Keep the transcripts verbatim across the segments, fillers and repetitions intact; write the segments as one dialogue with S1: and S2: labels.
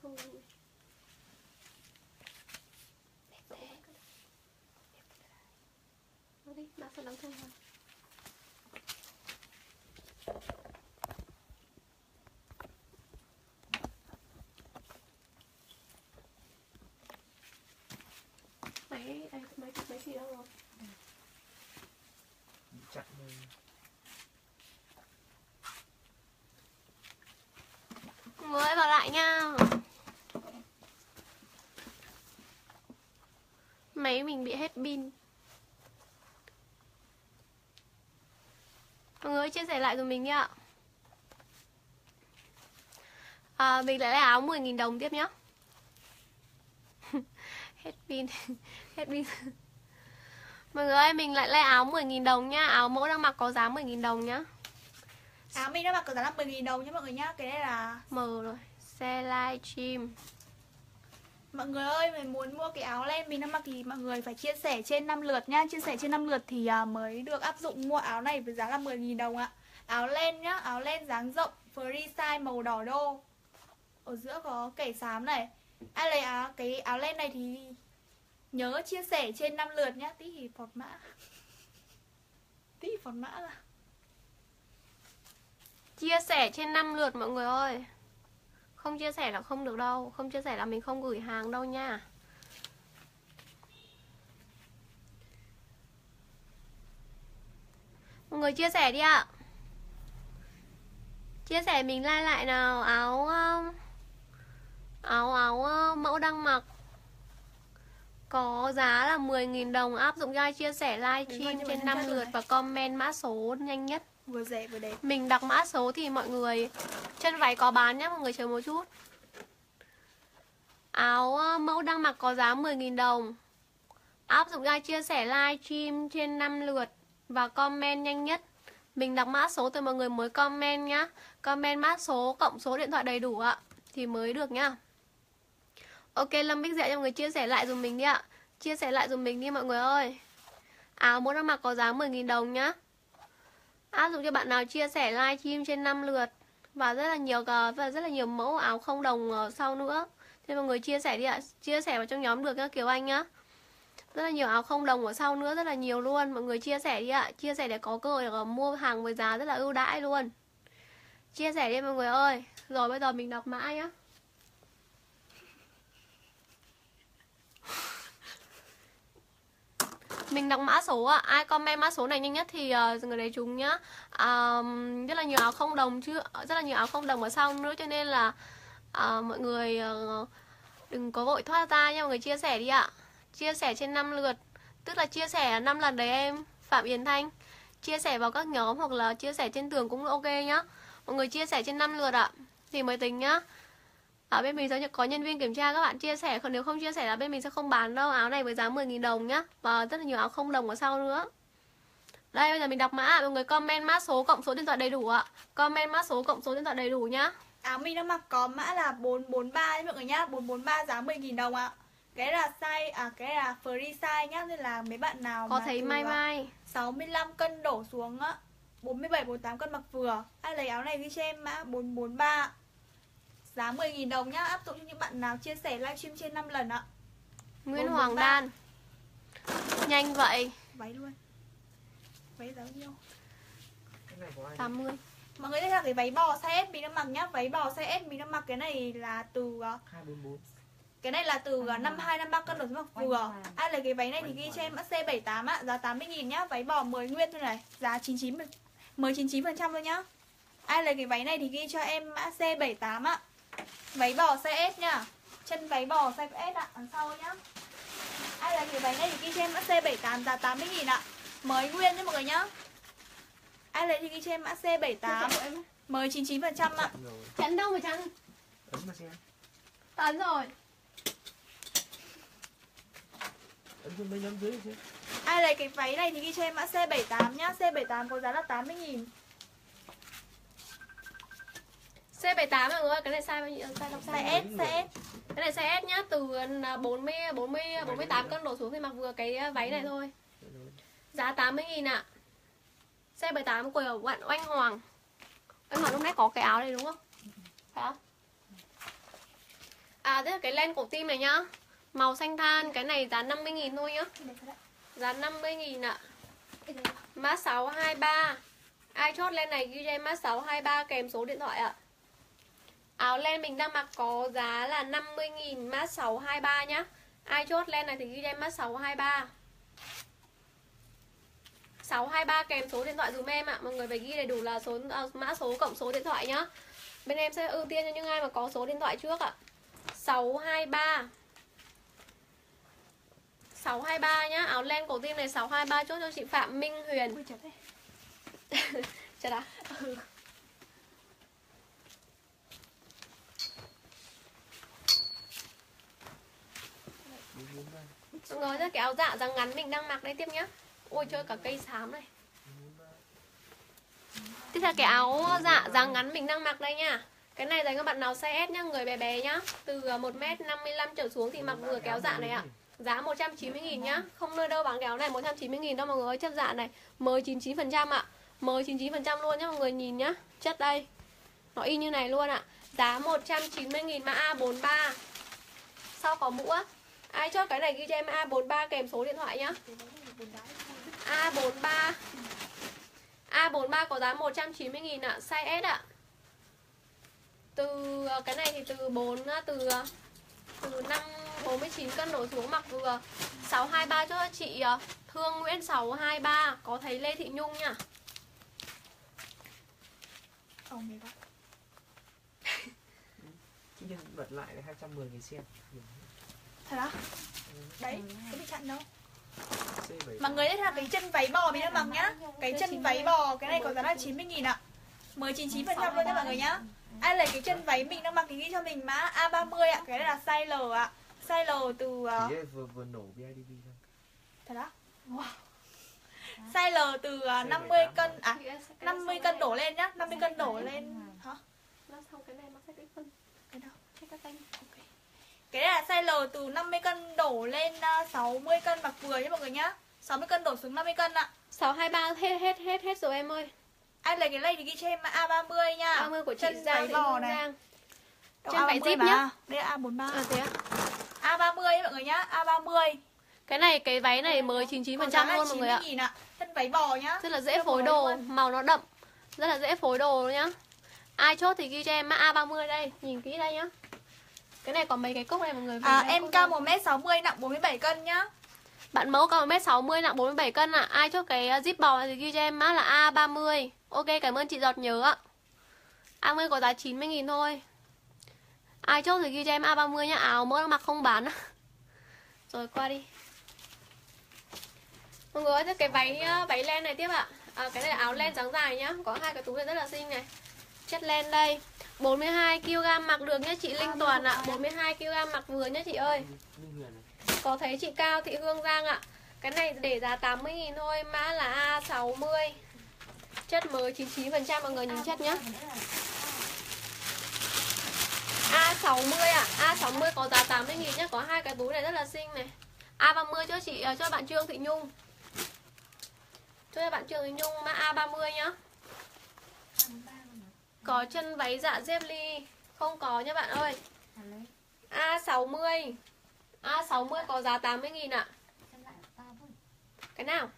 S1: không vui. Nó đi, bác sẽ đóng thêm vào. Mấy, mấy, mấy, mấy gì đâu rồi?
S2: Chặt đi.
S1: Mọi người vào lại nha. Máy mình bị hết pin. Mọi người chia sẻ lại rồi mình nhá. À, mình lại lấy áo mười nghìn đồng tiếp nhá. Hết pin. Hết pin. Mọi người ơi, mình lại lấy áo mười nghìn đồng nhá. Áo mẫu đang mặc có giá mười nghìn đồng nhá.
S3: Áo mình đang mặc có giá là mười nghìn đồng nhá mọi người nhá. Cái này là
S1: mờ rồi. Xe livestream.
S3: Mọi người ơi, mình muốn mua cái áo len mình đang mặc thì mọi người phải chia sẻ trên năm lượt nhá. Chia sẻ trên năm lượt thì mới được áp dụng mua áo này với giá là mười nghìn đồng ạ. Áo len nhá, áo len dáng rộng free size màu đỏ đô. Ở giữa có kẻ xám này. Ai lấy áo cái áo len này thì nhớ chia sẻ trên năm lượt nhá. Tí thì phọt mã. Tí thì phọt mã là
S1: chia sẻ trên năm lượt mọi người ơi. Không chia sẻ là không được đâu. Không chia sẻ là mình không gửi hàng đâu nha. Mọi người chia sẻ đi ạ. Chia sẻ mình like lại nào. Áo Áo áo mẫu đang mặc có giá là mười nghìn đồng. Áp dụng cho chia sẻ livestream trên năm lượt và comment mã số nhanh nhất.
S3: vừa rẻ vừa đẹp. Mình
S1: đọc mã số thì mọi người chân váy có bán nhé. Mọi người chờ một chút. Áo mẫu đang mặc có giá mười nghìn đồng. Áp dụng cho chia sẻ livestream trên năm lượt và comment nhanh nhất. Mình đọc mã số từ mọi người mới comment nhá. Comment mã số cộng số điện thoại đầy đủ ạ thì mới được nhá. Ok, Lâm Bích Dạy cho mọi người chia sẻ lại dùm mình đi ạ. Chia sẻ lại dùm mình đi mọi người ơi. Áo mẫu đang mặc có giá mười nghìn đồng nhá. Áp dụng cho bạn nào chia sẻ livestream trên năm lượt và rất là nhiều và rất là nhiều mẫu áo không đồng ở sau nữa. Thế mọi người chia sẻ đi ạ. Chia sẻ vào trong nhóm được nhá Kiều Anh nhá. Rất là nhiều áo không đồng ở sau nữa, rất là nhiều luôn. Mọi người chia sẻ đi ạ. Chia sẻ để có cơ hội để mua hàng với giá rất là ưu đãi luôn. Chia sẻ đi mọi người ơi. Rồi bây giờ mình đọc mã nhá. Mình đọc mã số ạ. Ai comment mã số này nhanh nhất thì uh, người đấy trúng nhá. uh, Rất là nhiều áo không đồng chứ. Rất là nhiều áo không đồng ở sau nữa. Cho nên là uh, mọi người uh, đừng có vội thoát ra nha. Mọi người chia sẻ đi ạ. Chia sẻ trên năm lượt. Tức là chia sẻ năm lần đấy em Phạm Yến Thanh. Chia sẻ vào các nhóm hoặc là chia sẻ trên tường cũng ok nhá. Mọi người chia sẻ trên năm lượt ạ thì mới tính nhá. Ở bên mình sẽ có nhân viên kiểm tra, các bạn chia sẻ. Còn nếu không chia sẻ là bên mình sẽ không bán đâu. Áo này với giá mười nghìn đồng nhá. Và rất là nhiều áo không đồng ở sau nữa. Đây bây giờ mình đọc mã. Mọi người comment mã số cộng số điện thoại đầy đủ ạ. Comment mã số cộng số điện thoại đầy đủ nhá.
S3: Áo mình đang mặc có mã là bốn bốn ba mọi người nhá. bốn bốn ba giá mười nghìn đồng ạ. Cái là size, à cái là free size nhá. Nên là mấy bạn nào
S1: có
S3: mà
S1: thấy Mai Mai
S3: sáu mươi lăm cân đổ xuống á, bốn mươi bảy, bốn mươi tám cân mặc vừa. Ai lấy áo này ghi cho em mã bốn bốn ba. Giá mười nghìn đồng nhá. Áp dụng cho những bạn nào chia sẻ livestream trên năm lần ạ.
S1: Nguyễn Hoàng Đan. Nhanh vậy.
S3: Váy luôn. Váy giá nhiêu?
S1: tám mươi.
S3: Mọi người đây là cái váy bò size S mình đang mặc nhá. Váy bò size S mình đang mặc cái này là từ
S2: hai bốn bốn.
S3: Cái này là từ năm mươi hai, năm mươi ba cân đổ xuống mặc vừa. Ai lấy cái váy này thì ghi cho em mã C bảy mươi tám ạ, giá tám mươi nghìn nhá. Váy bò mới nguyên thôi này, giá chín mươi chín mới chín mươi chín phần trăm thôi nhá. Ai lấy cái váy này thì ghi cho em mã C bảy mươi tám ạ. Váy bò size S nhá. Chân váy bò size S ạ, đằng sau nhá. Ai lấy cái váy này thì ghi cho em mã C bảy mươi tám, giá tám mươi nghìn ạ. Mới nguyên nhá mọi người nhá. Ai lấy thì ghi cho em mã C bảy mươi tám mới chín mươi chín phần trăm ạ.
S1: Chắn đâu mà chắn.
S2: Ấn mà xem.
S1: Ấn rồi.
S2: Ấn trên mấy nhóm dưới chứ.
S3: Ai lấy cái váy này thì ghi cho em mã C bảy mươi tám nhá. C bảy mươi tám có giá là tám mươi nghìn.
S1: C bảy mươi tám mọi người ơi, cái này size bao nhiêu? Size đọc
S3: size S, size S.
S1: Cái này size S nhá, từ bốn mươi, bốn mươi, bốn mươi tám cân đổ xuống thì mặc vừa cái váy này thôi. Giá tám mươi nghìn ạ. C bảy mươi tám của bạn Oanh Hoàng. Oanh Hoàng lúc nãy có cái áo này đúng không? Phải không? À thế là cái len cổ tim này nhá, màu xanh than, cái này giá năm mươi nghìn thôi nhá. Giá năm mươi nghìn ạ. Mã sáu hai ba. Ai chốt len này ghi cho em mã sáu hai ba kèm số điện thoại ạ. Áo len mình đang mặc có giá là năm mươi nghìn, mã sáu hai ba nhá. Ai chốt len này thì ghi cho em mã sáu hai ba. sáu hai ba kèm số điện thoại dùm em ạ. Mọi người phải ghi đầy đủ là số à, mã số cộng số điện thoại nhá. Bên em sẽ ưu tiên cho những ai mà có số điện thoại trước ạ. sáu hai ba. sáu hai ba nhá. Áo len cổ tim này sáu hai ba chốt cho chị Phạm Minh Huyền.
S3: Ui chết đấy.
S1: Chết à?
S3: Ừ.
S1: Mọi người ơi, cái áo dạ dáng ngắn mình đang mặc đây tiếp nhá. Ôi chơi cả cây xám này. Tiếp theo cái áo dạ dáng ngắn mình đang mặc đây nha. Cái này dành các bạn nào size S nhá, người bé bé nhá. Từ một mét năm mươi lăm trở xuống thì mặc vừa kéo dạ này ạ. Giá một trăm chín mươi nghìn nhá. Không nơi đâu bán cái áo này một trăm chín mươi nghìn đâu mọi người ơi, chất dạ này M chín mươi chín phần trăm ạ. M chín mươi chín phần trăm luôn nhá mọi người, nhìn nhá. Chất đây. Nó y như này luôn ạ. Giá một trăm chín mươi nghìn, mã A bốn ba. Sau có mũ á. Ai chốt cái này ghi cho em A bốn ba kèm số điện thoại nhá. A bốn ba. A bốn ba có giá một trăm chín mươi nghìn ạ, size S ạ. Từ cái này thì từ bốn từ từ năm bốn mươi chín cân đổ xuống mặc vừa. sáu hai ba cho chị Thương Nguyễn sáu hai ba, có thấy Lê Thị Nhung nha.
S3: Ông này vậy.
S2: Chứ nhân bật lại là hai trăm mười nghìn xem.
S3: Thật á? Đấy, có bị chặn đâu.
S2: C bảy.
S3: Mọi người biết là cái chân váy bò mình đang mặc nhá. Cái chân váy bò cái này có giá là chín mươi nghìn ạ. M chín mươi chín phần trăm luôn nha mọi người nhá. Ai lấy cái chân váy mình đang mặc thì ghi cho mình mã A ba mươi ạ. Cái này là size L ạ. Size L từ uh...
S2: Chỉ vừa vừa nổ bê i đê bê thôi.
S3: Thật á? Wow. Size L từ uh, năm mươi cân à năm mươi cân đổ lên nhá, năm mươi cân đổ lên hả?
S1: Nó xong cái này nó sẽ ít hơn.
S3: Cái đâu? Check các kênh. Ok. Cái này là size L từ năm mươi cân đổ lên uh, sáu mươi cân mặc vừa nhé mọi người nhá. sáu mươi cân đổ xuống năm mươi cân ạ.
S1: sáu hai ba hết hết hết hết rồi em ơi.
S3: Ai lấy cái này thì ghi cho em A ba mươi nha.
S1: ba mươi của chị
S3: chân
S1: Giang
S3: váy
S1: Thị
S3: bò
S1: Hương
S3: này.
S1: Giang.
S3: Đâu,
S1: Chân váy
S3: A ba mươi
S1: zip
S3: mà.
S1: nhá.
S3: Đây là A bốn ba.
S1: À thế á.
S3: A ba mươi mọi người nhá, A ba mươi.
S1: Cái này cái váy này mới chín mươi chín phần trăm luôn mọi người ạ.
S3: ạ. Chân váy bò nhá.
S1: Rất là dễ phối đồ, luôn. Màu nó đậm. Rất là dễ phối đồ nhá. Ai chốt thì ghi cho em mã A ba mươi đây, nhìn kỹ đây nhá. Cái này có mấy cái cúc này mọi người.
S3: À, em cao một mét sáu mươi nặng bốn mươi bảy cân nhá.
S1: Bạn mẫu cao một mét sáu mươi nặng bốn mươi bảy cân ạ. À. Ai chốt cái zip bò thì ghi cho em mã là A ba mươi. Ok, cảm ơn chị Giọt nhớ ạ. A ba mươi có giá chín mươi nghìn thôi. Ai chốt thì ghi cho em A ba mươi nhá. Áo mỡ mặc không bán. Rồi qua đi. Mọi người ơi, cái váy váy len này tiếp ạ. À, cái này là áo len dáng dài nhá. Có hai cái túi này rất là xinh này. Chất len đây. bốn mươi hai ki lô gam mặc được nhá chị Linh Toàn ạ. bốn mươi hai ki lô gam mặc vừa nhá chị ơi. Có thấy chị Cao Thị Hương Giang ạ. Cái này để giá tám mươi nghìn thôi. Mã là A sáu mươi. Chất mới chín mươi chín phần trăm mọi người nhìn chất nhá. A sáu mươi ạ. À. A sáu mươi có giá tám mươi nghìn nhá. Có hai cái túi này rất là xinh này. A ba mươi cho chị cho bạn Trương Thị Nhung. Cho bạn Trương Thị Nhung mã A ba mươi nhá. Có chân váy dạ dép ly. Không có nhá bạn ơi. A sáu mươi. A sáu mươi có giá tám mươi nghìn ạ. Cái nào?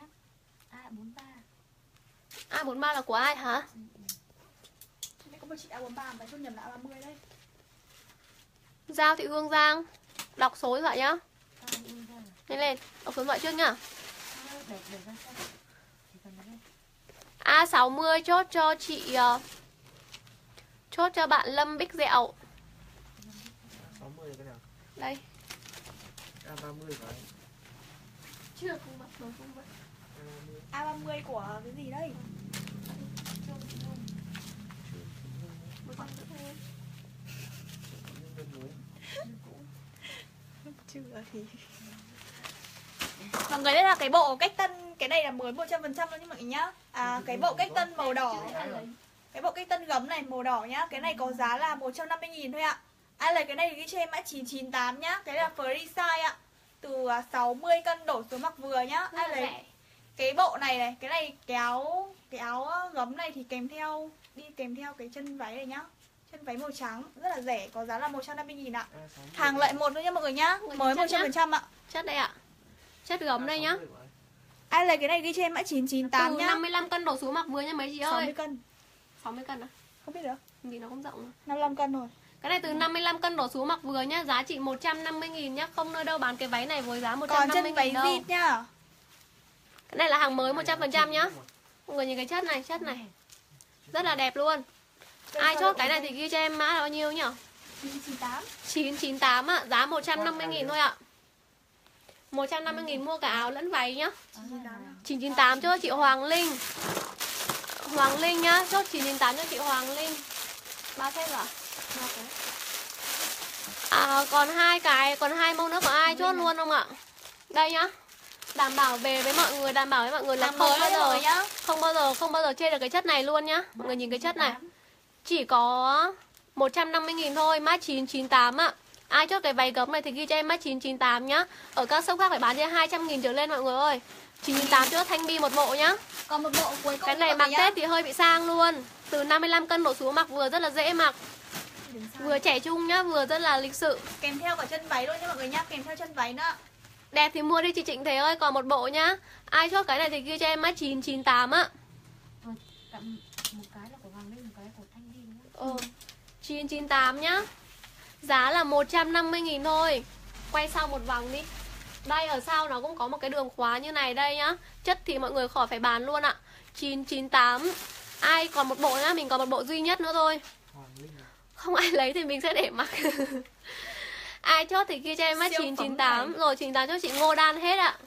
S1: A bốn ba là của ai hả?
S3: Có một chị A bốn ba mà tôi nhầm là A ba mươi đây.
S1: Giao Thị Hương Giang. Đọc số điện thoại nhá. Nhanh lên, đọc số điện thoại trước nhá. A sáu mươi chốt cho chị uh, chốt cho bạn Lâm Bích Dẹo.
S2: sáu mươi là cái nào?
S1: Đây.
S2: A ba mươi của anh.
S1: Chưa không bật rồi không bật.
S3: A ba mươi của cái gì đây? Chưa thì mọi người biết là cái bộ cách tân, cái này là mới một trăm phần trăm luôn nha mọi người nhá. À, cái bộ cách tân màu đỏ, cái bộ cách tân gấm này màu đỏ nhá. Cái này có giá là một trăm năm mươi nghìn thôi ạ. Ai lấy cái này thì ghi cho em mã chín chín tám nhá. Cái này là free size ạ. Từ sáu mươi cân đổ xuống mặc vừa nhá. Ai lấy cái bộ này này, cái này kéo cái áo gấm này thì kèm theo đi kèm theo cái chân váy này nhá. Chân váy màu trắng rất là rẻ, có giá là một trăm năm mươi nghìn ạ.
S2: A sáu mươi.
S3: Hàng loại một thôi nha mọi người nhá,
S1: Người
S3: mới
S1: chất
S3: một trăm phần trăm ạ.
S1: Chất đây ạ. Chất gấm đây nhá.
S3: Ai lấy cái này ghi cho em mã chín chín tám
S1: Từ
S3: nhá.
S1: năm mươi lăm cân đổ xuống mặc vừa nha mấy chị
S3: sáu mươi
S1: ơi.
S3: cân.
S1: sáu mươi cân à?
S3: Không biết được.
S1: Vì nó cũng rộng mà.
S3: năm mươi lăm cân rồi.
S1: Cái này từ năm mươi lăm cân đổ xuống mặc vừa nhá, giá trị một trăm năm mươi nghìn nhá, không nơi đâu bán cái váy này với giá một trăm
S3: Còn
S1: năm mươi
S3: chân váy
S1: nghìn đâu.
S3: zin nhá.
S1: Cái này là hàng mới một trăm phần trăm nhá. Mọi người nhìn cái chất này, chất này rất là đẹp luôn. Ai chốt cái này thì ghi cho em mã là bao nhiêu nhỉ?
S3: chín chín tám.
S1: chín chín tám ạ, giá một trăm năm mươi nghìn thôi ạ. một trăm năm mươi nghìn mua cả áo lẫn váy nhá. chín chín tám cho chị Hoàng Linh. Hoàng Linh nhá, chốt chín chín tám cho chị Hoàng Linh. Ba set rồi. À, còn hai cái, còn hai mẫu nữa có ai chốt luôn không ạ? Đây nhá. Đảm bảo về với mọi người, đảm bảo với mọi người là
S3: Hàng
S1: không
S3: mới
S1: bao
S3: rồi
S1: giờ
S3: nhá.
S1: không bao giờ không bao giờ chê được cái chất này luôn nhá. Mọi người nhìn cái chất này. Chỉ có một trăm năm mươi nghìn thôi, mã chín chín tám ạ. Ai chốt cái váy gấm này thì ghi cho em mã chín chín tám nhá. Ở các shop khác phải bán trên hai trăm nghìn trở lên mọi người ơi. chín chín tám chốt Thanh Bi một bộ nhá.
S3: Còn một bộ cuối cùng.
S1: Cái này mặc Tết thì hơi bị sang luôn. Từ năm mươi lăm cân đổ xuống mặc vừa rất là dễ mặc. Vừa trẻ trung nhá, vừa rất là lịch sự.
S3: Kèm theo cả chân váy luôn nha mọi người nhá, kèm theo chân váy nữa.
S1: Đẹp thì mua đi chị Trịnh Thế ơi, còn một bộ nhá. Ai chốt cái này thì ghi cho em mã chín chín tám ạ.
S4: Một cái là của Hoàng Linh, một cái là của Thanh Bi nhá.
S1: Ừ. chín chín tám nhá. Giá là một trăm năm mươi nghìn thôi. Quay sau một vòng đi. Đây ở sau nó cũng có một cái đường khóa như này đây nhá. Chất thì mọi người khỏi phải bàn luôn ạ. chín chín tám. Ai còn một bộ nhá, mình còn một bộ duy nhất nữa thôi. Không ai lấy thì mình sẽ để mặc. Ai chốt thì ghi cho em mã chín chín tám. Rồi chín tám cho chị Ngô Đan hết ạ.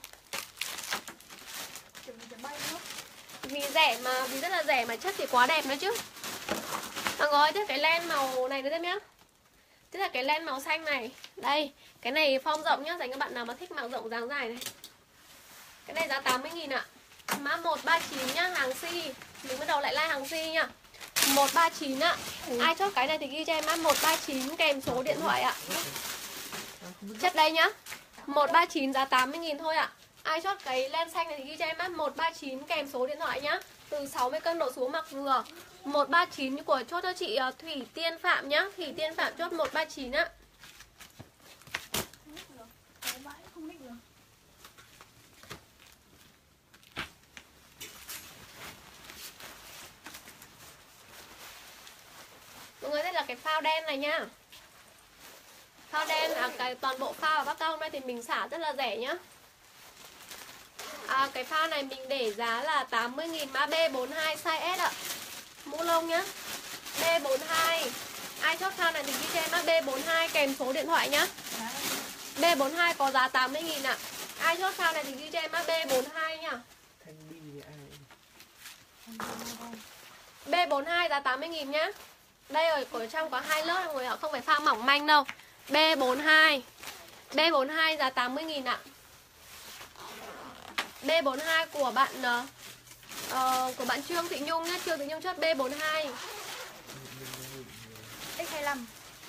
S1: Vì rẻ mà, vì rất là rẻ mà chất thì quá đẹp nữa chứ. Mọi người ơi, tiếp cái len màu này nữa thêm nhá. Tức là cái len màu xanh này. Đây, cái này form rộng nhá, dành các bạn nào mà thích màu rộng dáng dài này. Cái này giá tám mươi nghìn ạ. Mã một ba chín nhá, hàng si. Mình bắt đầu lại like hàng si nhá. một ba chín ạ. Ai chốt cái này thì ghi cho em mã một ba chín kèm số điện thoại ạ. Chất đây nhá. một ba chín giá tám mươi nghìn thôi ạ. Ai chốt cái len xanh này thì ghi cho em mã một ba chín kèm số điện thoại nhá. Từ sáu mươi cân đổ xuống mặc vừa. một ba chín của chốt cho chị Thủy Tiên Phạm nhá. Thủy Tiên Phạm chốt một ba chín á. Mọi người, đây là cái phao đen này nhá. Phao đen, à, cái toàn bộ phao ở Bắc Cao hôm nay thì mình xả rất là rẻ nhá. À, cái phao này mình để giá là tám mươi nghìn, mã B bốn hai size S ạ. Mũ lông nhá. B bốn hai. Ai chốt phao này thì ghi cho em mã B bốn hai kèm số điện thoại nhá. B bốn hai có giá tám mươi nghìn ạ. Ai chốt phao này thì ghi cho em mã B bốn hai nhá. B bốn hai giá tám mươi nghìn nhá. Đây rồi, ở trong có hai lớp mọi người ạ, không phải phao mỏng manh đâu. B bốn hai. B bốn hai giá tám mươi nghìn ạ. B bốn hai của bạn uh, của bạn Trương Thị Nhung nhá, Trương Thị Nhung chốt B bốn hai.
S3: X hai lăm.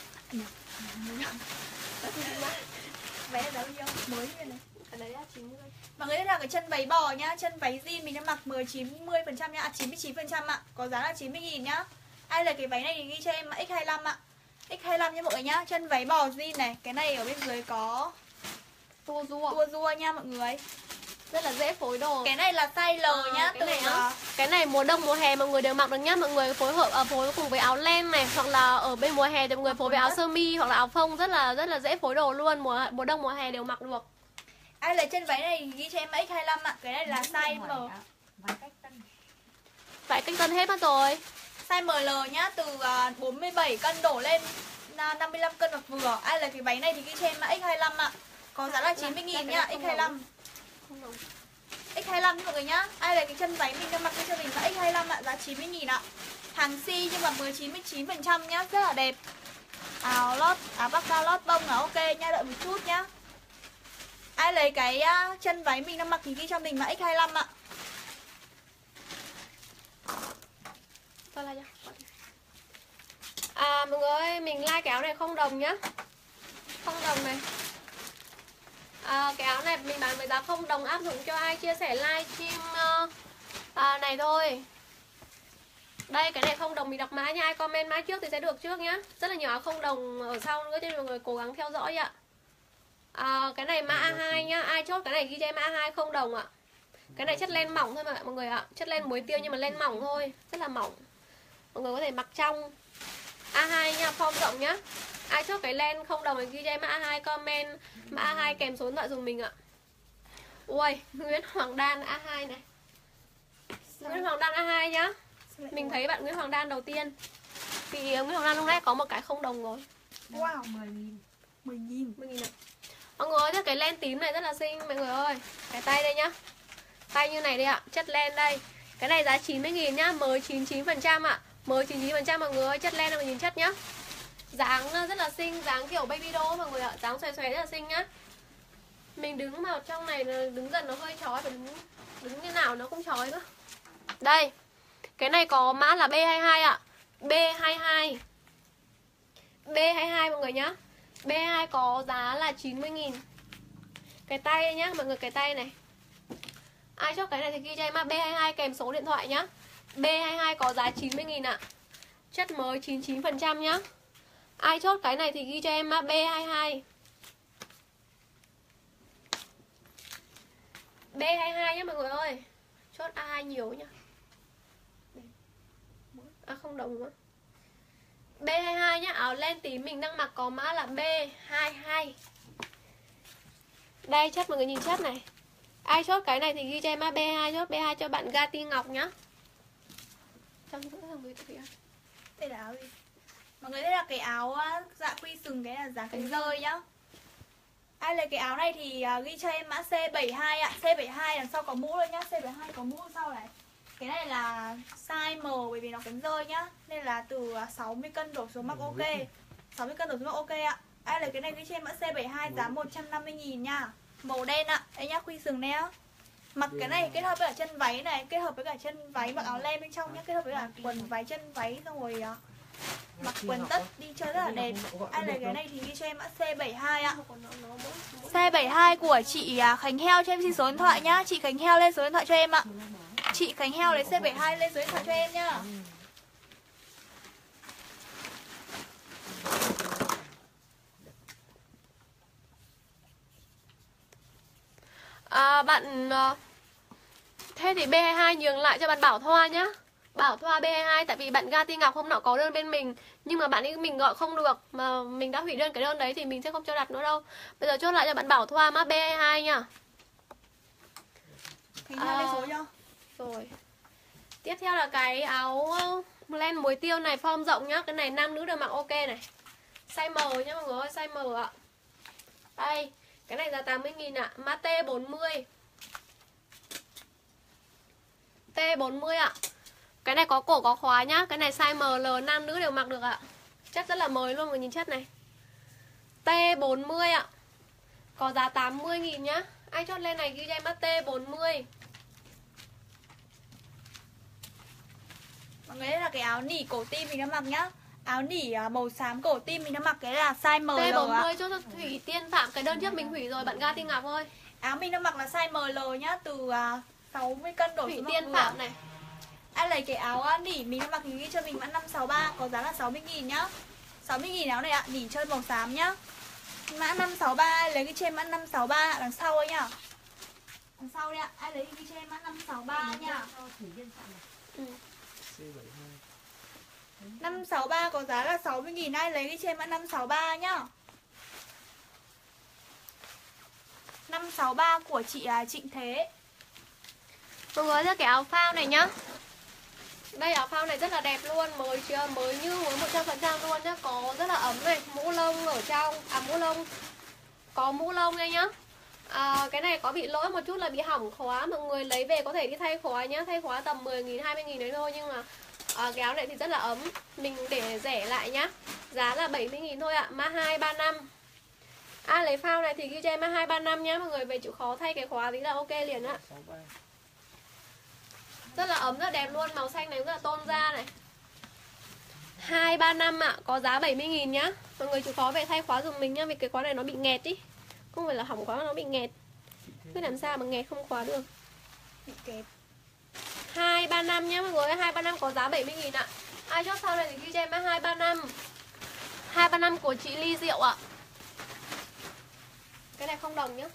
S3: Vé giá bao nhiêu? Mới như này.
S1: Cái đấy là chín mươi.
S3: Mọi người, đây là cái chân váy bò nhá, chân váy jean mình đang mặc mười chín mươi phần trăm nhá, à, chín mươi chín phần trăm ạ. Có giá là chín mươi nghìn nhá. Ai là cái váy này thì ghi cho em X hai lăm ạ. X hai lăm nha mọi người nhá, chân váy bò jean này, cái này ở bên dưới có
S1: tua rua.
S3: tua rua nha mọi người.
S1: Rất là dễ phối đồ.
S3: Cái này là size L
S1: à,
S3: nhá,
S1: cái
S3: từ
S1: này á. Cái này mùa đông mùa hè mọi người đều mặc được nhá, mọi người phối hợp à, phối cùng với áo len này, hoặc là ở bên mùa hè thì mọi người phối với áo sơ mi hoặc là áo phông, rất là rất là dễ phối đồ luôn, mùa mùa đông mùa hè đều mặc được.
S3: Ai lấy chân váy này thì ghi cho em X hai lăm ạ. Cái này là size M.
S1: Vậy cách tân hết mất rồi.
S3: Size em lờ nhá, từ bốn mươi bảy cân đổ lên năm mươi lăm cân hoặc vừa. Ai lấy cái váy này thì ghi cho em X hai lăm ạ. Có giá là chín mươi nghìn nhá, X hai lăm. X hai lăm nha mọi người nhá. Ai lấy cái chân váy mình đang mặc cho mình là X hai lăm ạ, giá chín mươi nghìn ạ. Hàng si nhưng mà mới chín mươi chín phần trăm nhá, rất là đẹp. Áo lót, áo bắc cao lót bông là ok nha, đợi một chút nhá. Ai lấy cái uh, chân váy mình đang mặc thì ghi cho mình là X hai lăm ạ.
S1: À mọi người ơi, mình like cái áo này không đồng nhá. Không đồng này. À, cái áo này mình bán với giá không đồng, áp dụng cho ai chia sẻ live stream uh, à, này thôi. Đây cái này không đồng mình đọc mã nha. Ai comment mã trước thì sẽ được trước nhá. Rất là nhiều áo không đồng ở sau nữa cho nên mọi người cố gắng theo dõi ạ. À, cái này mã A hai nhá. Ai chốt cái này ghi cho em A hai không đồng ạ. Cái này chất len mỏng thôi mà mọi người ạ. Chất len muối tiêu nhưng mà len mỏng thôi, rất là mỏng. Mọi người có thể mặc trong. A hai nha, form rộng nhá. Ai chốt cái len không đồng thì ghi cho em A hai, comment mã A hai kèm số điện thoại dùng mình ạ. Ui, Nguyễn Hoàng Đan A hai này. Nguyễn Hoàng Đan A hai nhá. Mình thấy bạn Nguyễn Hoàng Đan đầu tiên. Vì Nguyễn Hoàng Đan lúc nãy có một cái không đồng rồi.
S3: Wow,
S4: mười nghìn.
S3: mười nghìn.
S1: mười nghìn ạ. Mọi người ơi, cái len tím này rất là xinh mọi người ơi. Cái tay đây nhá. Tay như này đây ạ, chất len đây. Cái này giá chín mươi nghìn nhá, mới chín mươi chín phần trăm ạ. Mới chín mươi chín phần trăm mọi người ơi, chất len này mọi người nhìn chất nhá. Dáng rất là xinh, dáng kiểu baby doll mọi người ạ, dáng xòe xòe rất là xinh nhá. Mình đứng vào trong này đứng gần nó hơi chói, phải đứng đứng như nào nó cũng chói nữa. Đây. Cái này có mã là B hai hai ạ. B hai hai. B hai hai mọi người nhá. B hai hai có giá là chín mươi nghìn. Cái tay nhá, mọi người cái tay này. Ai chốt cái này thì ghi cho em B hai hai kèm số điện thoại nhá. B hai hai có giá chín mươi nghìn ạ. Chất mới chín mươi chín phần trăm nhá. Ai chốt cái này thì ghi cho em B hai hai. B hai hai nhá mọi người ơi. Chốt A hai nhiều nhá. À không đồng nữa. B hai hai nhá, áo len tím mình đang mặc có mã là B hai hai. Đây chất mọi người nhìn chất này. Ai chốt cái này thì ghi cho em B hai, chốt B hai cho bạn Gati Ngọc nhá. Trong giữa là người thực hiện.
S3: Đây là áo gì? Mọi người, đây là cái áo dạ quy sừng, cái là giá cánh rơi nhá. Ai lấy cái áo này thì uh, ghi cho em mã C bảy hai ạ. C bảy hai đằng sau có mũ luôn nhá. C bảy hai có mũ sau này. Cái này là size M bởi vì nó cánh rơi nhá. Nên là từ sáu mươi cân đổ xuống mặc ok. sáu mươi cân đổ xuống mặc ok ạ. Ai lấy cái này ghi cho em mã C bảy hai giá một trăm năm mươi nghìn nha. Màu đen ạ. Đây nhá, quy sừng này á. Mặc cái này kết hợp với cả chân váy này, kết hợp với cả chân váy mặc áo len bên trong nhá, kết hợp với cả quần váy chân váy xong rồi uh, mặc quần tất đi chơi rất là đẹp. Ai lấy cái này thì ghi cho em mã C bảy hai ạ. C bảy hai của chị Khánh Heo, cho em xin số điện thoại nhá. Chị Khánh Heo lên số điện thoại cho em ạ. Chị Khánh Heo lấy C bảy hai lên số điện thoại cho em nhá.
S1: À, bạn uh, thế thì B hai hai nhường lại cho bạn Bảo Thoa nhá. Bảo Thoa B hai hai, tại vì bạn Gati Ngọc hôm nọ có đơn bên mình nhưng mà bạn ấy mình gọi không được, mà mình đã hủy đơn cái đơn đấy thì mình sẽ không cho đặt nữa đâu. Bây giờ chốt lại cho bạn Bảo Thoa mã B hai hai nhá.
S3: Khánh Heo lên số cho.
S1: Rồi. Tiếp theo là cái áo len muối tiêu này, form rộng nhá. Cái này nam nữ đều mặc ok này. Size M nhá mọi người ơi, size M ạ. Đây, cái này giá tám mươi nghìn ạ. Mã T bốn mươi. T bốn mươi ạ. Cái này có cổ có khóa nhá. Cái này size M L nam nữ đều mặc được ạ. Chất rất là mới luôn, mọi người nhìn chất này. T bốn mươi ạ. Có giá tám mươi nghìn nhá. Ai chốt lên này ghi cho em mã T bốn mươi.
S3: Mọi người, đây là cái áo nỉ cổ tim mình đang mặc nhá. Áo nỉ màu xám cổ tim mình đang mặc, cái là size M L
S1: T bốn mươi
S3: ạ.
S1: cho Thủy Tiên Phạm. Cái đơn trước mình hủy rồi, bạn Gati Ngọc ơi.
S3: Áo mình đang mặc là size M L nhá, từ sáu mươi cân đổ
S1: Thủy
S3: xuống
S1: Tiên Phạm này.
S3: Ai lấy cái áo nỉ mình đang mặc thì ghi cho mình mã năm sáu ba, có giá là sáu mươi nghìn nhá. sáu mươi nghìn áo này ạ, nỉ chơi màu xám nhá. Mã năm sáu ba, ai lấy cái trên mã năm sáu ba đằng sau ấy nhá. Đằng sau đây ạ, ai lấy cái trên mã năm sáu ba nhá.
S1: Ừ.
S2: C bảy hai.
S3: năm sáu ba có giá là sáu mươi nghìn, ai lấy cái trên mã năm sáu ba nhá. năm sáu ba của chị Trịnh Thế.
S1: Mọi người ra cái áo phao này nhá. Đây áo phao này rất là đẹp luôn, mới chưa, mới như mới một trăm phần trăm luôn nhá. Có rất là ấm này, mũ lông ở trong. À mũ lông. Có mũ lông đây nhá. À, cái này có bị lỗi một chút là bị hỏng khóa. Mọi người lấy về có thể đi thay khóa nhá. Thay khóa tầm mười nghìn, hai mươi nghìn đấy thôi. Nhưng mà à, cái áo này thì rất là ấm. Mình để rẻ lại nhá. Giá là bảy mươi nghìn thôi ạ. Mã hai ba năm. Ai à, lấy phao này thì ghi cho em mã hai ba năm nhá. Mọi người về chịu khó thay cái khóa tí là ok liền ạ. Rất là ấm, rất đẹp luôn. Màu xanh này rất là tôn da này. Hai ba năm ạ. Có giá bảy mươi nghìn nhá. Mọi người chịu khó về thay khóa dùm mình nhá. Vì cái khóa này nó bị nghẹt ý. Không phải là hỏng khóa mà nó bị nghẹt. Biết làm sao mà nghẹt không khóa được.
S3: Bị kẹp.
S1: hai ba năm nhé mọi người. Hai ba năm có giá bảy mươi nghìn ạ. Ai chốt sau này thì ghi cho em mã hai ba năm. Hai ba năm của chị Ly Diệu ạ. Cái này không đồng nhá.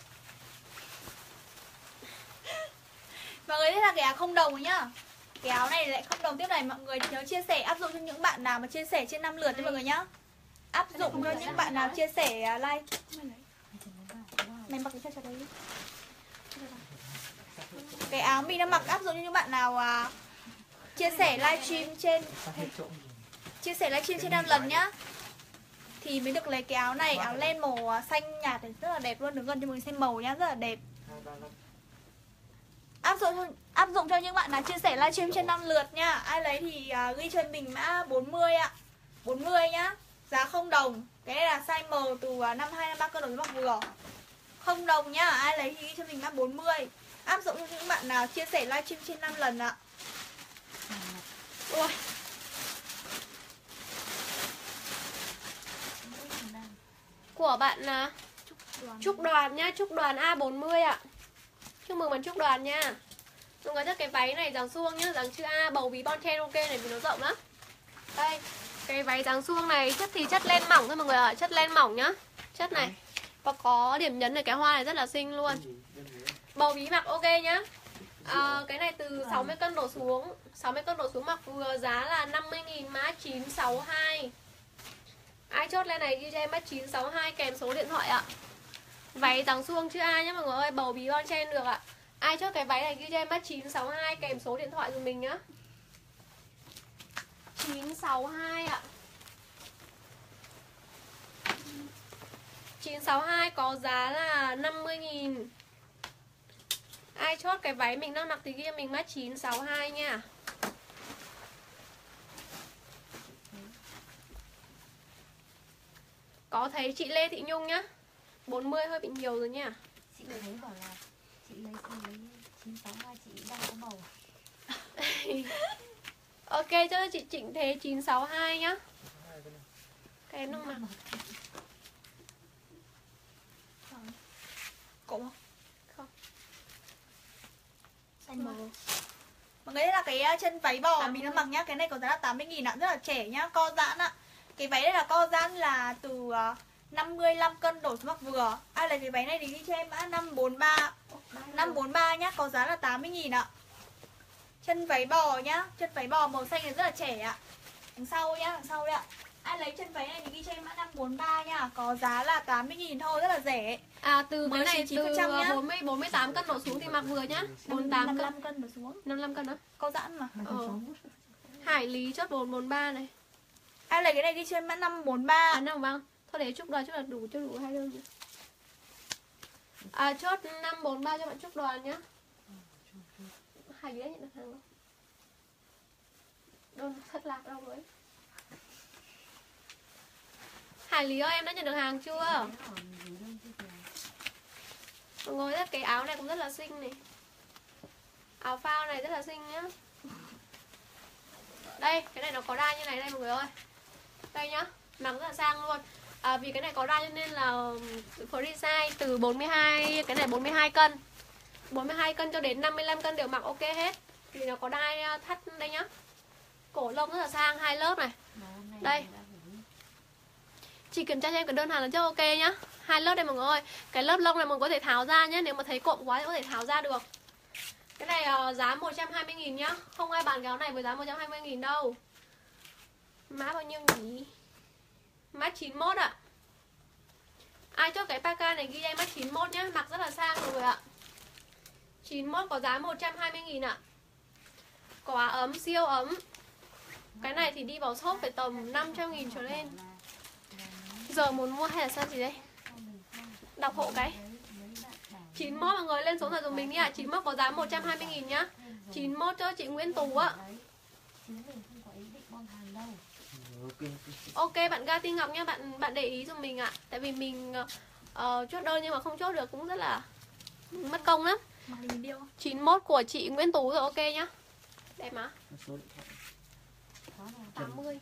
S3: Mọi người thấy là cái áo không đồng rồi nhá. Cái áo này lại không đồng tiếp này. Mọi người nhớ chia sẻ, áp dụng cho những bạn nào mà chia sẻ trên năm lượt cho mọi người nhá. Áp dụng cho những bạn nào chia sẻ like. Mày mặc cái cho cho đấy. Cái áo mình đang mặc áp dụng cho những bạn nào à, chia sẻ livestream trên chia sẻ livestream trên năm lần nhá, thì mới được lấy cái áo này. Áo len màu xanh nhạt này rất là đẹp luôn. Đứng gần cho mọi người xem màu nhá, rất là đẹp. Áp dụng áp dụng cho những bạn nào chia sẻ livestream trên năm lượt nha. Ai lấy thì uh, ghi cho mình mã bốn mươi ạ. bốn mươi nhá. Giá không đồng. Cái này là size M từ uh, năm hai năm ba cân đối mặc vừa. Không đồng nhá. Ai lấy thì ghi cho mình mã bốn mươi. Áp dụng cho những bạn nào chia sẻ livestream trên năm lần ạ. Ui.
S1: Của bạn là Trúc Đoàn nhá, Trúc Đoàn A bốn mươi ạ. Chúc mừng bạn Trúc Đoàn nha. Mọi người thích cái váy này dáng suông nhá, dáng chữ A, bầu ví bon chen ok này vì nó rộng lắm. Đây, cái váy dáng suông này chất thì chất len mỏng thôi mọi người ạ, chất len mỏng nhá. Chất này. Và có điểm nhấn này, cái hoa này rất là xinh luôn. Bầu ví mặc ok nhá. À, cái này từ sáu mươi cân đổ xuống, sáu mươi cân đổ xuống mặc vừa, giá là năm mươi nghìn, mã chín sáu hai. Ai chốt lên này ghi cho em mã chín sáu hai kèm số điện thoại ạ. Váy dáng suông chữ A nhá mọi người ơi, bầu ví bon chen được ạ. Ai chốt cái váy này ghi cho em mã chín sáu hai kèm số điện thoại của mình nhá. chín sáu hai ạ. chín sáu hai có giá là năm mươi nghìn. Ai chốt cái váy mình đang mặc thì ghi cho mình mã chín sáu hai nha. Có thấy chị Lê Thị Nhung nhá. bốn mươi hơi bị nhiều rồi nha.
S4: Chị lấy bảo là chị lấy chị lấy chín sáu hai, chị đang có bầu.
S1: Ok cho chị Trịnh Thế chín sáu hai nhá. Cái em đang mặc.
S3: Cổ không?
S1: Không.
S3: Xanh màu. Mọi người thấy là cái chân váy bò mình đang mặc nhá. Cái này có giá là tám mươi nghìn ạ, rất là trẻ nhá, co giãn ạ. Cái váy đây là co giãn là từ năm mươi lăm cân đổ xuống mặc vừa. Ai lấy cái váy này thì ghi cho em mã năm bốn ba. năm bốn ba nhá, có giá là tám mươi nghìn ạ. Chân váy bò nhá, chân váy bò màu xanh này rất là trẻ ạ. Đằng sau nhá, đằng sau đây ạ. Ai lấy chân váy này thì ghi cho em mã năm bốn ba nha, có giá là tám mươi nghìn thôi, rất là rẻ.
S1: À từ cái
S3: Mới
S1: này
S3: chín chín
S1: từ
S3: phần trăm nhá.
S1: bốn mươi bốn mươi tám cân đổ xuống thì mặc vừa nhá. bốn mươi tám
S3: năm mươi
S1: cân.
S3: lăm cân đổ xuống.
S1: năm mươi lăm cân đó.
S3: Co giãn mà.
S1: Ờ. Hải Lý chốt bốn bốn ba này.
S3: Ai lấy cái này ghi cho em mã năm bốn ba.
S1: À năm vâng. Thôi để Trúc Đoàn, Trúc Đoàn đủ, cho đủ hai đơn nhá. À chốt năm bốn ba cho bạn Trúc Đoàn nhá. Hải Lý đã nhận được hàng không? Đơn thất lạc đâu rồi? Hải Lý ơi, em đã nhận được hàng chưa? Mọi người thấy cái áo này cũng rất là xinh này. Áo phao này rất là xinh nhá. Đây, cái này nó có đai như này đây mọi người ơi. Đây nhá, mặc rất là sang luôn. À, vì cái này có đai cho nên là free size từ bốn mươi hai, cái này bốn mươi hai cân. bốn mươi hai cân cho đến năm mươi lăm cân đều mặc ok hết. Vì nó có đai thắt đây nhá. Cổ lông rất là sang, hai lớp này. Đây. Chị kiểm tra cho em cái đơn hàng là chưa ok nhá. Hai lớp đây mọi người ơi. Cái lớp lông này mình có thể tháo ra nhé. Nếu mà thấy cộm quá thì có thể tháo ra được. Cái này uh, giá một trăm hai mươi nghìn nhá. Không ai bán cái áo này với giá một trăm hai mươi nghìn đâu. Mã bao nhiêu nhỉ? Mã chín mốt ạ. Ai chốt cái parka này ghi em mã chín mốt nhá. Mặc rất là sang rồi ạ. chín mốt có giá một trăm hai mươi nghìn ạ. Quả ấm, siêu ấm. Cái này thì đi vào shop phải tầm năm trăm nghìn trở lên. Giờ muốn mua hay là sao gì đây? Đọc hộ cái. chín mốt mọi người lên số này dùng mình đi ạ. À. chín mốt có giá một trăm hai mươi nghìn nhá. chín mốt cho chị Nguyễn Tú ạ. Ok bạn Gati Ngọc nhá, bạn bạn để ý giùm mình ạ. À. Tại vì mình uh, chốt đơn nhưng mà không chốt được cũng rất là mất công lắm. chín mốt của chị Nguyễn Tú rồi ok nhá. Đẹp mà. tám mươi.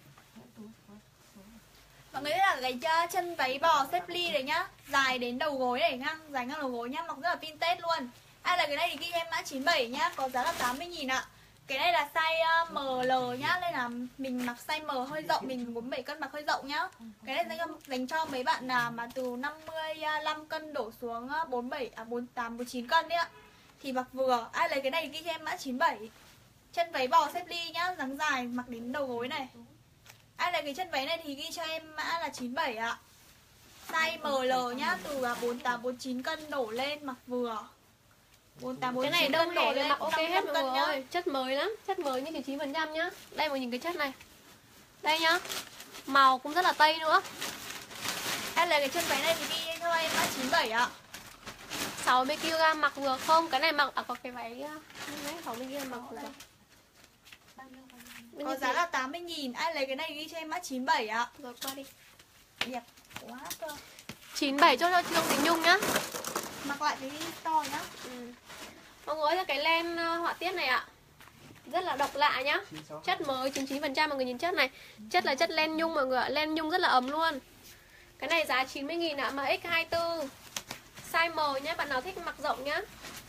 S3: Mọi người thấy là cái chân váy bò xếp ly này nhá, dài đến đầu gối này, ngang dài ngang đầu gối nhá, mặc rất là vintage luôn. Ai là cái này thì ghi em mã chín bảy nhá, có giá là tám mươi nghìn ạ. Cái này là size uh, em lờ nhá, nên là mình mặc size M hơi rộng, mình bốn mươi bảy cân mặc hơi rộng nhá. Cái này dành cho, dành cho mấy bạn nào mà từ năm mươi lăm cân đổ xuống bốn mươi bảy à bốn mươi tám, bốn mươi chín cân đấy ạ. Thì mặc vừa. Ai lấy cái này ghi cho em mã chín bảy. Chân váy bò xếp ly nhá, dáng dài mặc đến đầu gối này. Ai lấy cái chân váy này thì ghi cho em mã là chín bảy ạ. Size em lờ nhá, từ bốn mươi tám, bốn mươi chín cân đổ lên mặc vừa. bốn mươi tám, bốn mươi
S1: Cái
S3: chín
S1: này đông
S3: cân đổ
S1: đẻ
S3: lên
S1: thì mặc ok hết mọi người
S3: nhá.
S1: ơi. Chất mới lắm, chất mới như chín mươi chín phần trăm nhá. Đây mọi nhìn cái chất này. Đây nhá. Màu cũng rất là tây nữa.
S3: Em lấy cái chân váy này thì ghi cho em mã chín bảy ạ.
S1: sáu mươi ki lô gam mặc vừa không? Cái này mặc à, có cái váy đấy, sáu mươi ki lô gam mặc vừa.
S4: Bao nhiêu bao nhiêu?
S3: Có giá là tám mươi nghìn. Ai lấy cái này ghi cho em mã chín bảy ạ.
S1: Rồi qua đi.
S3: Đẹp quá cơ.
S1: chín bảy cho cho Trương Thị Nhung nhá.
S3: Mặc lại cái to nhá.
S1: Ừ. Mọi người ơi, cái len uh, họa tiết này ạ, rất là độc lạ nhá. Chất mới chín mươi chín phần trăm, mọi người nhìn chất này. Chất là chất len nhung mọi người ạ, len nhung rất là ấm luôn. Cái này giá chín mươi nghìn ạ, mà ích hai mươi tư. Size M nhá, bạn nào thích mặc rộng nhá.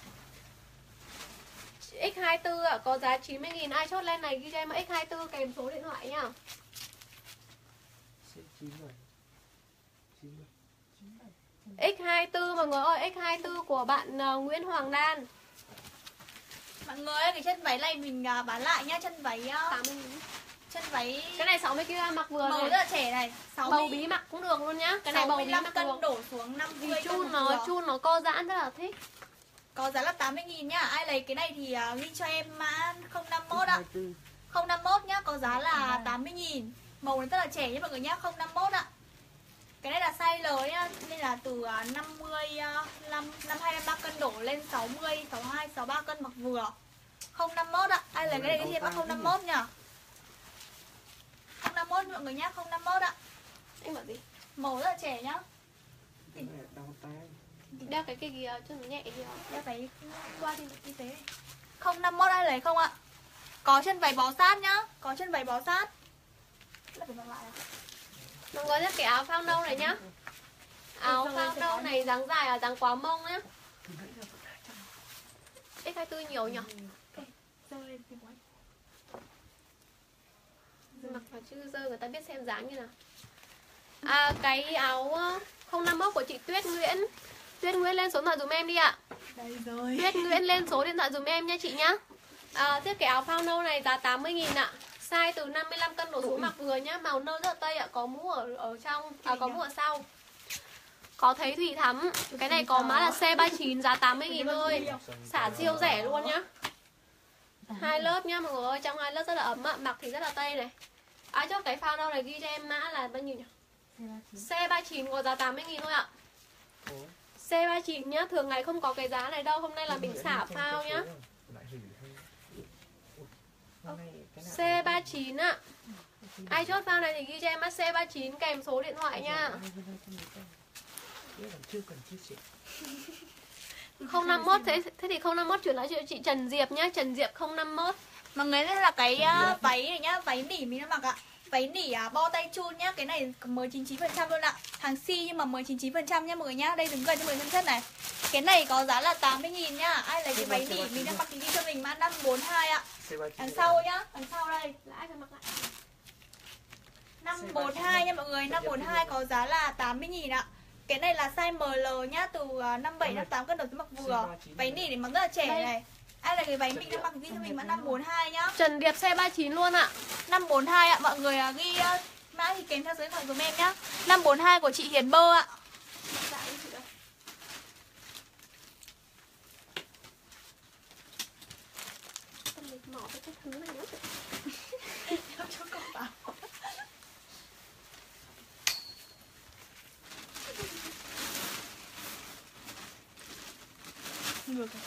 S1: ích hai mươi tư ạ, có giá chín mươi nghìn. Ai chốt len này ghi cho em ích hai mươi tư kèm số điện thoại nhá.
S2: chín bảy. chín bảy.
S1: ích hai mươi tư mọi người ơi, ích hai mươi tư của bạn uh, Nguyễn Hoàng Đan.
S3: Mọi người ơi, cái chân váy này mình uh, bán lại nhá. Chân váy uh,
S1: tám mươi nghìn.
S3: chân váy
S1: Cái này sáu mươi ki lô gam mặc vừa
S3: màu
S1: này.
S3: rất là trẻ này. sáu mươi,
S1: Bầu bí mặc cũng được luôn nhá. Cái này bầu bí mặc
S3: cân
S1: được.
S3: đổ xuống năm mươi
S1: Vì
S3: cân
S1: chun
S3: mặc
S1: nó
S3: vừa.
S1: chun nó co giãn rất là thích.
S3: Có giá là tám mươi nghìn nhá. Ai lấy cái này thì uh, ghi cho em mã không năm mốt ạ.
S2: hai mươi tư.
S3: không năm mốt nhá, có giá là tám mươi nghìn. Màu nó rất là trẻ nhá mọi người nhá, không năm mốt ạ. Cái này là size L nhá, nên là từ năm mươi, năm, năm hai, năm ba cân đổ lên sáu mươi, sáu mươi hai, sáu mươi ba cân mặc vừa. không năm mốt ạ. Ai lấy cái này thì em không năm mốt nhá. không năm mốt mọi người nhá, không năm mốt ạ.
S1: Anh bảo gì?
S3: Màu rất là trẻ nhá.
S2: Cái này đau tay.
S1: Đeo cái kia kìa cho nó nhẹ kìa.
S3: Đeo váy qua đi y tế. không năm mốt ai lấy không ạ? Có chân váy bó sát nhá, có chân váy bó sát. Lại phải mặc lại à?
S1: Mọi người nhá, cái áo phao nâu này nhá. Áo phao nâu này dáng dài ở dáng quá mông nhá. ích hai mươi tư nhiều nhỉ?
S3: Dơ lên thì quá.
S1: Mặc vào chứ dơ người ta biết xem dáng như nào. À, cái áo không năm mốt của chị Tuyết Nguyễn. Tuyết Nguyễn lên số điện thoại dùm em đi ạ.
S3: Đây rồi.
S1: Tuyết Nguyễn lên số điện thoại dùm em nha chị nhá. À, tiếp cái áo phao nâu này giá tám mươi nghìn ạ. Size từ năm mươi lăm cân đổ xuống mặc vừa nhá. Màu nâu rất là tây ạ, có mũ ở ở trong, à, có mũ ở sau. Có thấy thủy thắm. Cái này có mã là C ba mươi chín, giá tám mươi nghìn thôi. Xả siêu rẻ luôn nhá. Hai lớp nhá mọi người ơi, trong hai lớp rất là ấm ạ, mặc thì rất là tây này. Ai chốt cái phao nâu này ghi cho em mã là bao nhiêu nhỉ? C ba mươi chín có giá tám mươi nghìn thôi ạ. C ba mươi chín nhá, thường ngày không có cái giá này đâu, hôm nay là mình xả phao nhá. C ba mươi chín ạ. Ai chốt phao này thì ghi cho em mã C ba mươi chín kèm số điện thoại nha. không năm mốt thế thế thì không năm mốt chuyển lại cho chị Trần Diệp nhá, Trần Diệp không năm mốt.
S3: Mọi người đây là cái uh, váy này nhá, váy nỉ mình đã mặc ạ. Váy nỉ uh, bo tay chun nhá, cái này mới chín mươi chín phần trăm luôn ạ. Hàng si nhưng mà mới chín mươi chín phần trăm nhá mọi người nhá. Đây đứng gần cho mọi người xem chất này. Cái này có giá là tám mươi nghìn nhá. Ai lấy cái váy nỉ mình đã mặc thì ghi cho mình mã năm bốn hai ạ. Đằng sau nhá, đằng sau đây.
S1: Là ai phải mặc lại?
S3: năm bốn hai nha mọi người, năm bốn hai có giá là tám mươi nghìn ạ. Cái này là size em lờ nhá, từ năm bảy, năm tám cân đổ xuống mặc vừa. Váy nỉ để mặc rất là trẻ này. Ai là cái váy mình đang mặc ghi cho mình mã năm bốn hai nhá.
S1: Trần Điệp C ba mươi chín luôn ạ.
S3: năm bốn hai ạ, mọi người ghi uh, mã thì kèm theo số điện thoại của em nhá. năm bốn hai của chị Hiền Bơ ạ.
S1: Dạ, chị đây. Tâm lịch mỏ với cái thứ này nữa.
S3: Cho con vào. Ngược à?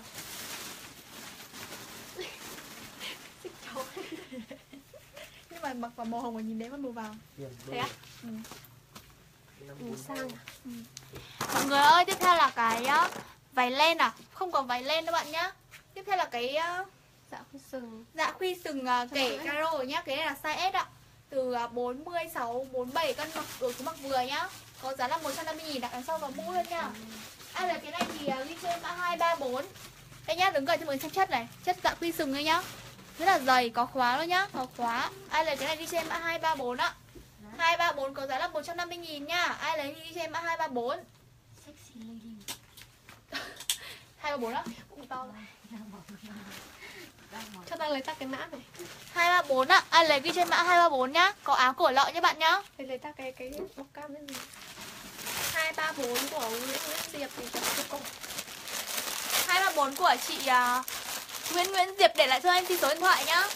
S1: Xích chó.
S3: Nhưng mà mặc vào màu hồng và nhìn đấy mà màu vàng.
S1: Thế á?
S3: Ừ.
S1: Nhìn sang à?
S3: Ừ. Mọi người ơi, tiếp theo là cái uh, váy len à? Không có váy len đâu bạn nhá. Tiếp theo là cái uh,
S1: Dạ khuy sừng.
S3: dạ khuy sừng uh, kẻ caro nhá. Cái này là size S ạ. Từ uh, bốn mươi sáu, bốn mươi bảy cân mặc đổ xuống mặc vừa nhá. Có giá là một trăm năm mươi nghìn, đặt đằng sau vào mũ luôn nha. Ai là cái này thì uh, ghi trên mã hai ba bốn. Đây nhá, đứng gần cho mọi người xem chất này. Chất dạ khuy sừng đây nhá. Rất là dày, có khóa luôn nhá, có khóa. Ai lấy cái này ghi cho em mã hai ba bốn ạ. hai ba bốn có giá là một trăm năm mươi nghìn nha. Ai lấy thì ghi cho em mã hai ba bốn.
S4: Sexy lady.
S3: hai ba bốn á.
S1: Cũng to.
S4: Đang bỏ. Đang bỏ.
S1: Cho ta lấy ta cái mã này.
S3: hai ba bốn ạ. Ai lấy ghi cho em mã hai ba bốn nhá. Có áo cổ lọ nha bạn nhá.
S1: Lấy lấy ta cái cái bọc cam cái gì. hai ba bốn của Nguyễn Nguyễn Diệp thì chặt cho cô.
S3: hai ba bốn của chị uh, Nguyễn Nguyễn Diệp để lại cho em xin số điện thoại nhá.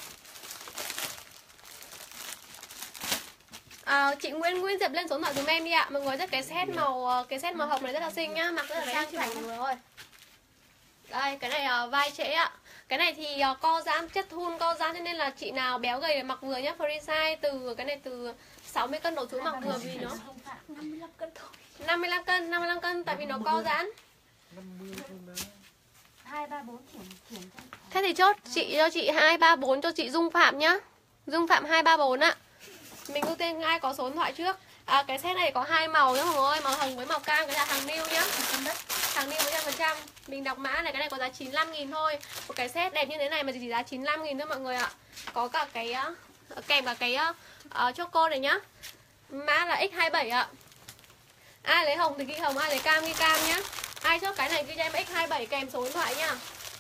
S1: À, chị Nguyễn Nguyễn Diệp lên số điện thoại dùm em đi ạ. Mọi người rất cái set màu cái set màu hồng này rất là xinh nhá, mặc rất là sang chảnh mọi người ơi. Đây, cái này uh, vai trễ ạ. Cái này thì uh, co giãn, chất thun co giãn cho nên là chị nào béo gầy để mặc vừa nhá. Free size từ cái này từ sáu mươi cân đổ xuống mặc vừa vì nó
S3: năm mươi lăm cân thôi.
S1: năm mươi lăm cân, năm mươi lăm cân tại vì nó co giãn.
S2: năm mươi thôi mà.
S4: hai ba bốn chuyển chuyển cho.
S1: Thế thì chốt chị cho chị hai ba bốn cho chị Dung Phạm nhá. Dung Phạm hai ba bốn ạ. Mình ưu tiên ai có số điện thoại trước. À, cái set này có hai màu nhá mọi người ơi, màu hồng với màu cam, cái là hàng new nhá. Hàng new một trăm phần trăm. Mình đọc mã này, cái này có giá chín mươi lăm nghìn thôi. Một cái set đẹp như thế này mà chỉ giá chín mươi lăm nghìn thôi mọi người ạ. Có cả cái uh, kèm cả cái uh, choco này nhá. Mã là ích hai bảy ạ. Ai lấy hồng thì ghi hồng, ai lấy cam ghi cam nhá. Ai chốt cái này ghi cho em ích hai bảy kèm số điện thoại nhá.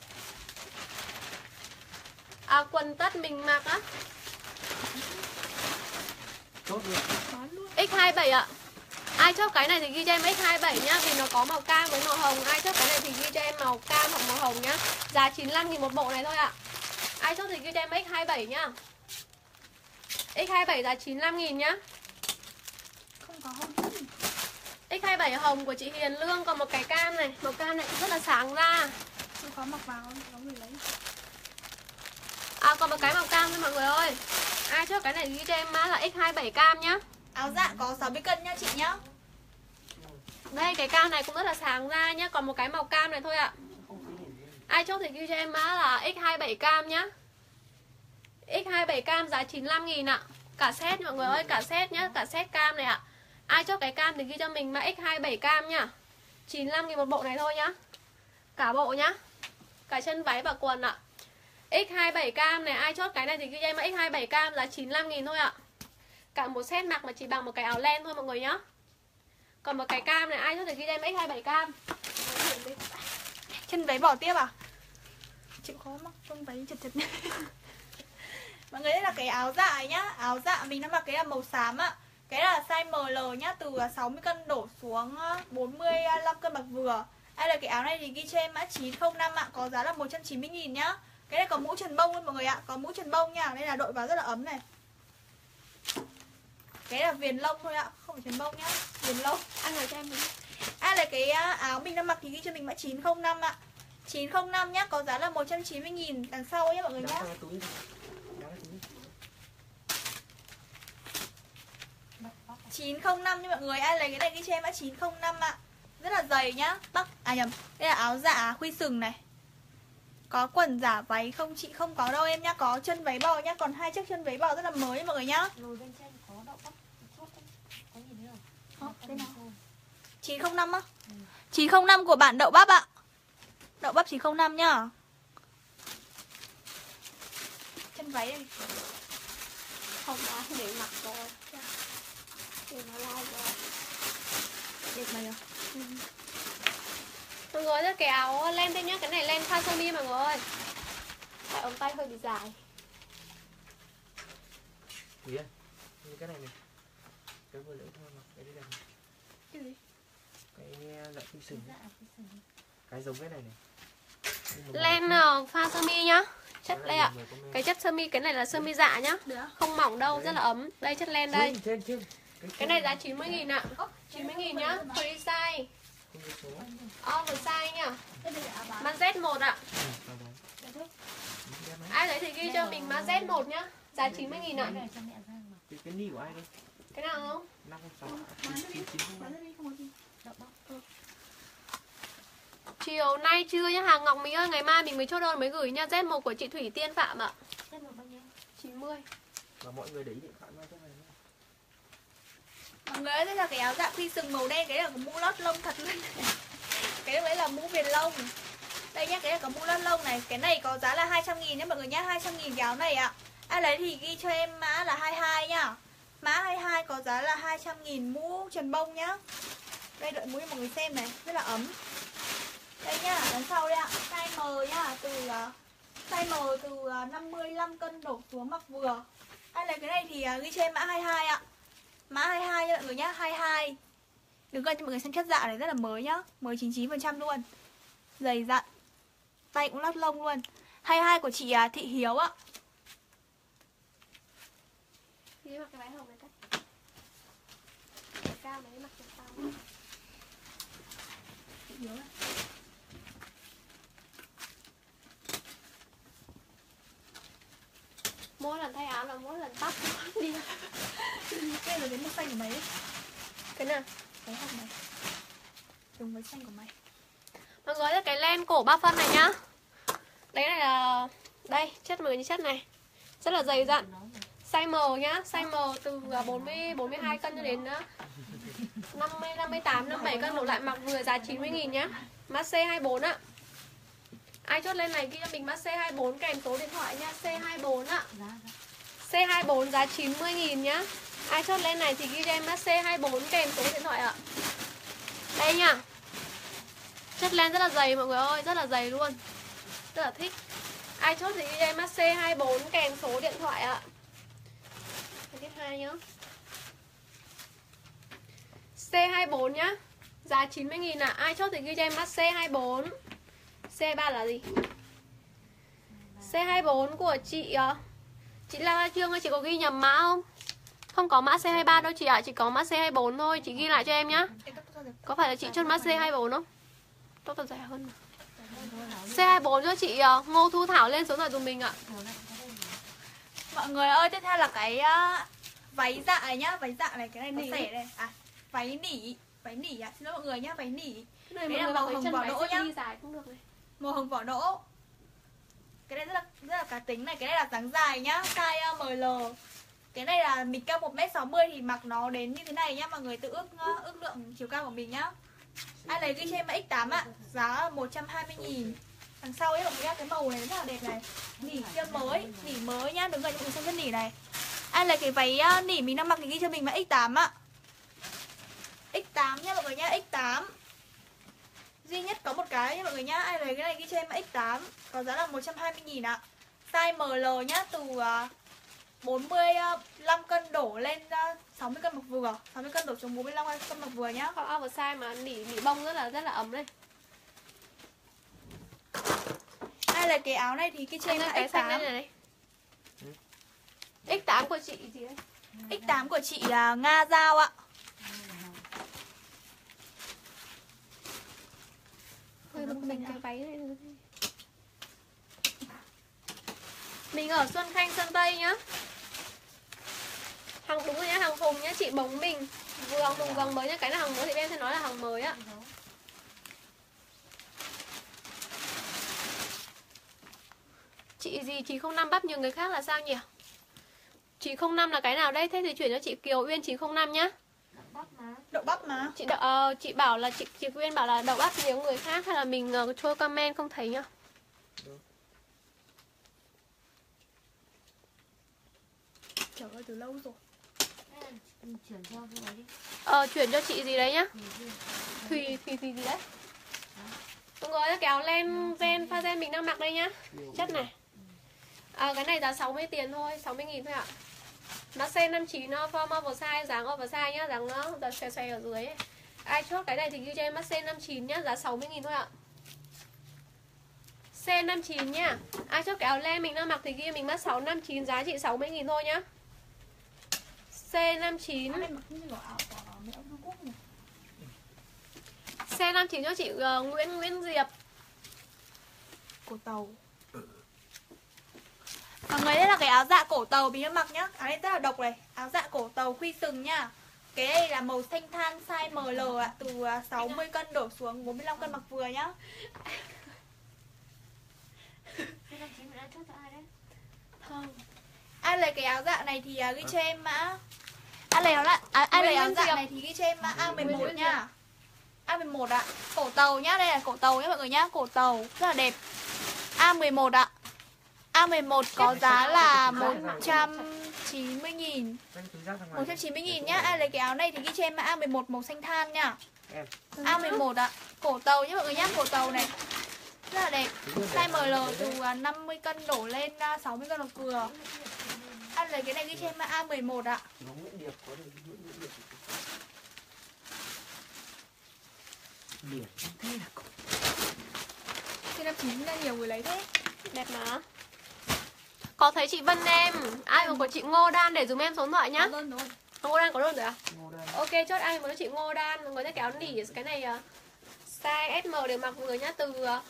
S1: À, quần tất mình mặc á.
S2: Chốt luôn.
S1: ích hai bảy ạ. Ai chốt cái này thì ghi cho em ích hai bảy nhá. Vì nó có màu cam với màu hồng. Ai chốt cái này thì ghi cho em màu cam hoặc màu hồng nhá. Giá chín mươi lăm nghìn một bộ này thôi ạ. Ai chốt thì ghi cho em ích hai bảy nhá. ích hai bảy giá chín mươi lăm nghìn nhá.
S3: Không có hồng.
S1: ích hai bảy hồng của chị Hiền Lương. Còn một cái cam này. Màu cam này cũng rất là sáng ra.
S3: Không có mặc vào, có người lấy.
S1: À, còn một cái màu cam thôi mọi người ơi. Ai chốt cái này ghi cho em mã là ích hai bảy cam nhá.
S3: Áo dạ có sáu mươi cân nha chị nhá.
S1: Đây, cái cam này cũng rất là sáng ra nhá. Còn một cái màu cam này thôi ạ. Ai chốt thì ghi cho em mã là ích hai bảy cam nhá. ích hai bảy cam giá chín mươi lăm nghìn ạ. Cả set mọi người ơi, cả set nhá. Cả set cam này ạ. Ai chốt cái cam thì ghi cho mình mã ích hai bảy cam nhá. chín mươi lăm nghìn một bộ này thôi nhá. Cả bộ nhá. Cả chân váy và quần ạ. ích hai bảy cam này, ai chốt cái này thì ghi cho em mã ích hai bảy cam giá chín mươi lăm nghìn thôi ạ. Cả một set mặc mà chỉ bằng một cái áo len thôi mọi người nhá. Còn một cái cam này, ai chốt thì ghi cho em ích hai bảy cam.
S3: Chân váy bỏ tiếp à? Chịu khó mặc chân váy chật chật. Mọi người, đây là cái áo dạ ấy nhá. Áo dạ mình đang mặc cái là màu xám ạ. Cái là size em lờ nhá, từ sáu mươi cân đổ xuống bốn mươi lăm cân mặc vừa. Ai là cái áo này thì ghi cho em mã chín không năm ạ, có giá là một trăm chín mươi nghìn nhá. Cái này có mũ trần bông luôn mọi người ạ, có mũ trần bông nha, đây là đội vào rất là ấm này. Cái là viền lông thôi ạ, không phải trần bông nhá, viền lông.
S1: Ăn rồi cho em đi.
S3: Ai là cái áo mình đang mặc thì ghi cho mình mã chín không năm ạ. chín không năm nhá, có giá là một trăm chín mươi nghìn đằng sau nhá mọi người nhá. chín không năm nha mọi người, ai lấy cái này ghi cho em mã chín không năm ạ. Rất là dày nhá. Bắc à nhầm, đây là áo dạ khuy sừng này. Có quần giả váy không chị? Không có đâu em nhá, có chân váy bò nhá, còn hai chiếc chân váy bò rất là mới nha mọi người nhá.
S4: Lùi bên trên có đậu bắp chốt đấy. Có nhìn thấy không?
S3: Ờ, đây nào. chín không năm á. Ừ. chín không năm của bạn đậu bắp ạ. Đậu bắp chín không năm nhá. Chân váy đây.
S1: Không đã để mặc rồi. Thì nó lao rồi.
S3: Đẹp mày à?
S1: Ừ. Mọi người ơi, cái áo len đây nhá. Cái này len pha sơ mi mọi người ơi. Tại ống tay hơi bị dài.
S2: Gì á? Như cái này này. Cái vừa lưỡi thôi mà. Cái đây này.
S3: Cái gì?
S2: Cái dạ phi sừng.
S4: Dạ, cái sừng.
S2: Cái giống cái này này.
S1: Len pha sơ mi nhá. Chất đây ạ. Cái chất sơ mi, cái này là sơ mi dạ nhá. Không mỏng đâu, rất là ấm. Đây chất len đây.
S2: Trên, trên.
S1: Cái này giá chín mươi nghìn ạ. chín mươi nghìn nhá. Free size. Oversize nhá. Mã Z một ạ. Ai lấy thì ghi cho mình mã Z một nhá. Giá chín mươi nghìn ạ.
S2: Cái, cái ni của ai đây?
S1: Cái nào không?
S2: năm không sáu chín chín không.
S1: Chiều nay trưa nhá. Hàng Ngọc Mỹ ơi, ngày mai mình mới chốt đơn mới gửi nha. Z một của chị Thủy Tiên Phạm ạ.
S4: Z một bao nhiêu?
S1: chín mươi.
S2: Và mọi người để ý điện thoại ngay cho này.
S3: Mọi người ơi, đây là cái áo dạ phi sừng màu đen, cái là mũ lót lông thật luôn. Cái đấy là mũ viền lông. Đây nhá, cái này có mũ lót lông này. Cái này có giá là hai trăm nghìn nhá mọi người nhá. hai trăm nghìn cái áo này ạ. Ai lấy thì ghi cho em mã là hai mươi hai nhá. Mã hai mươi hai có giá là hai trăm nghìn, mũ trần bông nhá. Đây đợi mũ cho mọi người xem này, rất là ấm. Đây nhá, đằng sau đây ạ. Size M nhá, từ uh, size M từ uh, năm mươi lăm cân đổ xuống mặc vừa. Ai lấy cái này thì uh, ghi cho em mã hai mươi hai ạ. Mã hai mươi hai nha mọi người nhá, hai mươi hai. Đừng quên cho mọi người xem chất dạ này rất là mới nhá, mới chín mươi chín phần trăm luôn. Dày dặn. Tay cũng lót lông luôn. hai mươi hai của chị uh, Thị Hiếu ạ.
S1: Đi mặc cái váy hồng này cái. Cái cao này mặc cái cao.
S3: Thị Hiếu ạ.
S1: Mỗi lần thay áo là mỗi lần tắt đi.
S3: Đây là cái màu xanh của mày ấy.
S1: Cái nào?
S3: Cái hồng này. Đúng với xanh của mày.
S1: Mọi người, cái len cổ ba phân này nhá. Đấy này là đây, chất mọi người như chất này. Rất là dày dặn. Size M nhá, size M từ bốn mươi bốn mươi hai cân cho đến năm mươi năm mươi tám năm mươi bảy cân đổ lại mặc vừa, giá chín mươi nghìn nhá. Mã C hai mươi bốn ạ. Ai chốt lên này ghi cho mình mã C hai mươi bốn kèm số điện thoại nha, C hai mươi bốn ạ. C hai mươi bốn giá chín mươi nghìn nhá. Ai chốt lên này thì ghi cho em mã C hai mươi bốn kèm số điện thoại ạ. Đây nha. Chất len rất là dày mọi người ơi, rất là dày luôn. Rất là thích. Ai chốt thì ghi cho em mã C hai mươi bốn kèm số điện thoại ạ. Tiếp hai nhá. C hai mươi bốn nhá. Giá chín mươi nghìn ạ. À. Ai chốt thì ghi cho em mã C hai mươi bốn. C hai mươi ba là gì? C hai mươi bốn của chị Chị La Trương ơi, chị có ghi nhầm mã không? Không có mã C hai mươi ba đâu chị ạ, à. Chỉ có mã C hai mươi bốn thôi. Chị ghi lại cho em nhá. Có phải là chị chốt mã C hai mươi bốn không? Tốt thật rẻ hơn mà. C hai mươi bốn cho chị Ngô Thu Thảo lên số điện thoại dùm mình ạ.
S3: Mọi người ơi, tiếp theo là cái uh, váy dạ này nhá. Váy dạ này, cái này nỉ đây. À, váy nỉ. Váy nỉ ạ, à. Xin lỗi mọi người nhá, váy nỉ.
S1: Cái này
S3: là màu hồng vỏ đỗ nhá.
S1: Dài cũng được này.
S3: Màu hồng vỏ đỗ. Cái này rất là rất là cá tính này. Cái này là dáng dài nhá, size M L. Cái này là mình cao một mét sáu mươi thì mặc nó đến như thế này nhá. Mọi người tự ước ước lượng chiều cao của mình nhá. Ai lấy ghi cho em X tám ạ. Giá một trăm hai mươi nghìn. Đằng sau ấy mọi người nhá, cái màu này rất là đẹp này. Nỉ kia mới, nỉ mới nhá. Đứng gần cho mình xem cái nỉ này. Ai lấy cái váy nỉ mình đang mặc thì ghi cho mình là X tám ạ. X tám nhá mọi người nhá, X tám. Duy nhất có một cái nha mọi người nhá. Ai lấy cái này ghi cho em X tám. Có giá là một trăm hai mươi nghìn ạ. Size M L nhá, từ bốn mươi lăm cân đổ lên sáu mươi cân mặc vừa. sáu mươi cân đổ xuống bốn mươi lăm cân mặc vừa nhá.
S1: Có oversize mà nỉ nỉ bông rất là rất là ấm đây.
S3: Ai lấy cái áo này thì cái trên là X tám.
S1: Đây này. X tám của chị gì đấy?
S3: X tám của chị là Nga Giao ạ.
S1: Hơi bực mình cái váy này. Mình ở Xuân Khanh, Sơn Tây nhá. Hàng đúng rồi nhá, hàng Hùng nhá, chị bóng mình. Vừa hàng Hùng vòng mới nhá, cái là hàng mới thì em sẽ nói là hàng mới á. Chị gì chín không năm bắp nhiều người khác là sao nhỉ? chín không năm là cái nào đây? Thế thì chuyển cho chị Kiều Uyên chín không năm nhá.
S3: Đậu bắp mà.
S1: Chị đậu, uh, chị bảo là chị chị Uyên bảo là đậu bắp nhiều người khác hay là mình uh, trôi comment không thấy nhá.
S3: Trời ơi, từ lâu rồi.
S4: Chuyển cho cái đấy đi.
S1: Ờ, chuyển cho chị gì đấy nhá. Thùy, Thùy, Thùy gì đấy. Mọi người cái áo len ven pha ren mình đang mặc đây nhá. Chất này. À, cái này giá sáu mươi tiền thôi, sáu mươi nghìn thôi ạ. Nó C năm mươi chín nó form oversize, dáng oversize nhá, dáng nó xòe xòe ở dưới ấy. Ai chốt cái này thì ghi cho em C năm mươi chín nhá, giá sáu mươi nghìn thôi ạ. C năm mươi chín nhá. Ai chốt cái áo len mình đang mặc thì ghi mình mã sáu năm chín, giá trị sáu mươi nghìn thôi nhá. C năm mươi chín. C năm mươi chín cho chị uh, Nguyễn Nguyễn Diệp.
S3: Cổ tàu. Mọi người, đây là cái áo dạ cổ tàu mình đang mặc nhá. Áo này rất là độc này. Áo dạ cổ tàu khuy sừng nhá. Cái đây là màu xanh than size M L ạ. Từ sáu mươi cân đổ xuống bốn mươi lăm cân mặc vừa nhá. Không. Ai lấy cái áo dạ này thì ghi cho em mã. Ai lấy áo dạ, à, ai lấy áo dạ này thì ghi cho em mã A mười một nhá. A mười một ạ. Cổ tàu nhá, đây là cổ tàu nhá mọi người nhá, cổ tàu rất là đẹp. A mười một ạ. A mười một có giá là một trăm chín mươi nghìn. một trăm chín mươi nghìn nhá. Ai lấy cái áo này thì ghi cho em mã A mười một màu xanh than nhá. A mười một ạ. Cổ tàu nhá mọi người nhá, cổ tàu này rất là đẹp. Size em lờ từ năm mươi cân đổ lên sáu mươi cân là vừa. Ai lấy cái này ghi cho em mã A mười một ạ. Trên năm chín là nhiều người lấy thế.
S1: Đẹp mà. Có thấy chị Vân em. Ai mà có chị Ngô Đan để dùm em số điện thoại nhá.
S3: Luôn rồi.
S1: Ngô Đan có luôn rồi à? Ok, chốt ai muốn cho chị Ngô Đan. Mọi người thấy cái áo nỉ, cái này uh, size ét em để mặc mọi người nhá. Từ uh,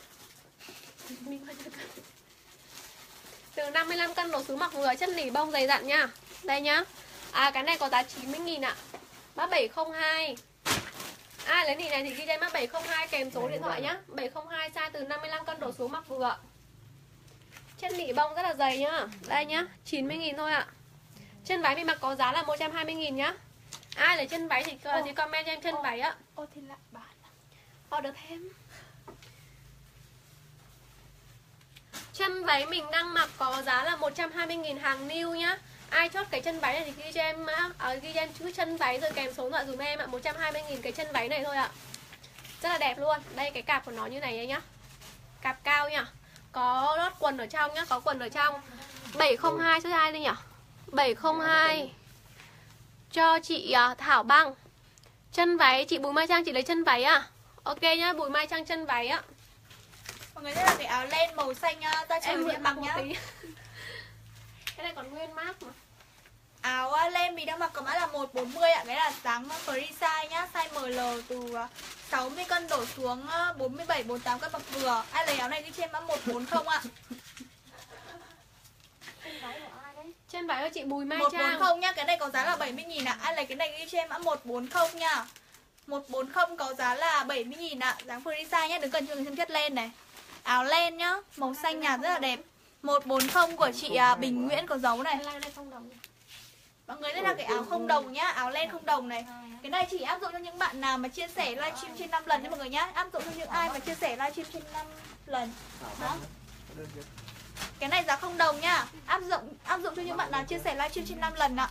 S1: từ năm mươi lăm cân đổ xuống mặc mọi người. Chất nỉ bông dày dặn nha. Đây nhá. À cái này có giá chín mươi nghìn ạ. Mã bảy không hai. Ai lấy nỉ này thì ghi cho mã bảy không hai kèm số điện thoại nhá. bảy không hai size từ năm mươi lăm cân đổ xuống mặc vừa. Chất nỉ bông rất là dày nhá. Đây nhá, chín mươi nghìn thôi ạ. Chân váy mình mặc có giá là một trăm hai mươi nghìn nhá. Ai lấy chân váy thì, thì comment cho em chân váy ạ.
S3: Ô thì lại bán.
S1: Order thêm. Chân váy mình đang mặc có giá là một trăm hai mươi nghìn hàng new nhá. Ai chốt cái chân váy này thì ghi cho em à, ghi cho em chữ chân váy rồi kèm số điện thoại dùm em ạ. một trăm hai mươi nghìn cái chân váy này thôi ạ. Rất là đẹp luôn. Đây cái cạp của nó như này nhá. Cạp cao nhá. Có lót quần ở trong nhá, có quần ở trong. bảy không hai số hai đi nhỉ? bảy không hai cho chị uh, Thảo Băng. Chân váy chị Bùi Mai Trang chị lấy chân váy à? Ok nhá, Bùi Mai Trang chân váy á.
S3: Mọi người thấy là cái áo len màu xanh uh, da trời
S1: Em
S3: mặc nhá.
S1: Cái này còn nguyên mát mà.
S3: Áo uh, len mình đang mặc có mã là một bốn mươi ạ. Cái là dáng free size nhá. Size em lờ từ uh, sáu mươi cân đổ xuống uh, bốn mươi bảy, bốn mươi tám cân mặc vừa. Ai lấy áo này ghi trên mã một bốn không ạ.
S1: Chân váy của chị Bùi Mai
S3: một
S1: Trang
S3: bốn không nhá. Cái này có giá là bảy mươi nghìn ạ. Ai lấy cái này ghi trên mã một bốn không nha. một bốn không có giá là bảy mươi nghìn ạ. Dáng free size nhá. Đừng cần cho người thêm chất len này. Áo len nhá. Màu xanh nhạt rất là đẹp. một bốn không của chị uh, Bình Nguyễn có dấu này. Mọi người, đây là cái áo không đồng nhá, áo len không đồng này. Cái này chỉ áp dụng cho những bạn nào mà chia sẻ livestream trên năm lần nha mọi người nhá. Áp dụng cho những ai mà chia sẻ livestream trên năm lần. Đó. Cái này giá không đồng nhá. Áp dụng áp dụng cho những bạn nào chia sẻ livestream trên năm lần ạ.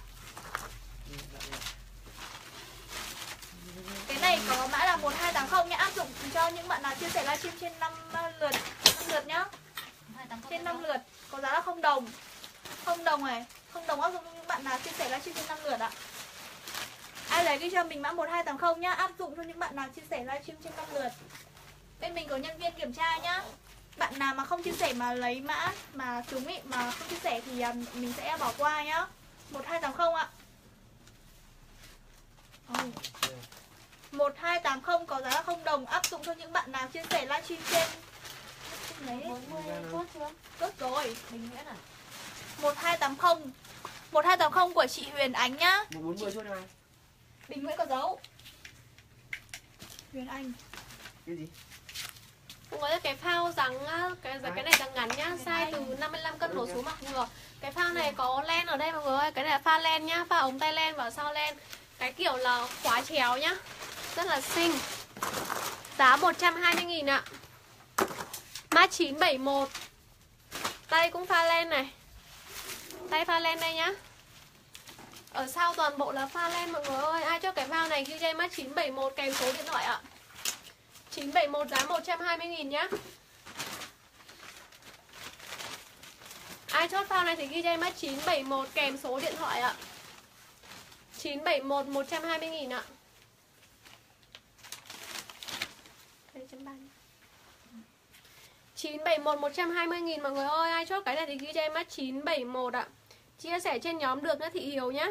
S3: Cái này có mã là một hai tám không nhá, áp dụng cho những bạn nào chia sẻ livestream trên năm lượt, năm lượt nhá. Trên năm lượt có giá là không đồng. Không đồng này, không đồng áp dụng cho những bạn nào chia sẻ livestream trên năm lượt ạ. Ai lấy ghi cho mình mã một hai tám không nhá, áp dụng cho những bạn nào chia sẻ livestream trên năm lượt. Bên mình có nhân viên kiểm tra nhá. Bạn nào mà không chia sẻ mà lấy mã mà trúng ý, mà không chia sẻ thì mình sẽ bỏ qua nhá. một hai tám không ạ. một hai tám không có giá là không đồng, áp dụng cho những bạn nào chia sẻ livestream trên đấy.
S4: Tốt chưa?
S3: Tốt rồi.
S4: Bình Nguyễn à?
S3: một hai tám không. một hai tám không của chị Huyền Ánh nhá.
S2: một bốn mươi chốt hai.
S3: Bình Nguyễn có dấu. Huyền Anh.
S2: Cái gì?
S1: Cũng có cái phao dáng cái cái này dáng ngắn nhá, size từ năm mươi lăm cân đổ xuống mặc vừa. Cái phao này có len ở đây mọi người ơi, cái này là pha len nhá, pha ống tay len và sau len. Cái kiểu là khóa chéo nhá. Rất là xinh. Giá một trăm hai mươi nghìn ạ. Mã chín bảy mốt. Tay cũng pha len này. Tay pha len đây nhá. Ở sau toàn bộ là pha len mọi người ơi. Ai cho cái phao này ghi cho em mã chín bảy mốt kèm số điện thoại ạ. chín bảy mốt giá một trăm hai mươi nghìn nhá. Ai chốt phao này thì ghi cho em mã chín bảy mốt kèm số điện thoại ạ. chín bảy mốt một trăm hai mươi nghìn ạ. chín bảy mốt một trăm hai mươi nghìn mọi người ơi. Ai chốt cái này thì ghi cho em mã chín bảy mốt ạ. Chia sẻ trên nhóm được nhá Thị Hiếu nhá.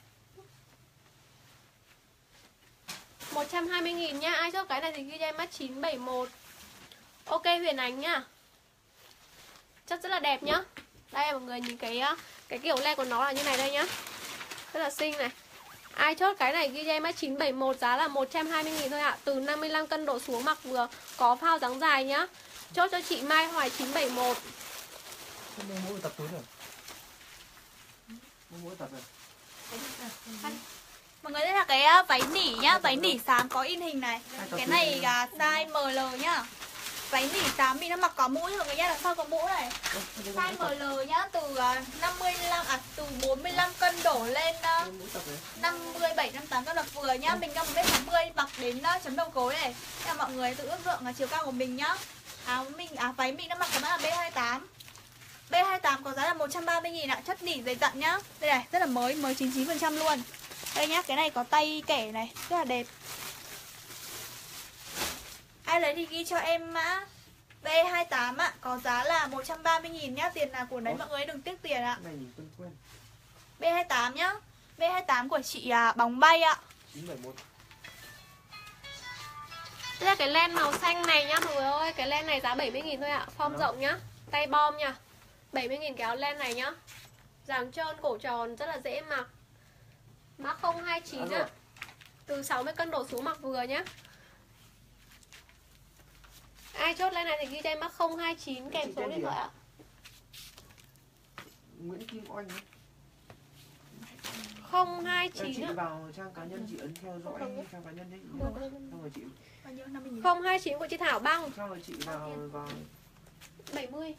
S1: một trăm hai mươi nghìn nhá. Ai chốt cái này thì ghi cho em mã chín bảy mốt. Ok Huyền Ánh nhá. Chất rất là đẹp nhá. Đây mọi người nhìn cái cái kiểu len của nó là như này đây nhá. Rất là xinh này. Ai chốt cái này ghi cho em mã chín bảy mốt giá là một trăm hai mươi nghìn thôi ạ. Từ năm mươi lăm cân đổ xuống mặc vừa, có phao dáng dài nhá. Chốt cho chị Mai Hoài chín bảy mốt.
S2: Không mua mỗi tập túi rồi. Mua mỗi tập rồi.
S3: Mọi người thấy là cái à, váy nỉ nhá, váy nỉ xám có in hình này. Cái này là size em lờ nhá. Váy nỉ xám mình nó mặc có mũ, mọi người nhá, đằng sau có mũ này. Size em lờ nhá, từ năm mươi lăm à từ bốn mươi lăm cân đổ lên năm mươi bảy năm mươi tám cân là vừa nhá. Mình cao một mét sáu mươi, mặc đến uh, chấm đầu gối này. Thế là mọi người tự ước lượng là chiều cao của mình nhá. Áo mình à váy mình nó mặc có mã là B hai tám. B hai tám có giá là một trăm ba mươi nghìn ạ, chất nỉ dày dặn nhá. Đây này, rất là mới, mới chín mươi chín phần trăm luôn. Đây nhá, cái này có tay kẻ này, rất là đẹp. Ai lấy thì ghi cho em mã B hai tám ạ, có giá là một trăm ba mươi nghìn nhá, tiền là của đấy mọi người đừng tiếc tiền ạ.
S2: Này nhìn quen quen.
S3: B hai tám nhá. B hai tám của chị à, bóng bay ạ.
S2: chín bảy mốt.
S1: Đây là cái len màu xanh này nhá mọi người ơi. Cái len này giá bảy mươi nghìn thôi ạ. Form
S2: Đó.
S1: rộng nhá. Tay bom nha. bảy mươi nghìn cái áo len này nhá. Dáng trơn cổ tròn rất là dễ mặc. Mã không hai chín ạ. Từ sáu mươi cân đổ xuống mặc vừa nhá. Ai chốt len này thì ghi cho em mã không hai chín kèm số điện thoại ạ.
S2: Nguyễn Kim Oanh ấy.
S1: không hai
S2: Chị
S1: chín ạ.
S2: vào trang cá nhân chị ấn theo dõi trang cá nhân đấy. Xong rồi chị
S3: Bao nhiêu? năm mươi nghìn.
S1: không hai chín của chị Thảo Băng.
S2: xong rồi chị vào vào
S1: bảy mươi.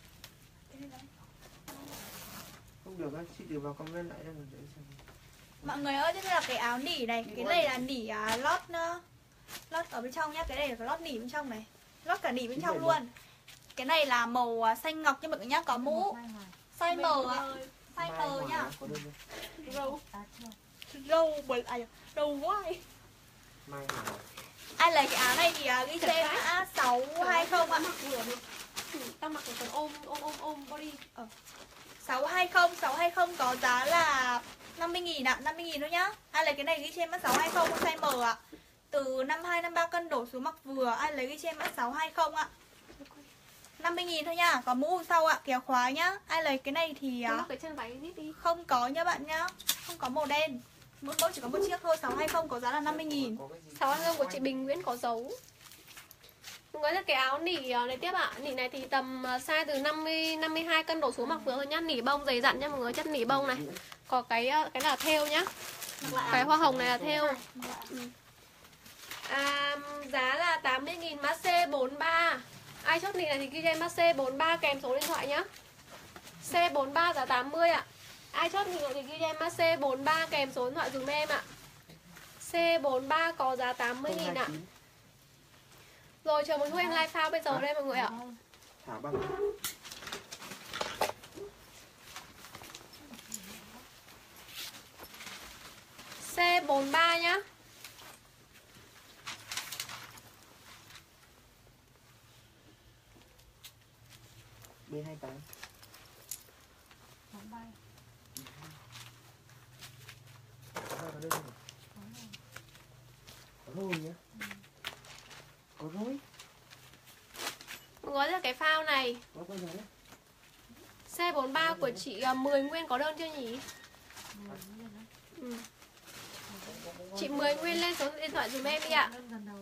S2: không được á, chị đều vào comment lại cho mình để xem.
S3: Mọi người ơi, thế là cái áo nỉ này, cái này là nỉ à, lót uh, lót ở bên trong nhá, cái này là cái lót nỉ bên trong này. Lót cả nỉ bên trong luôn. Cái này là màu à, xanh ngọc nha mọi người nhá, có mũ. Size M ạ. Size M nhá.
S2: Có đơn không?
S3: Râu. Râu bởi ai râu quá.
S2: Mai Hà.
S3: Ai lấy cái áo này thì uh, ghi cho em mã sáu hai không ạ.
S1: Tao mặc còn ôm ôm ôm ôm body.
S3: Ờ. sáu hai không, sáu hai không có giá là năm mươi nghìn ạ, năm mươi nghìn thôi nhá. Ai lấy cái này ghi cho em mã sáu hai không size M ạ. Từ năm hai năm ba cân đổ xuống mặc vừa, ai lấy ghi cho em mã sáu hai không ạ. năm mươi nghìn thôi nha, có mũ sau ạ, kéo khóa nhá. Ai lấy cái này thì
S1: Tôi
S3: uh,
S1: mặc cái chân váy nít đi.
S3: không có nha bạn nhá. Không có màu đen. Mỗi mẫu chỉ có một chiếc thôi, sáu hai không có giá là năm mươi nghìn.
S2: Có cái gì?
S1: sáu hai không của chị Bình Nguyễn có dấu. Mọi người là cái áo nỉ này tiếp ạ. Nỉ này thì tầm size từ năm mươi năm mươi hai cân đổ xuống mặc vừa thôi nhá. Nỉ bông dày dặn nhá mọi người, chất nỉ bông này. Có cái cái là thêu nhá. Cái hoa hồng này là thêu. Ừ. À, giá là tám mươi nghìn mã C bốn ba. Ai chốt nỉ này thì ghi cho em mã C bốn ba kèm số điện thoại nhá. C bốn ba giá tám mươi ạ. Ai chốt nỉ này thì ghi cho em mã C bốn ba kèm số điện thoại dùm em ạ. C bốn ba có giá tám mươi nghìn ạ. Rồi chờ một lúc em live file bây giờ đây mọi người ạ.
S2: Thảo Băng.
S1: C bốn ba nhá.
S2: B hai tám.
S4: Bóng bay.
S2: Có đơn không? Có rồi nhá. Có rối.
S1: Mọi người là cái phao này.
S2: Có bao giờ đấy?
S1: C bốn ba của chị uh, mười nguyên có đơn chưa nhỉ? Ừ. Chị mười nguyên lên số điện thoại dùm em đi ạ.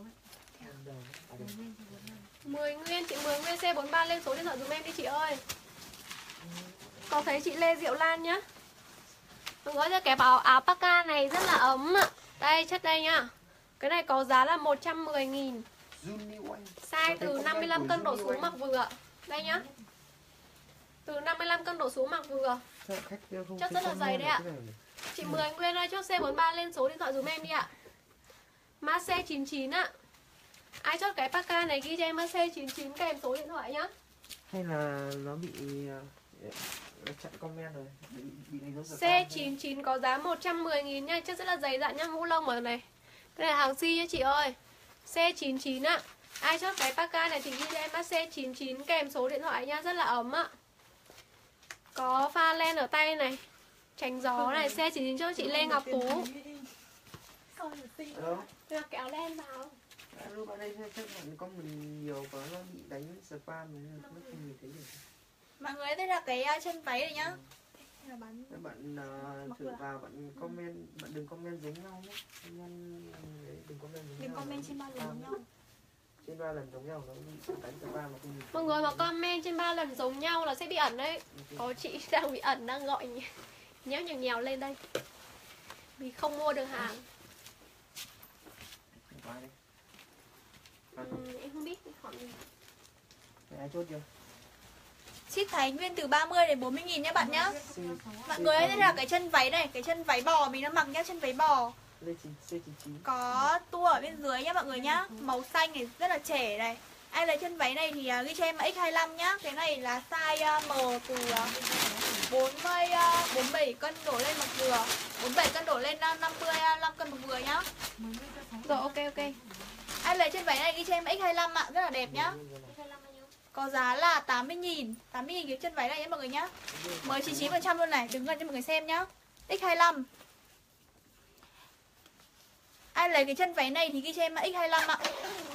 S1: mười nguyên, chị mười nguyên C bốn ba lên số điện thoại dùm em đi chị ơi. Có thấy chị Lê Diệu Lan nhá. Mọi người là cái áo áo parka này rất là ấm ạ. Đây chất đây nhá. Cái này có giá là một trăm mười nghìn. Size từ năm mươi lăm cân đổ xuống mặc vừa. Đây nhá. Từ năm mươi lăm cân đổ xuống mặc vừa. Chất rất là dày đấy ạ. Chị mười nguyên ơi, chốt C bốn ba lên số điện thoại dùm em đi ạ. Mã C chín chín ạ. Ai chốt cái parka này ghi cho em mã C chín chín kèm số điện thoại nhá.
S2: Hay là nó bị uh, chặn comment rồi, bị, bị đánh dấu
S1: C chín chín có giá một trăm mười nghìn nha, chất rất là dày dặn nhá, mũ lông ở này. Cái này là hàng si nha chị ơi. C chín chín ạ. Ai chốt cái parka này thì ghi cho em mã C chín chín kèm số điện thoại nha, rất là ấm ạ. Có pha len ở tay này, tránh gió này. C chín chín cho chị Lê Ngọc Tú.
S2: Alo.
S1: Được kéo len vào.
S2: Alo, bạn đây chắc bạn con mình nhiều quá nó bị đánh spam nên nó không nhìn thấy được.
S3: Mọi người đây là cái uh, chân váy này nhá. Ừ. Là bán...
S2: Các bạn uh, thử vào, bạn comment, bạn đừng comment giống nhau nhé. Comment, đừng comment giống
S3: đừng
S2: nhau.
S3: comment trên ba lần giống nhau.
S2: Trên ba lần giống nhau nó bị đánh spam mà không nhìn.
S1: Mọi người mà comment trên ba lần giống nhau là sẽ bị ẩn đấy. Có chị đang bị ẩn, đang gọi nhéo nhèo nhèo lên đây vì không mua được hàng.
S2: của ai đấy?
S1: Ừ, em không biết hỏi gì.
S2: Để ai chốt chưa?
S3: Ship Thái Nguyên từ ba mươi đến bốn mươi nghìn nhé bạn nhá.
S2: C-
S3: Mọi người ơi, đây là cái chân váy này, cái chân váy bò mình đang mặc nhá, chân váy bò.
S2: Lê chín C chín chín.
S3: Có tua ở bên dưới nhá mọi người nhá. Màu xanh này rất là trẻ này. Ai lấy chân váy này thì uh, ghi cho em X hai mươi lăm nhá. Cái này là size uh, M từ uh, bốn mươi, uh, bốn mươi bảy cân đổ lên mặc vừa. bốn mươi bảy cân đổ lên uh, năm mươi lăm cân mặc vừa nhá.
S1: Rồi ok ok.
S3: Ai lấy chân váy này ghi cho em X hai mươi lăm ạ, rất là đẹp nhá. Có giá là tám mươi nghìn, tám mươi nghìn cái chân váy này nhé mọi người nhá. Mới chín mươi chín phần trăm luôn này, đứng gần cho mọi người xem nhá. X hai mươi lăm. Ai lấy cái chân váy này thì ghi cho em X hai mươi lăm ạ.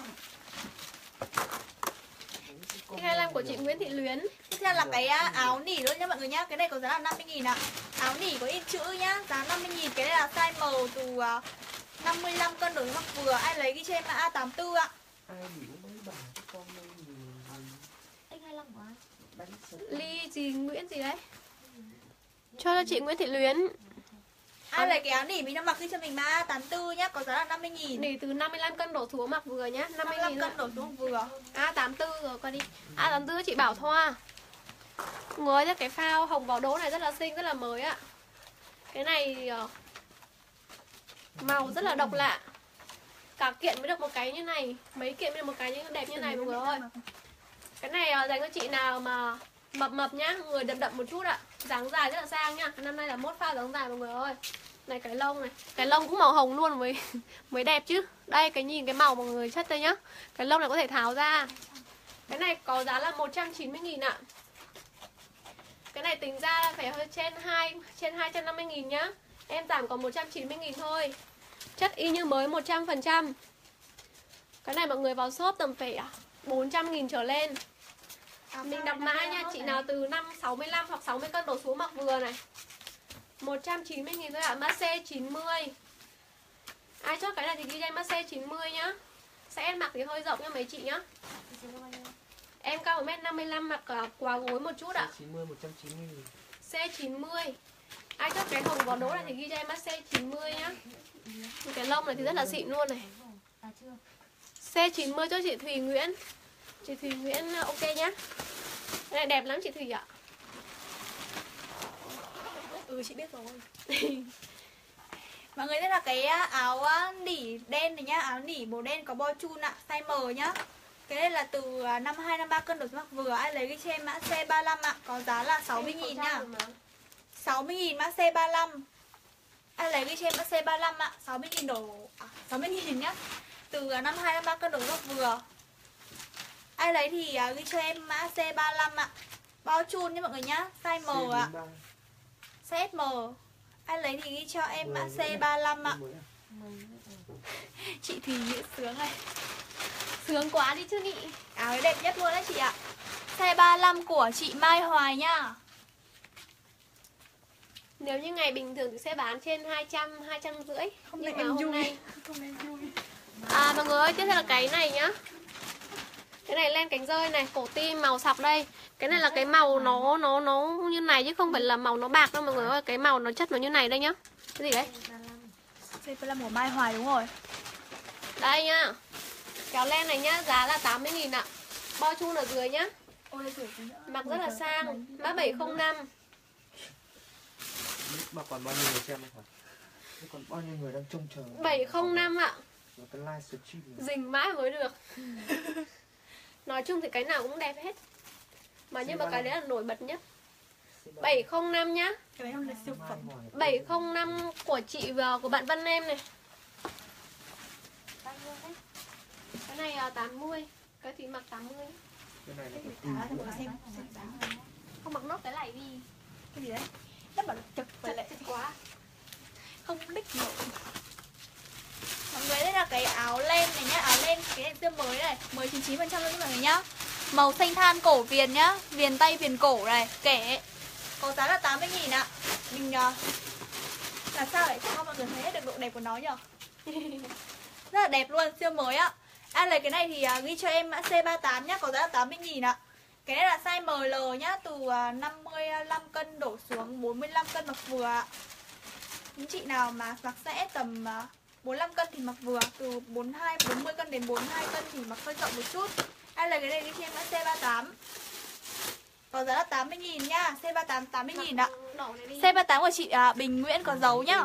S1: X hai mươi lăm của chị Nguyễn Thị Luyến.
S3: Tiếp theo là cái áo nỉ luôn nha mọi người nhá. Cái này có giá là năm mươi nghìn ạ. Áo nỉ có in chữ nhá, giá năm mươi nghìn. Cái này là size M từ năm mươi lăm cân đổ mặc vừa. Ai lấy ghi cho em A tám mươi tư ạ.
S2: Ai biểu mấy bà cái con này gì
S4: X hai mươi lăm của ai?
S2: đánh sợ.
S1: Ly gì Nguyễn gì đấy. Cho cho chị Nguyễn Thị Luyến.
S3: Ai lấy cái áo nỉ mình đang mặc ghi cho mình mà A tám mươi tư nhá, có giá là năm mươi nghìn.
S1: Nỉ từ năm mươi lăm cân đổ xuống mặc vừa nhá, năm mươi
S3: năm mươi lăm
S1: nghìn
S3: cân đổ xuống vừa.
S1: A tám mươi tư rồi qua đi. A tám mươi tư chị Bảo Thoa. Ngồi ra cái phao hồng vỏ đỗ này rất là xinh, rất là mới ạ. Cái này uh, màu rất là độc lạ. Cả kiện mới được một cái như này, mấy kiện mới được một cái như đẹp như này mọi người ơi. Cái này uh, dành cho chị nào mà mập mập nhá, người đậm đậm một chút ạ. Dáng dài rất là sang nhá. Năm nay là mốt phao dáng dài mọi người ơi. Này cái lông này, cái lông cũng màu hồng luôn mới mới đẹp chứ. Đây cái nhìn cái màu mọi người chất đây nhá. Cái lông này có thể tháo ra. Cái này có giá là một trăm chín mươi nghìn ạ. Cái này tính ra là phải hơi trên hai trên hai trăm năm mươi nghìn nhá. Em giảm còn một trăm chín mươi nghìn thôi. Chất y như mới một trăm phần trăm. Cái này mọi người vào shop tầm phải bốn trăm nghìn trở lên. Mình đọc mã nha, chị nào từ năm sáu mươi lăm hoặc sáu mươi cân đổ xuống mặc vừa này. một trăm chín mươi nghìn thôi ạ, mã C chín mươi. Ai chốt cái này thì ghi cho em mã C chín mươi nhá. Sẽ em mặc thì hơi rộng nha mấy chị nhá. Em cao một mét năm mươi lăm mặc quá gối một chút ạ.
S2: chín mươi một trăm chín mươi nghìn.
S1: C chín mươi. Ai chốt cái hồng vỏ đỗ này thì ghi cho em mã C chín mươi nhá. Cái lông này thì rất là xịn luôn này. C chín mươi cho chị Thùy Nguyễn. Chị Thùy Nguyễn ok nhá. Cái này đẹp lắm chị Thùy ạ.
S3: Ừ chị biết rồi. Mọi người, đây là cái áo nỉ đen này nhá, áo nỉ màu đen có bo chun ạ, size M nhá. Cái này là từ năm mươi hai năm mươi ba cân đổ xuống mặc vừa. Ai lấy cái cho em mã C ba mươi lăm ạ, có giá là sáu mươi nghìn nhá. sáu mươi nghìn mã C ba mươi lăm. Ai lấy cái cho em mã C ba mươi lăm ạ, sáu mươi nghìn đổ à, sáu mươi nghìn nhá. Từ năm mươi hai năm mươi ba cân đổ xuống mặc vừa. Ai lấy thì ghi cho em mã C ba mươi lăm ạ. Bao chun nha mọi người nhá, size M ạ. Size M. Ai lấy thì ghi cho em mã C ba mươi lăm ạ. Chị Thùy Nguyễn sướng này.
S1: Sướng quá đi chứ nhị.
S3: Áo ấy đẹp nhất luôn đấy chị ạ. Size ba mươi lăm của chị Mai Hoài nhá.
S1: Nếu như ngày bình thường thì sẽ bán trên hai trăm, hai trăm rưỡi.
S3: Hôm
S1: Nhưng
S3: nay
S1: mà
S3: em
S1: hôm
S3: vui.
S1: nay
S3: Hôm nay em vui.
S1: À mọi người ơi, tiếp theo là cái này nhá. Cái này len cánh rơi này, cổ tim màu sọc đây. Cái này là cái màu nó nó nó như này chứ không phải là màu nó bạc đâu mọi người ơi. Cái màu nó chất nó như này đây nhá. Cái gì đấy?
S3: Size ba mươi lăm của Mai Hoài đúng rồi.
S1: Đây nhá. Kéo len này nhá, giá là tám mươi nghìn ạ. Bao chun ở dưới nhá. Mặc rất là sang. Mã bảy không năm.
S2: Mà còn bao nhiêu người xem không? Còn bao nhiêu người đang trông chờ?
S1: bảy không năm ạ.
S2: Một cái live stream.
S1: Dình mãi mới được. Nói chung thì cái nào cũng đẹp hết. Mà nhưng mà cái đấy là nổi bật nhất. bảy không năm nhá.
S3: Cái đấy không là siêu phẩm.
S1: bảy không năm của chị và của bạn Văn Em này. Cái này là tám mươi. Cái thì mặc tám mươi.
S2: Cái này là
S3: Cái
S2: cái
S3: gì
S2: tim.
S3: thả cho mọi người xem. Xem giá.
S1: Không mặc nốt cái này đi.
S3: Cái gì đấy? Nó bảo là chật
S1: Chật
S3: lại
S1: chật quá.
S3: không đích nổi. Mọi người, đây là cái áo len này nhá, áo len cái này siêu mới này, mới chín mươi chín phần trăm luôn mọi người nhá. Màu xanh than cổ viền nhá, viền tay viền cổ này, kẻ. Có giá là tám mươi nghìn ạ. Mình uh, là sao để cho mọi người thấy hết được độ đẹp của nó nhở? Rất là đẹp luôn, siêu mới ạ. Ai lấy cái này thì uh, ghi cho em mã C ba mươi tám nhá, có giá là tám mươi nghìn ạ. Cái này là size M L nhá, từ uh, năm mươi lăm cân đổ xuống bốn mươi lăm cân mặc vừa ạ. Những chị nào mà mặc sẽ tầm uh, bốn mươi lăm cân thì mặc vừa, từ bốn mươi hai, bốn mươi cân đến bốn mươi hai cân thì mặc hơi rộng một chút. Ai lấy cái này ghi cho em mã C ba mươi tám. Có giá là tám mươi nghìn nhá, C ba mươi tám tám mươi nghìn ạ. C ba mươi tám của chị à, Bình Nguyễn có dấu nhá.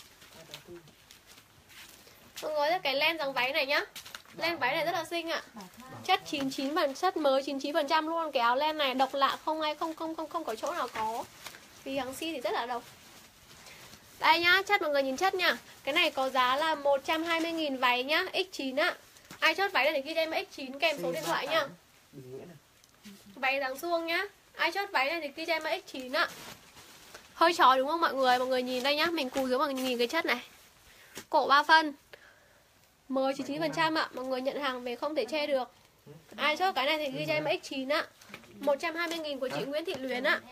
S1: Mọi người cái len dòng váy này nhá. Len váy này rất là xinh ạ. Chất chín mươi chín phần chất mới chín mươi chín phần trăm luôn. Cái áo len này độc lạ, không ai không không không không có chỗ nào có. Vì hàng si thì rất là độc. Đây nhá, chất mọi người nhìn chất nhá. Cái này có giá là một trăm hai mươi nghìn váy nhá, nhân chín ạ. Ai chốt váy này thì ghi cho em nhân chín kèm số điện thoại nhá. Váy dáng suông nhá. Ai chốt váy này thì ghi cho em nhân chín ạ. Hơi chói đúng không mọi người? Mọi người nhìn đây nhá, mình cù dưới mọi người nhìn cái chất này. Cổ ba phân. Mới chín mươi chín phần trăm ạ, mọi người nhận hàng về không thể chê được. Ai chốt cái này thì ghi cho em nhân chín ạ. một trăm hai mươi nghìn của chị Nguyễn Thị Luyến ạ.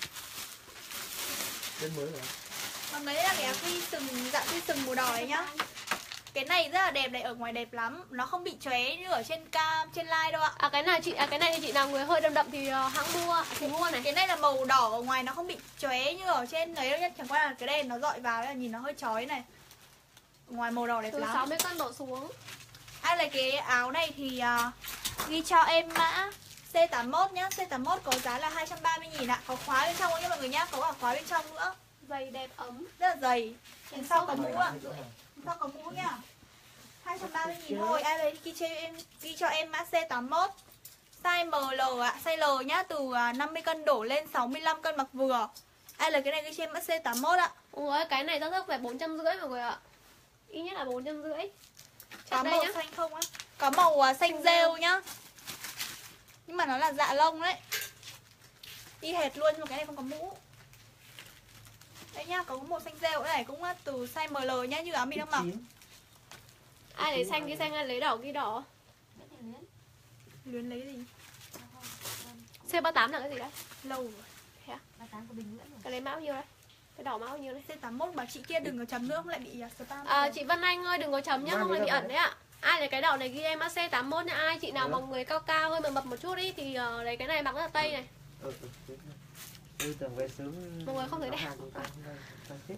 S2: Bên mới rồi.
S3: Còn đấy là cái áo quy sừng, dạng quy sừng màu đỏ đấy nhá. Cái này rất là đẹp này, ở ngoài đẹp lắm. Nó không bị chóe như ở trên cam, trên live đâu ạ.
S1: À cái này chị à cái này thì chị nào người hơi đậm đậm thì uh, hãng mua thì mua này.
S3: Cái này là màu đỏ ở ngoài nó không bị chóe như ở trên đấy đâu nhá. Chẳng qua là cái đèn nó dọi vào là nhìn nó hơi chói này. Ở ngoài màu đỏ đẹp
S1: Từ
S3: lắm.
S1: sáu mươi cân đổ xuống.
S3: Ai lấy cái áo này thì uh, ghi cho em mã C tám mươi mốt nhá. C tám mươi mốt có giá là hai trăm ba mươi nghìn ạ. Có khóa bên trong nhá mọi người nhá. Có cả khóa bên trong nữa.
S1: Dày đẹp ấm.
S3: Rất là dày. Đằng sau có mũ ạ. Đằng sau có mũ nhá. hai trăm ba mươi nghìn thôi. Ai lấy ghi cho em, ghi cho em mã C tám mươi mốt. Size em lờ ạ. Size L nhá. Từ năm mươi cân đổ lên sáu mươi lăm cân mặc vừa. Ai lấy cái này ghi cho em mã C tám mươi mốt ạ.
S1: Ôi cái này rất rất phải bốn trăm rưỡi mọi người ạ. Ít nhất là bốn trăm rưỡi.
S3: Có màu nhá. Xanh không á? Có màu uh, xanh rêu nhá. Nhưng mà nó là dạ lông đấy. Y hệt luôn nhưng mà cái này không có mũ. Đây nhá, có màu xanh rêu này cũng từ size em lờ nhá, như áo mình đang mặc.
S1: Ai lấy xanh ghi xanh, ai lấy đỏ ghi đỏ.
S3: Luyến lấy gì?
S1: C ba mươi tám là cái gì đấy?
S3: Lâu rồi.
S1: Thế à?
S4: ba mươi tám của Bình Nguyễn rồi.
S1: Cái lấy mã bao nhiêu đấy? Cái đỏ mã bao nhiêu đấy?
S3: C tám mươi mốt bảo chị kia đừng có chấm nữa, không lại bị uh, spam.
S1: À, chị Vân Anh ơi đừng có chấm nhá, không lại bị ẩn đấy ạ. Ai lấy cái đỏ này ghi em mã C tám mươi mốt nha. Ai chị nào mà người cao cao hơi mập mập một chút đi thì uh, lấy cái này mặc rất là tây này.
S2: Ừ, ừ, ừ. Tưởng về sớm.
S1: Mọi người không thấy đẹp.
S2: Đẹp.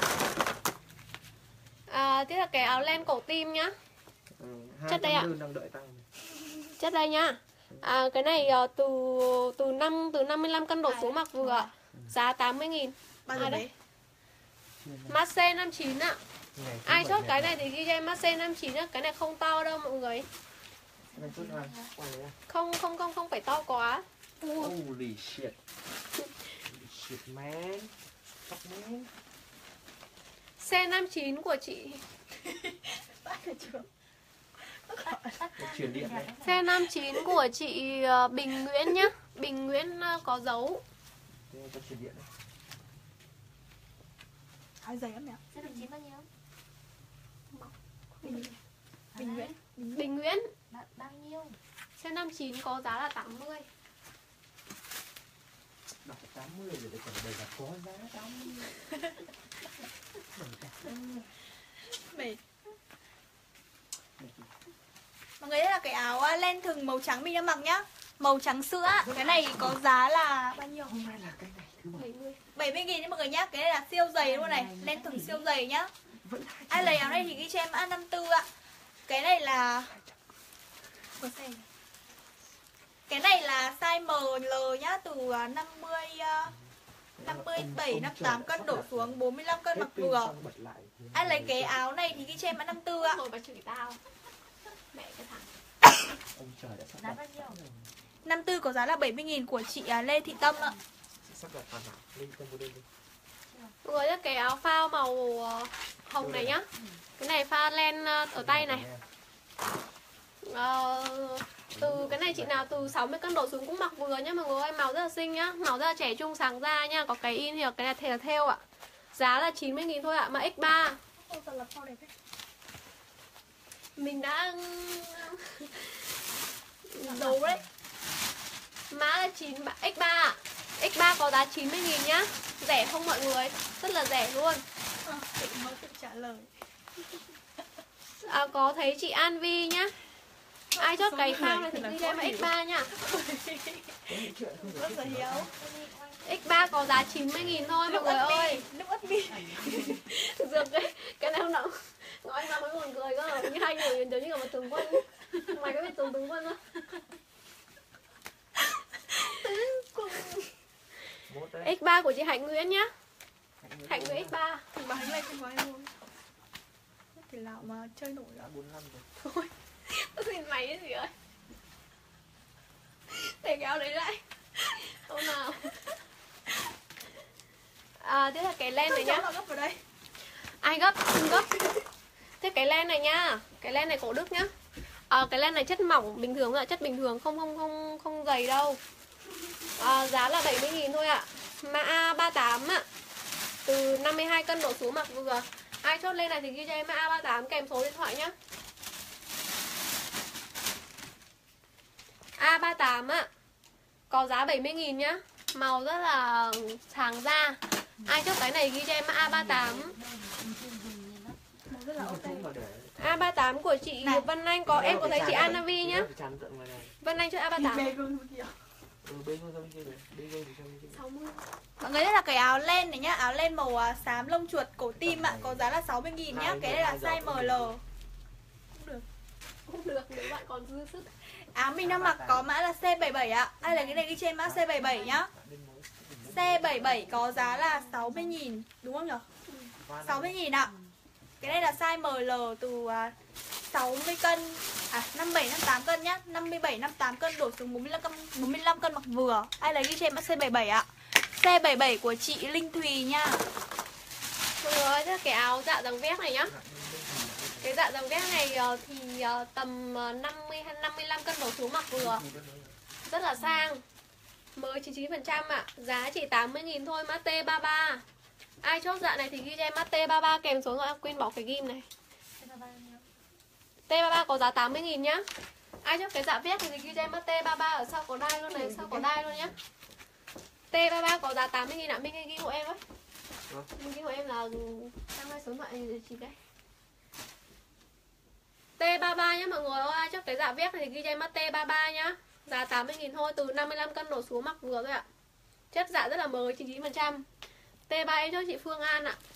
S1: À, tiếp là cái áo len cổ tim nhá.
S2: Ừ,
S1: chất đây ạ.
S2: Đang đợi tăng.
S1: Chất đây nhá. À, cái này uh, từ từ năm từ năm mươi lăm cân đổ xuống mặc vừa ạ. Giá tám mươi nghìn.
S3: Bao giờ đấy?
S1: Mã C năm mươi chín ạ. Ai chốt cái này thì ghi cho em mã C năm mươi chín á. Cái này không to đâu mọi người. Không không không không phải to quá.
S2: Holy shit. Holy shit man. Fuck man.
S1: C năm mươi chín của chị.
S2: Chuyển điện này.
S1: C năm mươi chín của chị Bình Nguyễn nhá. Bình Nguyễn có dấu.
S2: Cho chuyển điện này.
S3: Áo dày lắm nhỉ?
S4: Sẽ được chín bao nhiêu?
S3: Bình, Bình Nguyễn.
S1: Bình Nguyễn.
S4: Bao, bao nhiêu?
S1: C năm mươi chín có giá là tám mươi.
S2: Đọc tám mươi rồi để còn đây là có giá tám mươi.
S3: Mệt. Mọi người thấy là cái áo len thừng màu trắng mình đang mặc nhá. Màu trắng sữa. Cái này có giá là bao nhiêu?
S2: Hôm nay là cái này thứ bảy mươi.
S3: bảy mươi nghìn đấy mọi người nhá. Cái này là siêu dày luôn này. Len thừng siêu dày nhá. Ai lấy áo này thì ghi cho em mã năm mươi tư ạ. Cái này là Cái này là size em lờ nhá. Từ năm mươi năm mươi bảy, năm mươi tám cân đổ xuống bốn mươi lăm cân mặc vừa. Ai lấy cái áo này thì ghi cho em mã năm mươi tư ạ.
S1: Ngồi bà chửi tao. Mẹ cái thằng.
S2: Ông trời đã sắp
S4: Giá bao nhiêu?
S3: năm mươi tư có giá là bảy mươi nghìn của chị Lê Thị Tâm ạ.
S2: sắp đặt hoàn hảo. Lên tâm vô đây đi.
S1: Mọi người nhá, cái áo phao màu hồng này nhá. Cái này pha len ở tay này. Ờ, từ cái này chị nào từ sáu mươi cân đổ xuống cũng mặc vừa nhá mọi người ơi, màu rất là xinh nhá, màu rất là trẻ trung sáng ra nha, có cái in hiệu cái này thề là theo ạ. Giá là chín mươi nghìn thôi ạ, mà ích ba. Mình đã đấu đấy. Mã là chín ích ba ạ. ích ba có giá chín mươi nghìn nhá. Rẻ không mọi người, rất là rẻ luôn.
S3: À, định mới tự trả lời.
S1: À, có thấy chị An Vi nhá. Ai chốt cái phao này thì đi cho em ích ba nha.
S3: Rất là hiếu.
S1: ích ba có giá chín mươi nghìn thôi mọi người ơi.
S3: Nước ớt mi.
S1: Dược cái, cái này không động. Nói ra mới buồn cười cơ, như hai người giống như là một tướng quân. Mày có biết tướng tướng quân không? ích ba của chị Hạnh Nguyễn nhá. Hạnh Nguyễn ích ba.
S3: Bà Hạnh lên trên gói luôn. Thì lão mà chơi nổi
S2: đã
S3: đó.
S2: bốn mươi lăm rồi.
S1: Thôi, tôi xin mày cái gì ơi. Để kéo đấy lại. Không nào. À, thế là cái len này nhá.
S3: Cháu gấp vào đây.
S1: Ai gấp? Xin gấp. Thế cái len này nhá. Cái len này cổ Đức nhá. À, cái len này chất mỏng bình thường, là chất bình thường, không không không không dày đâu. À, giá là bảy mươi nghìn thôi ạ. Mã A ba mươi tám ạ. Từ năm mươi hai cân đổ xuống mặc vừa. Ai chốt lên này thì ghi cho em mã A ba mươi tám kèm số điện thoại nhá. A ba mươi tám ạ. Có giá bảy mươi nghìn nhá. Màu rất là sáng da. Ai chốt cái này ghi cho em mã A ba mươi tám.
S3: Màu rất là ok.
S1: A ba mươi tám của chị
S3: Này.
S1: Vân Anh có, em có thấy chị Anna Vi nhá.
S2: Chán tận ngoài này.
S1: Vân Anh chốt A ba mươi tám.
S3: Bê luôn kìa.
S2: Ừ, bên con bên kia này, bên kia thì sao bên kia.
S1: sáu mươi.
S3: Mọi người, đây là cái áo len này nhá. Áo len màu à, xám lông chuột cổ tim ạ. Có giá là sáu mươi nghìn nhá. Cái này là size em lờ. Cũng được.
S1: Không được, nếu bạn còn dư sức.
S3: Áo mình đang mặc có mã là C bảy mươi bảy ạ. Ai lấy cái này ghi trên mã C bảy mươi bảy nhá. C bảy mươi bảy có giá là sáu mươi nghìn. Đúng không nhỉ? sáu mươi nghìn ạ. Cái này là size em lờ từ à, sáu mươi cân. À năm mươi bảy, năm mươi tám cân nhá. năm mươi bảy, năm mươi tám cân đổ xuống bốn mươi lăm cân, bốn mươi lăm cân mặc vừa. Ai lấy ghi trên mã C bảy mươi bảy ạ. C bảy mươi bảy của chị Linh Thùy nha.
S1: Mọi người ơi, thế cái áo dạ dáng vest này nhá. Cái dạ dáng vest này ờ, thì ờ, tầm ờ, năm mươi hay năm mươi lăm cân đổ xuống mặc vừa. Rất là sang. Mới chín mươi chín phần trăm ạ. Giá chỉ tám mươi nghìn thôi, mã T ba mươi ba. Ai chốt dạ này thì ghi cho em mã T ba mươi ba kèm số rồi, quên bỏ cái ghim này. T ba mươi ba có giá tám mươi nghìn nhá. Ai chốt cái dạ vest thì ghi cho em mã T ba mươi ba, ở sau có đai luôn này, sau có đai luôn nhá. T ba mươi ba có giá tám mươi nghìn ạ. Minh ghi của em ấy. Minh ghi của em là đang hai số điện thoại để chị đây. T ba mươi ba nhá mọi người ơi. Ai chốt cái dạ vest thì ghi cho em mã T ba mươi ba nhá. Giá tám mươi nghìn thôi, từ năm mươi lăm cân đổ xuống mặc vừa thôi ạ. Chất dạ rất là mới, chín mươi chín phần trăm. T ba em cho chị Phương An ạ.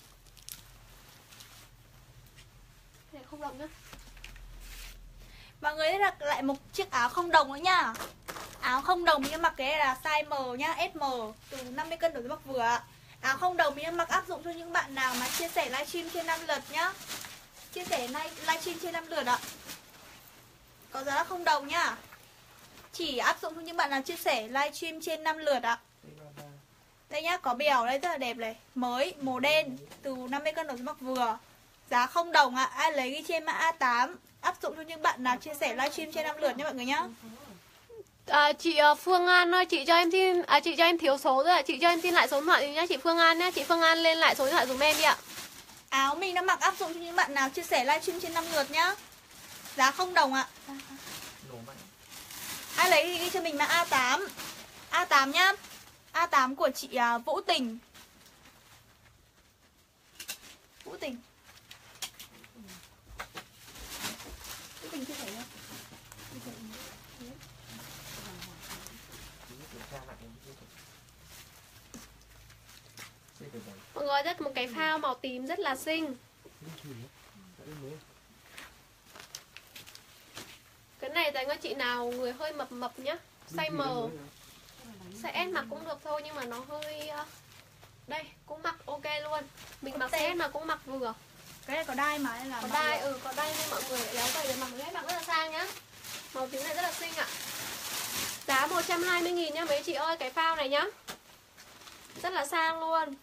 S1: Này không rộng nhá.
S3: Mọi người, đây là lại một chiếc áo không đồng nữa nhá. Áo không đồng mình mặc cái này là size M nhá, S M, từ năm mươi cân đổ xuống mặc vừa ạ. Áo không đồng mình mặc áp dụng cho những bạn nào mà chia sẻ livestream trên năm lượt nhá. Chia sẻ livestream trên năm lượt ạ. Có giá là không đồng nhá. Chỉ áp dụng cho những bạn nào chia sẻ livestream trên năm lượt ạ. Đây nhá, có bèo đây rất là đẹp này. Mới, màu đen, từ năm mươi cân đổ xuống mặc vừa. Giá không đồng ạ. Ai lấy ghi trên mã A tám. Áp dụng cho những bạn nào chia sẻ livestream trên năm lượt nha mọi người nhá.
S1: À, chị uh, Phương An ơi, chị cho em tin, à, chị cho em thiếu số rồi ạ. Chị cho em tin lại số điện thoại nhá, chị Phương An nhá. Chị Phương An lên lại số điện thoại dùm em đi ạ.
S3: Áo mình đã mặc áp dụng cho những bạn nào chia sẻ livestream trên năm lượt nhá. Giá không đồng ạ. Ai lấy thì ghi cho mình mã A tám. A tám nhá. A tám của chị uh, Vũ Tình. Vũ Tình. Vũ Tình chia sẻ nhá.
S1: Mọi người, rất một cái phao màu tím rất là xinh. Cái này dành cho chị nào người hơi mập mập nhá. Size M. Size S mặc cũng được thôi, nhưng mà nó hơi uh... đây, cũng mặc ok luôn. Mình mặc size S mà cũng mặc vừa.
S3: Cái này có đai mà nên là
S1: Có đai, ừ, có đai nên mọi người lại léo vậy để mặc hết mặc rất là sang nhá. Màu tím này rất là xinh ạ. Giá một trăm hai mươi nghìn nha mấy chị ơi, cái phao này nhá. Rất là sang luôn.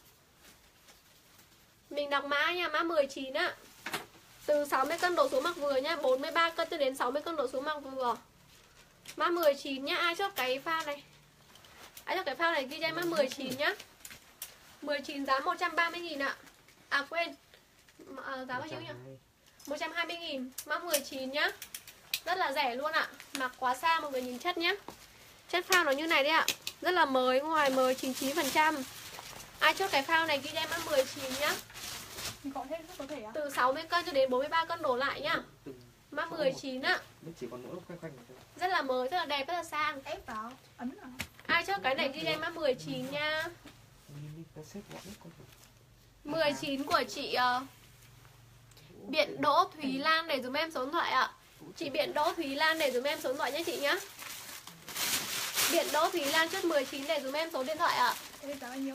S1: Mình đọc mã nha, mã mười chín ạ. Từ sáu mươi cân đổ xuống mặc vừa nhá, bốn mươi ba cân cho đến sáu mươi cân đổ xuống mặc vừa. Mã mười chín nhá, ai chốt cái phao này? Ai chốt cái phao này ghi cho em mã mười chín nhá. mười chín giá một trăm ba mươi nghìn ạ. À quên. À, giá bao nhiêu nhỉ? một trăm hai mươi nghìn, mã mười chín nhá. Rất là rẻ luôn ạ. Mặc quá xa mọi người nhìn chất nhá. Chất phao nó như này đấy ạ. Rất là mới, ngoài mới chín mươi chín phần trăm. Ai chốt cái phao này ghi cho em mã mười chín nhá.
S3: có thêm có thể à?
S1: Từ sáu mươi cân cho đến bốn mươi ba cân đổ lại nhá. Mã mười chín ạ.
S2: Chỉ còn mỗi lúc quanh quanh thôi.
S1: Rất là mới, rất là đẹp, rất là sang.
S3: Ép vào, ấn vào.
S1: Ai chốt cái này ghi cho em mã mười chín nha. mười chín của chị uh, Biện Biện Đỗ Thúy Lan để dùm em số điện thoại ạ. Chị Biện Đỗ Thúy Lan để dùm em số điện thoại nhé chị nhá. Biện Đỗ Thúy Lan chốt mười chín để dùm em số điện thoại ạ.
S3: Thế giá bao nhiêu?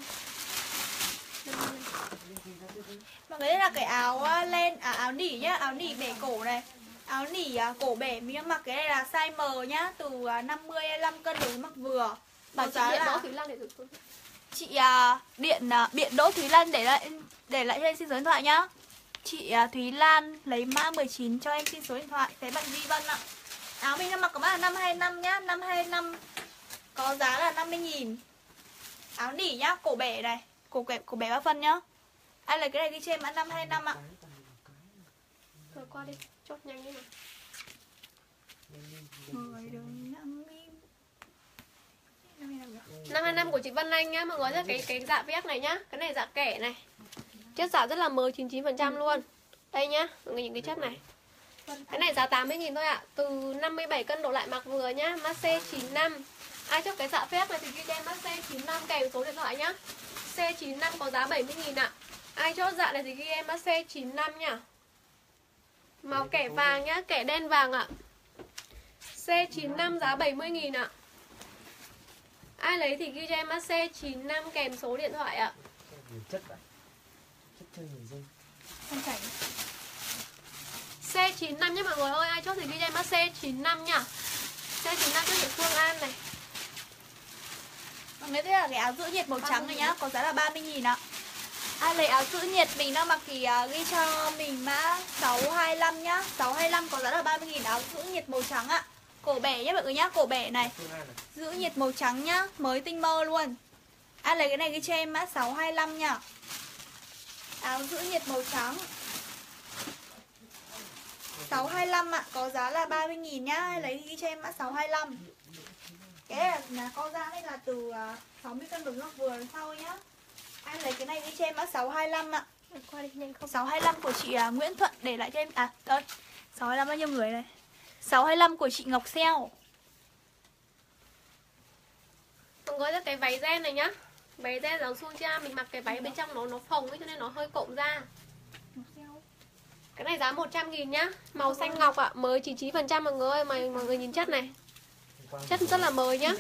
S3: Mọi người, đây là cái áo len, à, áo nỉ nhá, áo nỉ bể cổ này. Áo nỉ à, cổ bể, mình mặc cái này là size M nhá, từ năm mươi lăm cân đến mặc vừa.
S1: Bảo chị Biện Đỗ Thúy Lan để dùm số điện thoại.
S3: Chị à, điện à, Biện Đỗ Thúy Lan để lại để lại cho em xin số điện thoại nhá. Chị à, Thúy Lan lấy mã mười chín cho em xin số điện thoại. Thế bạn Vi Vân ạ. Áo mình đang mặc có mã là năm hai năm nhá, năm hai năm có giá là năm mươi nghìn. Áo nỉ nhá, cổ bể này, cổ bể cổ bể ba phân nhá. Ai lấy cái này ghi trên mã năm hai năm ạ.
S1: Rồi qua đi, chốt nhanh đi nào.
S3: mười đường năm mươi.
S1: năm hai năm của chị Vân Anh nhá, mọi người rất cái cái dạ vét này nhá. Cái này dạ kẻ này. Chất giả rất là mới chín mươi chín phần trăm luôn. Đây nhá, mọi người nhìn cái chất này. Cái này giá tám mươi nghìn thôi ạ. Từ năm mươi bảy cân đổ lại mặc vừa nhá, mã C chín năm. Ai chốt cái dạ phép này thì ghi cho em mã C chín năm kèm số điện thoại nhá. C chín năm có giá bảy mươi nghìn ạ. Ai chốt dạ này thì ghi em mã C chín năm nhá. Màu kẻ vàng nhá, kẻ đen vàng ạ. C chín năm giá bảy mươi nghìn ạ. Ai lấy thì ghi cho em mã C chín năm kèm số điện thoại ạ.
S2: Chất vậy. Chất chơi người dân.
S3: Không chảy.
S1: C chín năm nhé mọi người ơi, ai chốt thì ghi cho em mã C chín năm nhá. C chín năm cho chị Phương An này.
S3: Còn đây là cái áo giữ nhiệt màu trắng này nhá, có giá là ba mươi nghìn ạ. Ai lấy áo giữ nhiệt mình đang mặc thì uh, ghi cho mình mã sáu hai lăm nhá. sáu hai lăm có giá là ba mươi nghìn, áo giữ nhiệt màu trắng ạ. Cổ bể nhé mọi người nhá, cổ bể này. Giữ nhiệt màu trắng nhá, mới tinh mơ luôn. Ai lấy cái này ghi cho em mã sáu hai lăm nhá. Áo giữ nhiệt màu trắng sáu hai lăm ạ, có giá là ba mươi nghìn nhá. Ai lấy thì ghi cho em mã sáu hai lăm. Cái này là, là co ra đây là từ uh, sáu mươi cân đổ mặc vừa đằng sau nhá. Ai lấy cái này ghi cho em mã sáu hai lăm ạ.
S1: Qua đi nhanh không.
S3: sáu hai lăm của chị uh, Nguyễn Thuận để lại cho em. À, đây. sáu hai lăm bao nhiêu người này? sáu hai lăm của chị Ngọc Xeo.
S1: Mọi người cái váy ren này nhá. Váy ren dáng suông cha, mình mặc cái váy bên trong nó nó phồng ấy cho nên nó hơi cộm ra. Cái này giá một trăm nghìn nhá. Màu xanh ngọc ạ, mới chín mươi chín phần trăm mọi người ơi, mọi, mọi người nhìn chất này. Chất rất là mới nhá.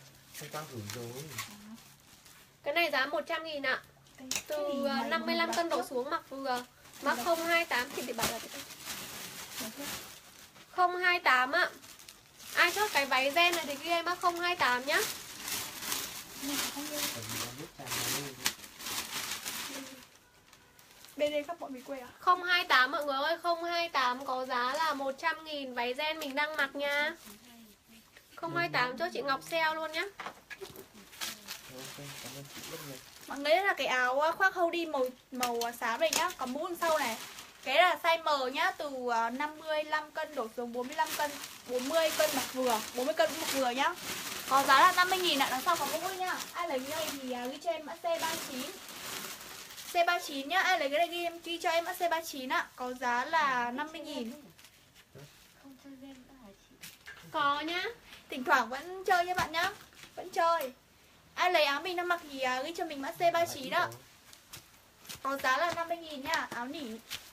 S1: Cái này giá một trăm nghìn ạ. Từ năm mươi lăm cân đổ xuống mặc vừa. Mã không hai tám thì để bảo là không hai tám ạ. Ai chốt cái váy ren này thì ghi em mã không hai tám nhá.
S3: Bên đây các bọn mình quê à?
S1: không hai tám mọi người ơi, không hai tám có giá là một trăm nghìn, váy ren mình đang mặc nha. không hai tám cho chị Ngọc Xeo luôn nhá.
S3: Mọi người, đây là cái áo khoác hoodie màu màu xám này nhá, có mũ đằng sau này. Cái là size M nhá, từ năm mươi lăm cân đổ xuống bốn mươi lăm cân, bốn mươi cân mặc vừa, bốn mươi cân mặc vừa nhá. Có giá là năm mươi nghìn ạ, đằng sau có mũ nhá. Ai lấy cái này thì ghi cho em mã C ba mươi chín. C ba mươi chín nhá, ai lấy cái này ghi em ghi cho em mã C ba mươi chín ạ, có giá là năm mươi nghìn.
S4: Không chơi game nữa hả chị?
S1: Có nhá.
S3: Thỉnh thoảng vẫn chơi nha bạn nhá. Vẫn chơi. Ai lấy áo mình đang mặc thì uh, ghi cho mình mã C ba mươi chín đó. Có giá là năm mươi nghìn nha, áo nỉ.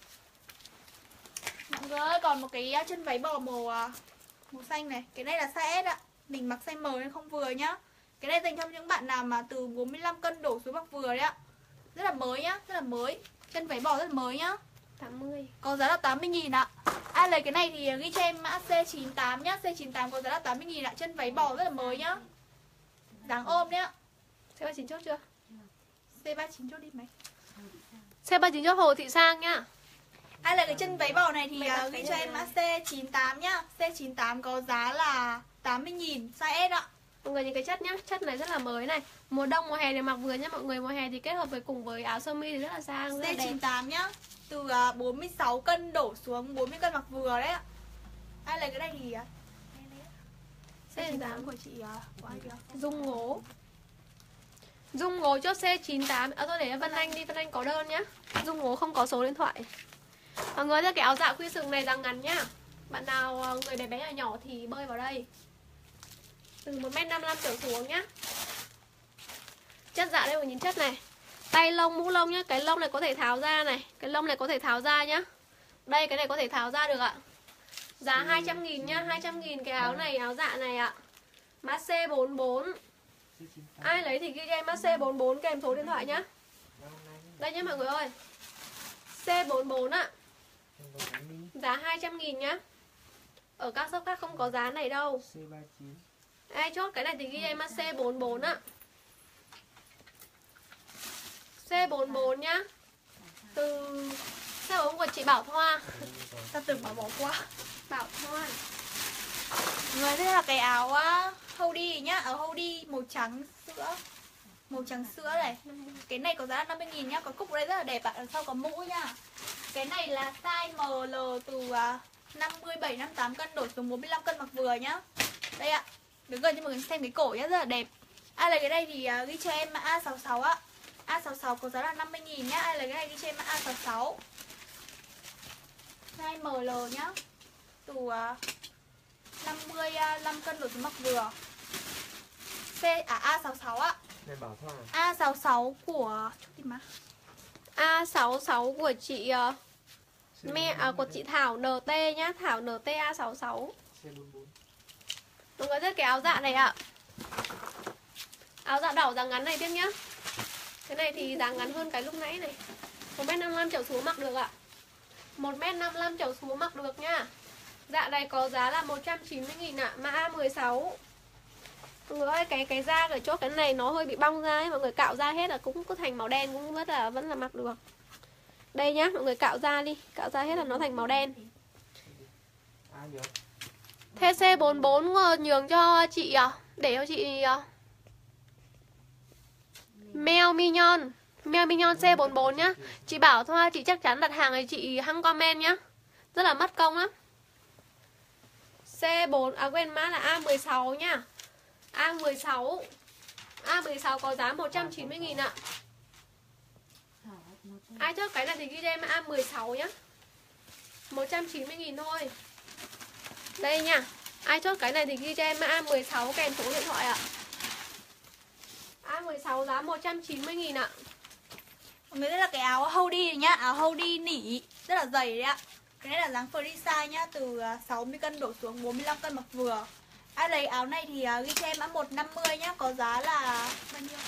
S3: Mọi người ơi, còn một cái uh, chân váy bò màu uh, màu xanh này. Cái này là size S ạ. Mình mặc size M nên không vừa nhá. Cái này dành cho những bạn nào mà từ bốn mươi lăm cân đổ xuống mặc vừa đấy ạ. Rất là mới nhá, rất là mới. Chân váy bò rất là mới nhá.
S1: tám mươi.
S3: Có giá là tám mươi nghìn ạ. Ai lấy cái này thì ghi cho em mã C chín tám nhá. C chín tám có giá là tám mươi nghìn ạ. Chân váy bò rất là mới nhá. Dáng ôm nhá.
S1: C ba mươi chín chốt chưa?
S3: C ba mươi chín chốt đi mày.
S1: C ba mươi chín chốt Hồ Thị Sang nhá.
S3: Ai lấy cái chân váy bò này thì uh, ghi cho em mã C chín tám nhá. C chín tám có giá là tám mươi nghìn, size S ạ.
S1: Mọi người nhìn cái chất nhá, chất này rất là mới này. Mùa đông mùa hè thì mặc vừa nhá mọi người, mùa hè thì kết hợp với cùng với áo sơ mi thì rất là sang, rất là
S3: C
S1: đẹp.
S3: chín tám nhá. Từ uh, bốn mươi sáu cân đổ xuống bốn mươi cân mặc vừa đấy ạ. Ai lấy cái này thì uh, C chín tám của chị uh, của ai kìa?
S1: Dung Ngố. Dung Ngố chốt C chín tám. À thôi để Vân Anh đi, Vân Anh có đơn nhá. Dung Ngố không có số điện thoại. Mọi người ra cái áo dạ khuy sừng này dáng ngắn nhá. Bạn nào người bé bé nhỏ nhỏ thì bơi vào đây. Từ một mét năm mươi lăm trở xuống nhá. Chất dạ đây, nhìn chất này. Tay lông, mũ lông nhá. Cái lông này có thể tháo ra này. Cái lông này có thể tháo ra nhá. Đây cái này có thể tháo ra được ạ. Giá hai trăm nghìn nhá, hai trăm nghìn cái áo này, áo dạ này ạ. Mã C bốn bốn. Ai lấy thì ghi cho em mã C bốn bốn kèm số điện thoại nhá. Đây nhá mọi người ơi. C bốn bốn ạ. Giá hai trăm nghìn nhá. Ở các shop khác không có giá này đâu.
S2: C ba chín.
S1: Ai chốt cái này thì ghi cho em mã C bốn bốn ạ. C bốn bốn nhá. Từ C bốn của chị Bảo Thoa.
S3: Ta tưởng bảo bỏ qua.
S1: Bảo Thoa.
S3: Người đây là cái áo uh, hoodie nhá, áo hoodie màu trắng sữa. Màu trắng sữa này. Cái này có giá là năm mươi nghìn nhá, có cúc đây rất là đẹp ạ, đằng sau có mũ nhá. Cái này là size M L từ uh, năm mươi bảy năm mươi tám cân đổi xuống bốn mươi lăm cân mặc vừa nhá. Đây ạ. Đứng gần cho mọi người xem cái cổ nhá, rất là đẹp. Ai lấy cái này thì uh, ghi cho em mã A sáu sáu ạ. A sáu sáu có giá là năm mươi nghìn nhá. Ai lấy cái này ghi cho em mã A sáu sáu. Size M L nhá. Từ uh, năm mươi lăm cân đổi xuống mặc vừa. C à A sáu sáu ạ.
S2: Này Bảo Thoa.
S3: A sáu sáu của chút đi má.
S1: A sáu sáu của chị uh, mẹ à, của chị Thảo en tê nhá, Thảo en tê A sáu sáu.
S2: C bốn bốn.
S1: Mọi người thích cái áo dạ này ạ. Áo dạ đỏ dáng ngắn này tiếp nhá. Cái này thì dáng ngắn hơn cái lúc nãy này. một mét năm mươi lăm trở xuống mặc được ạ. một mét năm mươi lăm trở xuống mặc được nhá. Dạ này có giá là một trăm chín mươi nghìn ạ, mã A mười sáu. Mọi người ơi, cái cái da ở chỗ cái này nó hơi bị bong ra ấy, mọi người cạo ra hết là cũng cứ thành màu đen, cũng rất là vẫn là mặc được. Đây nhá, mọi người cạo ra đi, cạo ra hết là nó thành màu đen.
S2: Ai nhớ?
S1: Thế C bốn bốn nhường cho chị à? Để cho chị à? Mel Mignon. Mel Mignon C bốn bốn nhá. Chị bảo thôi, chị chắc chắn đặt hàng thì chị hăng comment nhá. Rất là mất công lắm. C bốn, à quên mã là A mười sáu nhá. A mười sáu. A mười sáu có giá một trăm chín mươi nghìn ạ. Ai chốt cái này thì ghi cho em A mười sáu nhá. một trăm chín mươi nghìn thôi. Đây nha. Ai chốt cái này thì ghi cho em A mười sáu kèm số điện thoại ạ. A mười sáu giá một trăm chín mươi nghìn ạ.
S3: Mọi người, đây là cái áo hoodie nhá, áo hoodie nỉ rất là dày đấy ạ. Cái này là dáng free size nhá, từ sáu mươi cân đổ xuống bốn mươi lăm cân mặc vừa. Ai lấy áo này thì ghi cho em mã một trăm năm mươi nhá, có giá là bao nhiêu?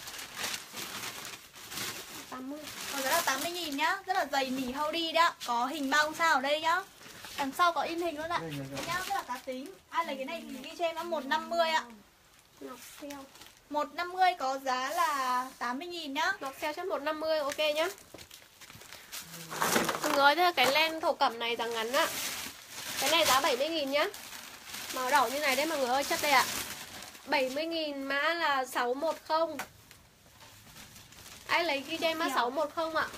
S1: tám mươi.
S3: Có giá là tám mươi nghìn nhá, rất là dày nỉ hoodie đó, có hình ba sao ở đây nhá. Đằng sau có in hình luôn ạ. Nhá, rất là cá tính. Ai lấy cái này thì ghi cho em mã một trăm năm mươi ạ.
S1: Ngọc sale.
S3: một trăm năm mươi có giá là tám mươi nghìn nhá.
S1: Ngọc sale cho một trăm năm mươi, ok nhá. Mọi người, thế là cái len thổ cẩm này dáng ngắn ạ. Cái này giá bảy mươi nghìn nhá. Màu đỏ như này đấy mọi người ơi, chất đây ạ. bảy mươi nghìn, mã là sáu một không. Ai lấy ghi cho em mã sáu một không ạ.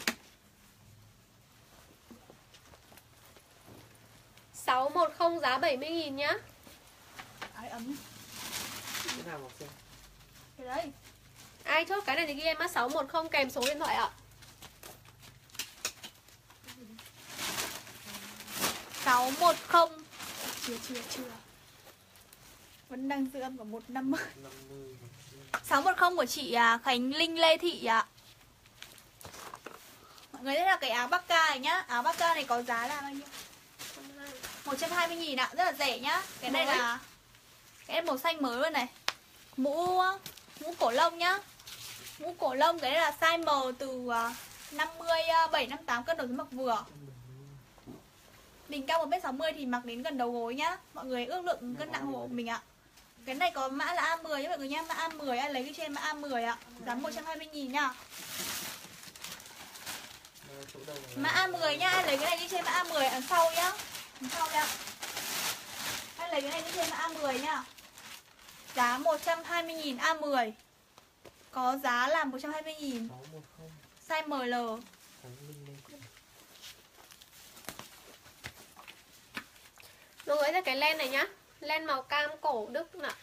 S1: sáu một không giá bảy mươi nghìn nhá.
S3: Áo ấm.
S2: Cái nào Ngọc xem?
S3: Cái đấy.
S1: Ai chốt cái này thì ghi em mã sáu một không kèm số điện thoại ạ.
S3: sáu một không. Chưa chưa chưa. Vẫn đang giữ âm của một trăm năm mươi. sáu một không của chị Khánh Linh Lê Thị ạ. Mọi người, đây là cái áo Bakka này nhá. Áo Bakka này có giá là bao nhiêu? một trăm hai mươi nghìn ạ, rất là rẻ nhá. Cái này là cái này màu xanh mới luôn này. Mũ mũ cổ lông nhá. Mũ cổ lông cái này là size M từ năm mươi bảy năm mươi tám cân đổ xuống mặc vừa. Mình cao một mét sáu mươi thì mặc đến gần đầu gối nhá. Mọi người ước lượng cân nặng của mình ạ. Cái này có mã là A mười nhá mọi người nha, mã A mười, ai lấy cái trên mã A mười ạ. Giá một trăm hai mươi nghìn nhá. Mã A mười nhá, ai lấy cái này đi trên mã A mười ở sau nhá. Đằng sau đây ạ. Ai lấy cái này đi trên mã A mười nhá. Giá một trăm hai mươi nghìn A mười. Có giá là một trăm hai mươi nghìn. Size M L.
S1: Mọi người thấy cái len này nhá. Len màu cam cổ Đức nè.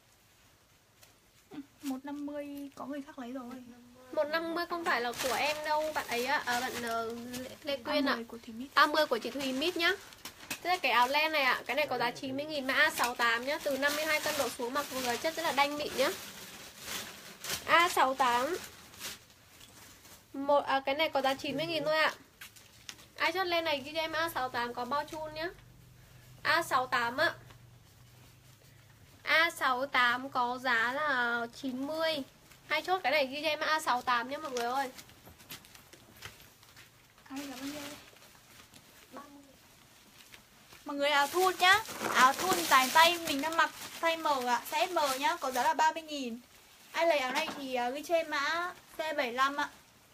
S3: một trăm năm mươi có người khác lấy rồi.
S1: một trăm năm mươi không phải là của em đâu, bạn ấy ạ, à, bạn uh, Lê Quyên ạ.
S3: Của Thùy Mít.
S1: ba mươi của chị Thùy Mít nhá. Thế là cái áo len này ạ, à, cái này có giá chín mươi nghìn, mã A sáu tám nhá, từ năm mươi hai cân đổ xuống mặc vừa, chất rất là đanh mịn nhá. A sáu tám. Một à, cái này có giá chín mươi nghìn thôi ạ. Ai chốt lên này ghi cho em A sáu tám có bao chun nhá. A sáu tám á. A sáu tám có giá là chín mươi. Hai chốt cái này ghi cho em A sáu tám nhá mọi người ơi.
S3: Áo này là bao nhiêu? Mọi người áo thun nhá. Áo thun dài tay mình đang mặc size M ạ, size M nhá, có giá là ba mươi nghìn. Ai lấy áo này thì uh, ghi trên mã C bảy lăm ạ.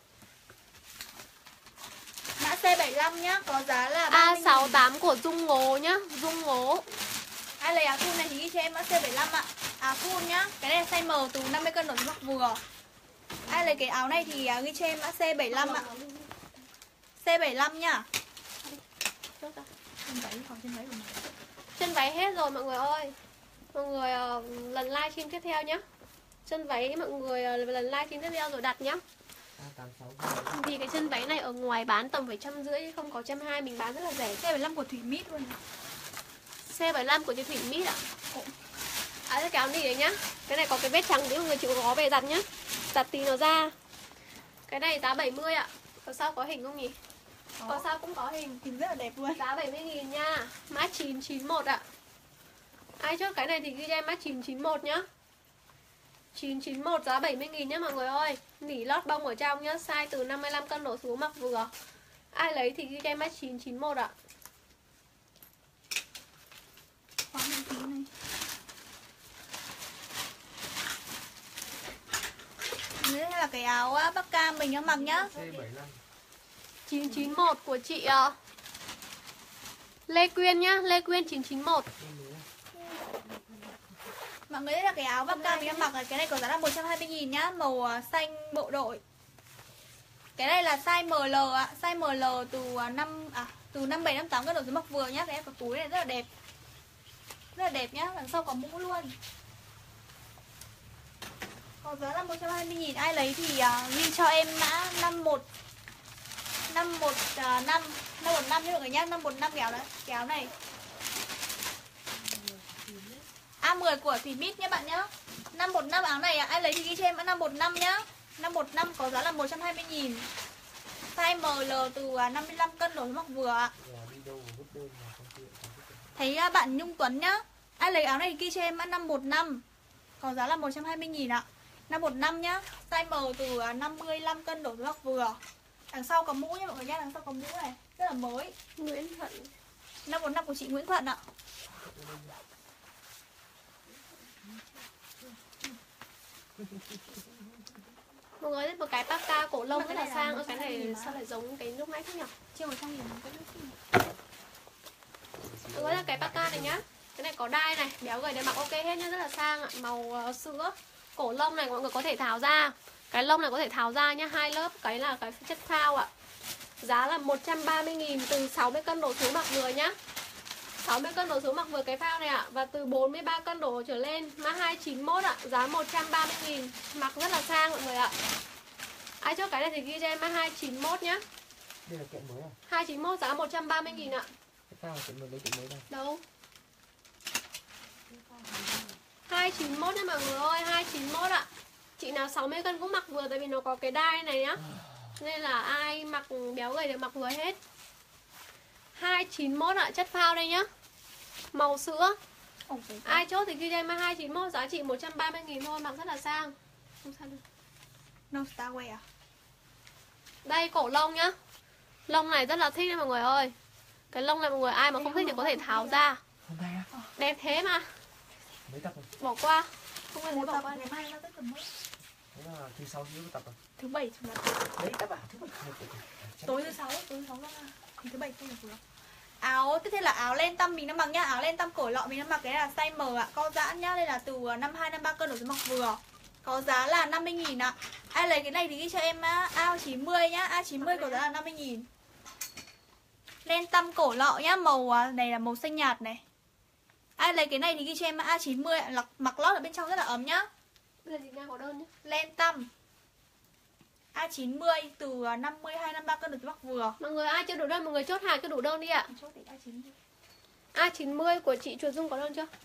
S3: Mã C bảy lăm nhá, có giá là ba mươi nghìn.
S1: A sáu tám của Dung Ngố nhá, Dung Ngố.
S3: Ai lấy áo thun này thì ghi cho em mã C bảy lăm ạ. Áo thun nhá, cái này là size M từ năm mươi cân đổ mặc vừa. Ai lấy cái áo này thì uh, ghi cho em mã C bảy lăm ạ. C bảy lăm nhá.
S1: Chốt ra.
S3: Chân váy còn chân váy của mình.
S1: Chân váy hết rồi mọi người ơi. Mọi người uh, lần livestream tiếp theo nhá. Chân váy mọi người uh, lần livestream tiếp theo rồi đặt nhá.
S2: A tám sáu.
S1: Vì cái chân váy này ở ngoài bán tầm phải trăm rưỡi, không có trăm hai, mình bán rất là rẻ.
S3: C bảy lăm của Thủy Mít luôn.
S1: C bảy lăm của chị Thủy Mít ạ. À, cái áo nỉ đấy nhá. Cái này có cái vết trắng nếu mọi người chịu khó về giặt nhá. Giặt tí nó ra. Cái này giá bảy mươi ạ. Có sao có hình không nhỉ? Có, có sao cũng có hình.
S3: Hình rất là đẹp luôn.
S1: Giá bảy mươi nghìn nha. Mã chín chín mốt ạ. Ai chốt cái này thì ghi cho em mã chín chín mốt nhá. chín chín mốt giá bảy mươi nghìn nhá mọi người ơi. Nỉ lót bông ở trong nhá. Size từ năm mươi lăm cân đổ xuống mặc vừa. Ai lấy thì ghi cho em mã chín chín mốt ạ.
S3: Khoan đăng ký này. Đây là cái áo á, Bắc Cam mình đang mặc nhá.
S2: C bảy lăm.
S1: chín chín mốt của chị uh, Lê Quyên nhá. Lê Quyên chín chín mốt.
S3: Mọi người, đây là cái áo Bắc Cam mình đang mặc. Cái này có giá là một trăm hai mươi nghìn nhá. Màu uh, xanh bộ đội. Cái này là size em lờ ạ. Size em lờ từ uh, năm à, từ năm bảy năm tám cân đổ xuống mặc vừa nhá. Cái này có túi này rất là đẹp. Rất là đẹp nhá. Đằng sau có mũ luôn. Có giá là một trăm hai mươi nghìn. Ai lấy thì uh, ghi cho em mã năm một năm một năm năm một năm như mọi người nhá. Năm một năm kéo đấy. Kéo này A mười của Thủy Mít nhé bạn nhá. Năm một năm áo này ai lấy thì ghi cho em mã năm một năm nhá. Năm một năm có giá là một trăm hai mươi nghìn. Size em lờ từ năm mươi lăm cân đổ xuống mặc vừa ạ. Thấy uh, bạn Nhung Tuấn nhá. Ai lấy áo này thì ghi cho em mã năm một năm. Có giá là một trăm hai mươi nghìn ạ. Năm một năm nhá. Size M từ uh, năm mươi lăm cân đổ xuống mặc vừa. Đằng sau có mũ nha mọi người nha. Đằng sau có mũ này. Rất là mới.
S1: Nguyễn Thuận.
S3: Năm một năm của chị Nguyễn Thuận ạ.
S1: Mọi người biết một cái parka cổ lông rất là sang. Ở cái này sao lại giống cái lúc nãy thế nhỉ?
S3: Chưa một trăm nghìn một cái nước.
S1: Mọi người là cái parka này nhá. Cái này có đai này, béo gầy để mặc ok hết nhá, rất là sang ạ. Màu uh, sữa. Cổ lông này mọi người có thể tháo ra. Cái lông này có thể tháo ra nhá, hai lớp. Cái là cái chất phao ạ. Giá là một trăm ba mươi nghìn từ sáu mươi cân đổ xuống mặc vừa nhá. sáu mươi cân đổ xuống mặc vừa cái phao này ạ. Và từ bốn mươi ba cân đổ trở lên. Mã hai chín mốt ạ. Giá một trăm ba mươi nghìn. Mặc rất là sang mọi người ạ. Ai chốt cái này thì ghi cho em mã hai chín mốt nhá.
S2: Đây là kiện mới à?
S1: hai chín mốt giá một trăm ba mươi nghìn ạ.
S2: Cái sao là kiện mới, lấy kiện mới đây.
S1: Đâu? hai chín mốt nha mọi người ơi. Hai chín mốt ạ. Chị nào sáu mươi cân cũng mặc vừa. Tại vì nó có cái đai này nhá. Nên là ai mặc béo gầy đều mặc vừa hết. Hai chín mốt ạ. Chất phao đây nhá. Màu sữa. Ai chốt thì ghi cho em hai chín mốt. Giá trị một trăm ba mươi nghìn thôi. Mặc rất là sang. Không sao được.
S3: No Starway à?
S1: Đây cổ lông nhá. Lông này rất là thích đấy mọi người ơi. Cái lông này mọi người ai mà không thích thì có thể tháo ra.
S2: Hôm nay á?
S1: Đẹp thế mà.
S2: Mấy tập rồi?
S1: Bỏ qua. Không ai
S3: Một
S1: bỏ
S3: tập
S1: qua.
S3: ngày mai nó rất là mới.
S2: Thế là thứ sáu thứ tập rồi.
S3: Thứ bảy chủ nhật.
S2: Đấy tập à? Thứ bảy.
S3: Tối thứ sáu, tối thứ sáu ra. Thì thứ bảy không được chủ nhật. Áo tiếp theo là áo len tăm mình đang mặc nhá. Áo len tăm cổ lọ mình đang mặc cái này là size M ạ. Co giãn nhá. Đây là từ năm hai năm ba cân đổ xuống mặc vừa. Có giá là năm mươi nghìn ạ. Ai lấy cái này thì ghi cho em A chín mươi nhá. A chín mươi có giá là năm mươi nghìn. Len tăm cổ lọ nhá. Màu này là màu xanh nhạt này. Ai lấy cái này thì ghi cho em A chín mươi. Mặc lót ở bên trong rất là ấm nhá.
S1: Bây giờ chị đang có đơn nhá.
S3: Len tăm A chín mươi từ năm mươi hai năm ba cân được mặc vừa.
S1: Mọi người ai chưa đủ đơn, mọi người chốt hàng cho đủ đơn đi ạ.
S3: Chốt thì A chín mươi.
S1: A chín mươi của chị Chuột Dung có đơn chưa?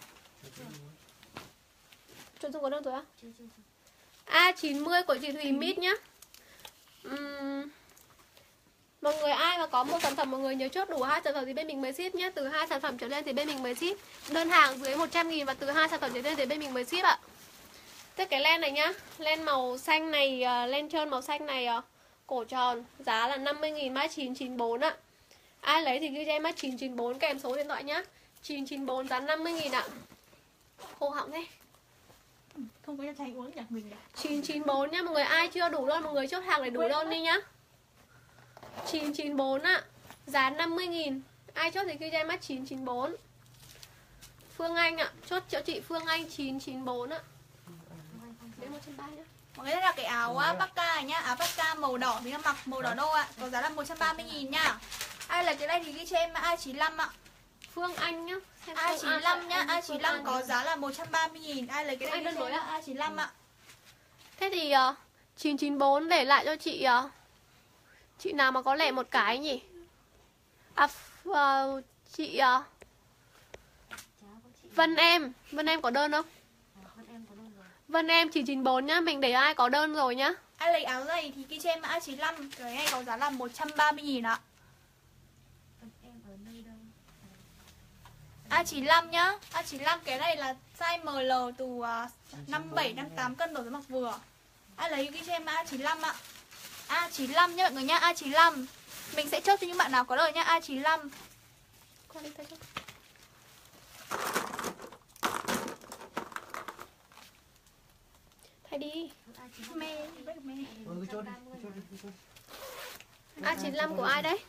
S1: Chuột Dung có đơn rồi á? A chín mươi của chị Thùy Mít nhá. uhm, Mọi người ai mà có một sản phẩm, mọi người nhớ chốt đủ hai sản phẩm thì bên mình mới ship nhé. Từ hai sản phẩm trở lên thì bên mình mới ship. Đơn hàng dưới một trăm nghìn và từ hai sản phẩm trở lên thì bên mình mới ship ạ. Thế cái len này nhá, len màu xanh này, len trơn màu xanh này cổ tròn, giá là năm mươi nghìn, mã chín chín bốn ạ. Ai lấy thì ghi cho em mã chín chín bốn kèm số điện thoại nhá. chín chín bốn giá năm mươi nghìn ạ. Khô họng thế.
S3: Không có chai uống nhỉ mình.
S1: chín chín bốn nhá, mọi người ai chưa đủ đơn, mọi người chốt hàng để đủ đơn đi nhá. chín chín bốn ạ, giá năm mươi nghìn. Ai chốt thì ghi cho em mã chín chín bốn. Phương Anh ạ, chốt cho chị Phương Anh chín chín bốn ạ. Đến một trăm ba mươi nhá.
S3: Mọi người thấy là cái áo uh, Pacca này nhá, áo Pacca màu đỏ mình đang mặc màu đỏ đô ạ, có giá là một trăm ba mươi nghìn nhá. Ai lấy cái này thì ghi cho em A chín lăm ạ.
S1: Phương Anh nhá.
S3: A chín lăm nhá, A chín lăm có giá là một trăm ba mươi nghìn. Ai lấy cái này ghi cho em A chín lăm ạ.
S1: Thế thì uh, chín chín bốn để lại cho chị uh, chị nào mà có lẻ một cái nhỉ? À, uh, chị uh, Vân em, Vân em có đơn không? Vân em chín chín bốn nhá, mình để ai có đơn rồi nhá.
S3: Ai lấy áo này thì ghi cho em A chín lăm, cái này có giá là một trăm ba mươi nghìn ạ. A chín lăm nhá, A chín lăm cái này là size em lờ từ uh, năm mươi bảy, năm mươi tám cân đổ tới mặc vừa. Ai lấy ghi cho em A chín lăm ạ. A chín lăm nhá mọi người nhá, A chín lăm. Mình sẽ chốt cho những bạn nào có lời nhá, A chín lăm.
S1: Qua đi tay chốt. Thay đi.
S3: Mê, mê.
S2: Ừ, chốt đi, chốt đi, chốt đi.
S1: A chín lăm của ai đấy?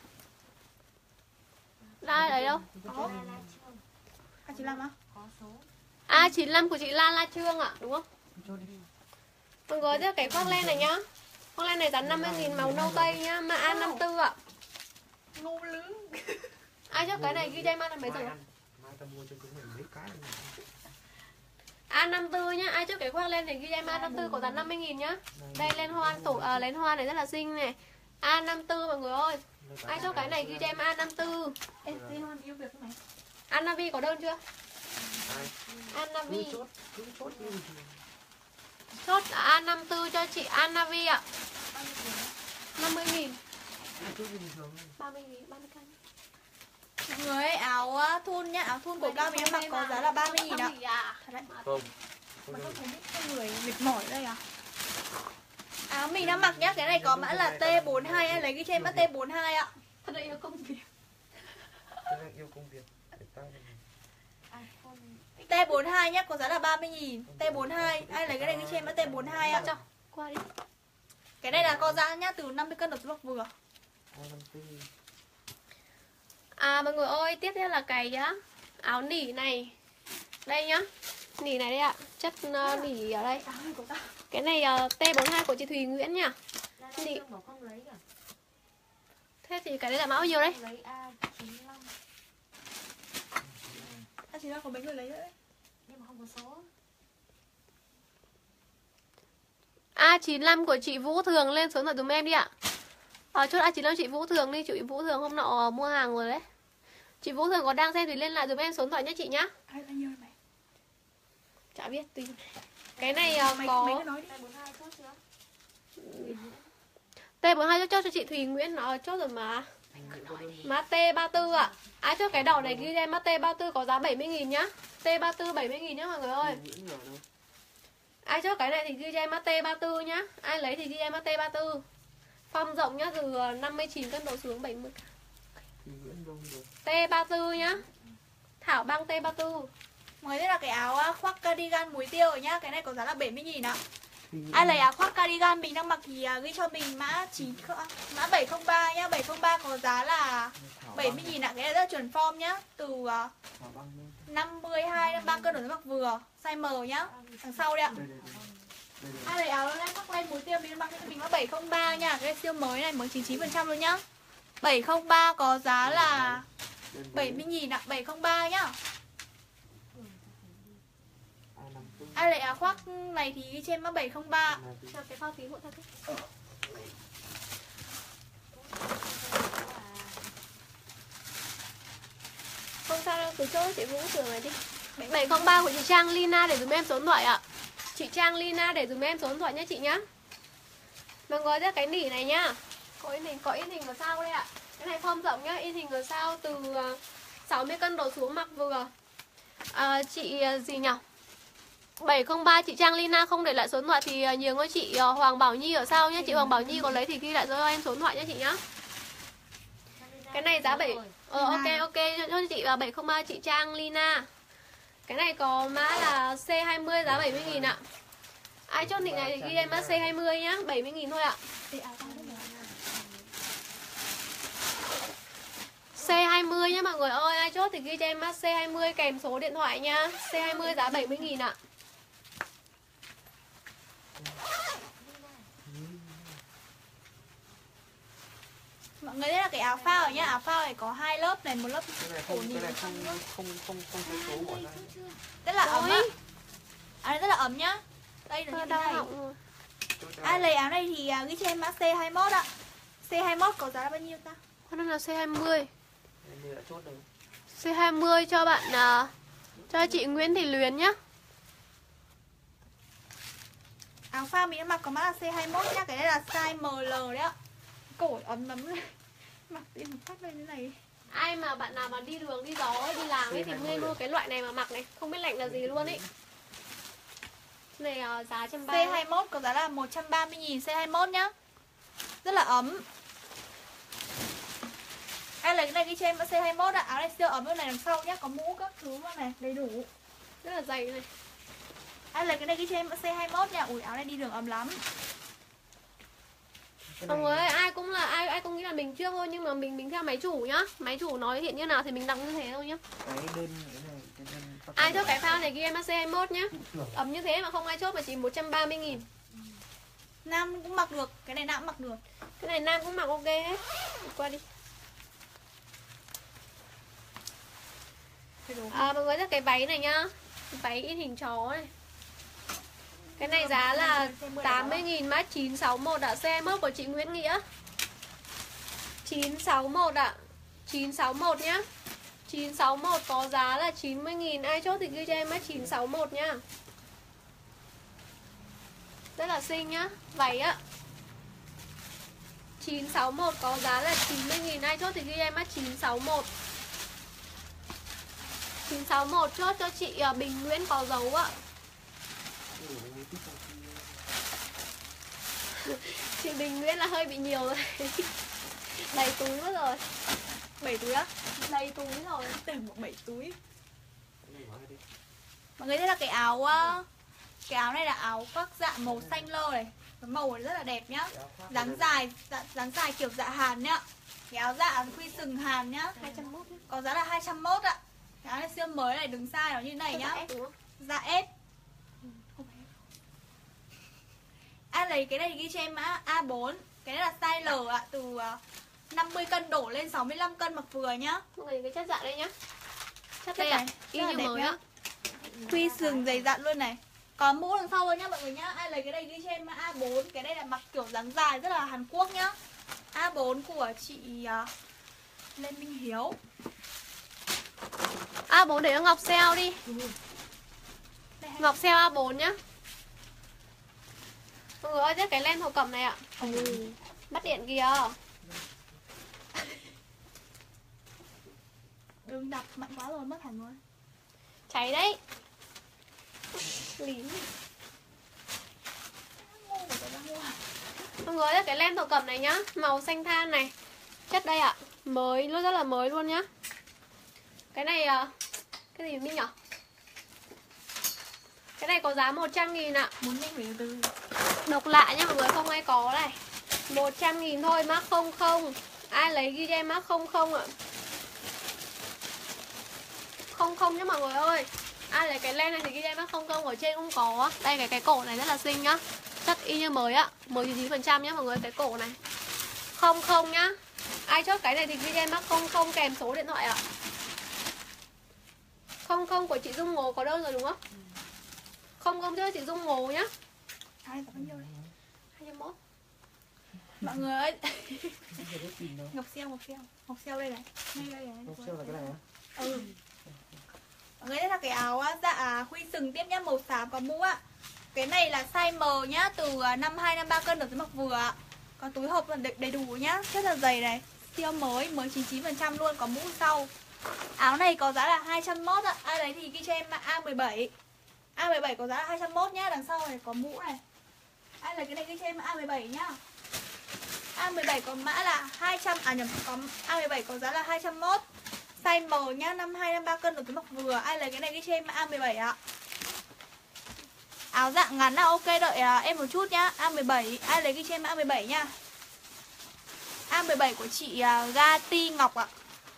S1: Ai đấy đâu?
S3: Có. A chín lăm á?
S1: A chín lăm của chị Lan La Trương ạ, đúng không?
S2: Chốt đi.
S1: Mọi người thấy cái khoác len này nhá. Khoác len này giá năm mươi nghìn, màu nâu tây nhá, mã A năm tư ạ.
S3: Ngu lứ.
S1: Ai cho cái này ghi cho em ăn là mấy giờ?
S2: Mai tao mua cho chúng mình mấy cái.
S1: A năm tư nhá, ai chốt cái khoác len thì ghi cho em A năm tư có giá năm mươi nghìn nhá. Đây len hoa tổ à, len hoa này rất là xinh này. A năm tư mọi người ơi. Ai chốt cái này ghi cho em A năm tư.
S3: Ê, Di Hoan yêu việc này.
S1: Annavi có đơn chưa?
S2: Ai?
S1: Annavi.
S2: Cứ chốt, cứ chốt đi.
S1: Chốt A năm tư cho chị Annavi ạ. năm mươi nghìn.
S2: Chốt đi bình thường.
S1: ba mươi nghìn, ba mươi cân.
S3: Mọi người ơi, áo uh, thun nhá, áo thun của cao mình em mặc có giá là ba mươi nghìn ạ. Thật đấy.
S2: Không.
S3: Mà tôi thấy biết con người mệt mỏi đây à. Áo mình đang mặc nhá, cái này có mã là T bốn hai, em lấy cái trên mã T bốn hai ạ.
S1: Thật đấy yêu công việc.
S2: Tôi đang yêu công việc. Để tao
S3: T bốn hai nhá, có giá là ba mươi nghìn. T bốn hai, ai lấy cái này cái trên mã T bốn hai ạ.
S1: Cho, qua đi.
S3: Cái này là có giá nhá, từ năm mươi cân đổ xuống mặc vừa.
S1: À mọi người ơi, tiếp theo là cái nhá, áo nỉ này. Đây nhá. Nỉ này đây ạ, chất uh, nỉ ở đây. Cái này uh, T bốn hai của chị Thùy Nguyễn nhá. Nỉ. Thế thì cái đấy là mã bao nhiêu đấy?
S3: À chỉ là có mấy người lấy nữa đấy.
S4: Nhưng mà không có số.
S1: A chín lăm của chị Vũ Thường lên số điện dùm em đi ạ. À, chốt A chín lăm chị Vũ Thường đi, chị Vũ Thường hôm nọ mua hàng rồi đấy. Chị Vũ Thường có đang xem thì lên lại dùm em số điện thoại nhé chị nhá.
S3: Ai bao nhiêu mày?
S1: Chả biết tùy. Cái này uh,
S3: mày,
S1: có
S3: mày nói đi.
S1: T bốn hai chốt cho chị Thùy Nguyễn nó chốt rồi mà. Mã T ba tư ạ. Ai chốt cái đỏ này ghi em mã T ba tư có giá bảy mươi nghìn nhá. T ba tư bảy mươi nghìn nhá mọi người ơi. Ai chốt cái này thì ghi cho em mã T ba tư nhá. Ai lấy thì ghi em mã T ba tư. Form rộng nhá, từ năm mươi chín cân độ xuống bảy mươi. T ba tư nhá. Thảo băng T ba tư.
S3: Mới đây là cái áo khoác cardigan muối tiêu rồi nhá. Cái này có giá là bảy mươi nghìn ạ. Ai lấy áo khoác cardigan mình đang mặc thì uh, ghi cho mình mã chín mã bảy không ba nhá. bảy không ba có giá là bảy mươi nghìn ạ. Cái này rất là chuẩn form nhá. Từ uh, năm mươi hai, năm mươi ba cân đổi mặc vừa. Size M nhá. Đằng sau đây ạ. Ai lấy áo lên khoác len muối tiêu mình đang mặc cho mình mã bảy không ba nha. Cái này siêu mới này, mới chín mươi chín phần trăm luôn nhá. bảy không ba có giá là bảy mươi nghìn ạ. bảy không ba nhá. Ai lấy áo khoác này thì ghi trên mã bảy không ba.
S1: Cho cái phao tí hộ thật đấy. Không sao đâu, từ chỗ chị Vũ Thường này đi. bảy không ba của chị Trang Lina để dùm em số điện thoại ạ. Chị Trang Lina để dùm em số điện thoại nhá chị nhá. Mọi người ra cái nỉ này nhá. Có in hình, có in hình ở sau đây ạ. Cái này form rộng nhá, in hình ở sau từ sáu mươi cân đổ xuống mặc vừa. À, chị gì nhỉ? bảy không ba chị Trang Lina không để lại số điện thoại thì nhường cho chị Hoàng Bảo Nhi ở sau nhé. Chị Hoàng Bảo Nhi có lấy thì ghi lại cho em số điện thoại nhé chị nhá. Cái này giá bảy ờ, ok ok cho, cho chị là bảy không ba chị Trang Lina. Cái này có mã là C hai mươi giá bảy mươi nghìn ạ. Ai chốt định này thì ghi em mã C hai mươi nhá, bảy mươi nghìn thôi ạ. C hai mươi nhá mọi người ơi, ai chốt thì ghi cho em mã C hai mươi kèm số điện thoại nha. C hai mươi giá bảy mươi nghìn ạ.
S3: Mọi người thấy là cái áo phao này nhá, áo phao này có hai lớp này, một lớp
S2: Cái này không, cái này không không không không có số bỏ ra.
S3: rất là ấm á. Áo này rất là ấm nhá. Đây là như thế này. Ai lấy áo này thì ghi cho em mã C hai mốt ạ. C hai mốt có giá là bao nhiêu ta?
S1: Con là C hai mươi.
S2: Em đã chốt rồi.
S1: C hai mươi cho bạn uh, cho chị Nguyễn Thị Luyến nhá.
S3: Áo phao mình đã mặc có mã là C hai mốt nhá, cái này là size M L đấy ạ. Cổ ấm lắm rồi. Mặc đi một phát lên thế này.
S1: Ai mà bạn nào mà đi đường, đi gió, đi làm ấy thì nên mua cái loại này mà mặc này, không biết lạnh là gì luôn ấy. Này uh, giá một trăm ba mươi.
S3: C hai mốt có giá là một trăm ba mươi nghìn, C hai mốt nhá. Rất là ấm. Ai lấy cái này ghi cho em C hai mốt ạ. Áo này siêu ấm, bên này đằng sau nhá, có mũ các thứ luôn này, đầy đủ.
S1: Rất là dày này.
S3: Ai lấy cái này ghi cho em C hai mốt nha. Ui áo này đi đường ấm lắm.
S1: Mọi người ơi, ai cũng là ai ai cũng nghĩ là mình chưa thôi, nhưng mà mình mình theo máy chủ nhá. Máy chủ nói hiện như nào thì mình đọc như thế thôi nhá.
S2: Cái đơn cái này, cái đơn
S1: Ai chốt cái phao này ghi em C hai mốt nhá. Ấm như thế mà không ai chốt mà chỉ một trăm ba mươi nghìn.
S3: Nam cũng mặc được, cái này nam cũng mặc được.
S1: Cái này nam cũng mặc ok hết. Qua đi. À, mọi người thấy cái váy này nhá. Váy in hình chó này. Cái này giá là tám mươi nghìn mã chín sáu mốt ạ. C hai mốt của chị Nguyễn Nghĩa. chín sáu mốt ạ. chín sáu mốt nhá. chín sáu mốt có giá là chín mươi nghìn. Ai chốt thì ghi cho em mã chín sáu mốt nhá. Rất là xinh nhá. Váy ạ. chín sáu mốt có giá là chín mươi nghìn. Ai chốt thì ghi em mã chín sáu mốt. chín sáu mốt chốt cho chị Bình Nguyễn có dấu ạ. Chị Bình Nguyễn là hơi bị nhiều rồi. Đầy túi mất rồi.
S3: bảy túi á?
S1: Đầy túi rồi.
S3: Từng một bảy túi. Mọi người thấy là cái áo cái áo này là áo các dạ màu xanh lơ này. Cái màu này rất là đẹp nhá. Dáng dài, dạ, dáng dài kiểu dạ Hàn nhá. Cái áo dạ khuy sừng Hàn nhá.
S1: hai trăm mốt.
S3: Có giá là hai trăm mốt ạ. Cái áo này siêu mới này, đứng size nó như này nhá. Dạ S. Ai lấy cái này ghi cho em mã A bốn. Cái này là size L ạ, từ năm mươi cân đổ lên sáu mươi lăm cân mặc vừa nhá.
S1: Mọi người cái chất dạ đây nhá. Chất,
S3: Chất
S1: đây
S3: này,
S1: à? Y như mới á.
S3: Khuy sừng dày dặn luôn này. Có mũ đằng sau luôn nhá mọi người nhá. Ai lấy cái này ghi cho em mã A bốn. Cái này là mặc kiểu dáng dài rất là Hàn Quốc nhá. A bốn của chị uh, Lê Minh Hiếu.
S1: A bốn để cho Ngọc sale đi. Ngọc sale A bốn nhá. Mọi người ơi, cái len thổ cẩm này ạ. Ừ. Bắt điện kìa.
S3: Đừng đập mạnh quá rồi mất hẳn rồi.
S1: Cháy đấy. Lý. Mọi người ơi, cái len thổ cẩm này nhá. Màu xanh than này. Chất đây ạ. Mới, nó rất là mới luôn nhá. Cái này, cái gì Minh nhỉ? Cái này có giá một trăm nghìn ạ.
S3: Muốn Minh phải từ từ.
S1: Độc lạ nha mọi người, không ai có này. Một trăm nghìn thôi, mác không không. Ai lấy ghi cho em mác không không ạ. Không không nhá mọi người ơi. Ai lấy cái len này thì ghi cho em mác không không. Ở trên cũng có. Đây cái cái cổ này rất là xinh nhá. Chất y như mới ạ. Mới chín phần trăm nhá mọi người, cái cổ này. Không không nhá. Ai chốt cái này thì ghi cho em mác không không kèm số điện thoại ạ. Không không của chị Dung Ngô có đơn rồi đúng không? Không không cho chị Dung Ngô nhá.
S3: Hai bao nhiêu đây?
S1: hai trăm mốt.
S3: Mọi người ơi. Ngọc Xeo, Ngọc Xeo. Ngọc Xeo đây này. Đây đây này.
S2: Ngọc Xeo là cái này á?
S3: Ừ. Mọi người thấy là cái áo á, dạ khuy sừng tiếp nhá, màu xám có mũ ạ. Cái này là size M nhá, từ năm hai năm ba cân được tới mặc vừa ạ. Có túi hộp là đầy, đầy đủ nhá. Rất là dày này. Siêu mới, mới chín mươi chín phần trăm luôn, có mũ sau. Áo này có giá là hai trăm mốt ạ. Ai lấy thì ghi cho em mã A mười bảy. A mười bảy có giá là hai trăm mốt nhá. Đằng sau này có mũ này. Ai lấy cái này ghi cho em mã A mười bảy nhá. A mười bảy có mã là hai trăm, à nhầm, có A mười bảy có giá là hai trăm mốt. Size M nhá, năm hai năm ba cân, độ túi mặc vừa. Ai lấy cái này ghi cho em mã A mười bảy ạ. Áo dạng ngắn là ok, đợi à, em một chút nhá. A mười bảy, ai lấy ghi cho em A mười bảy nhá. A mười bảy của chị à, Gati Ngọc ạ.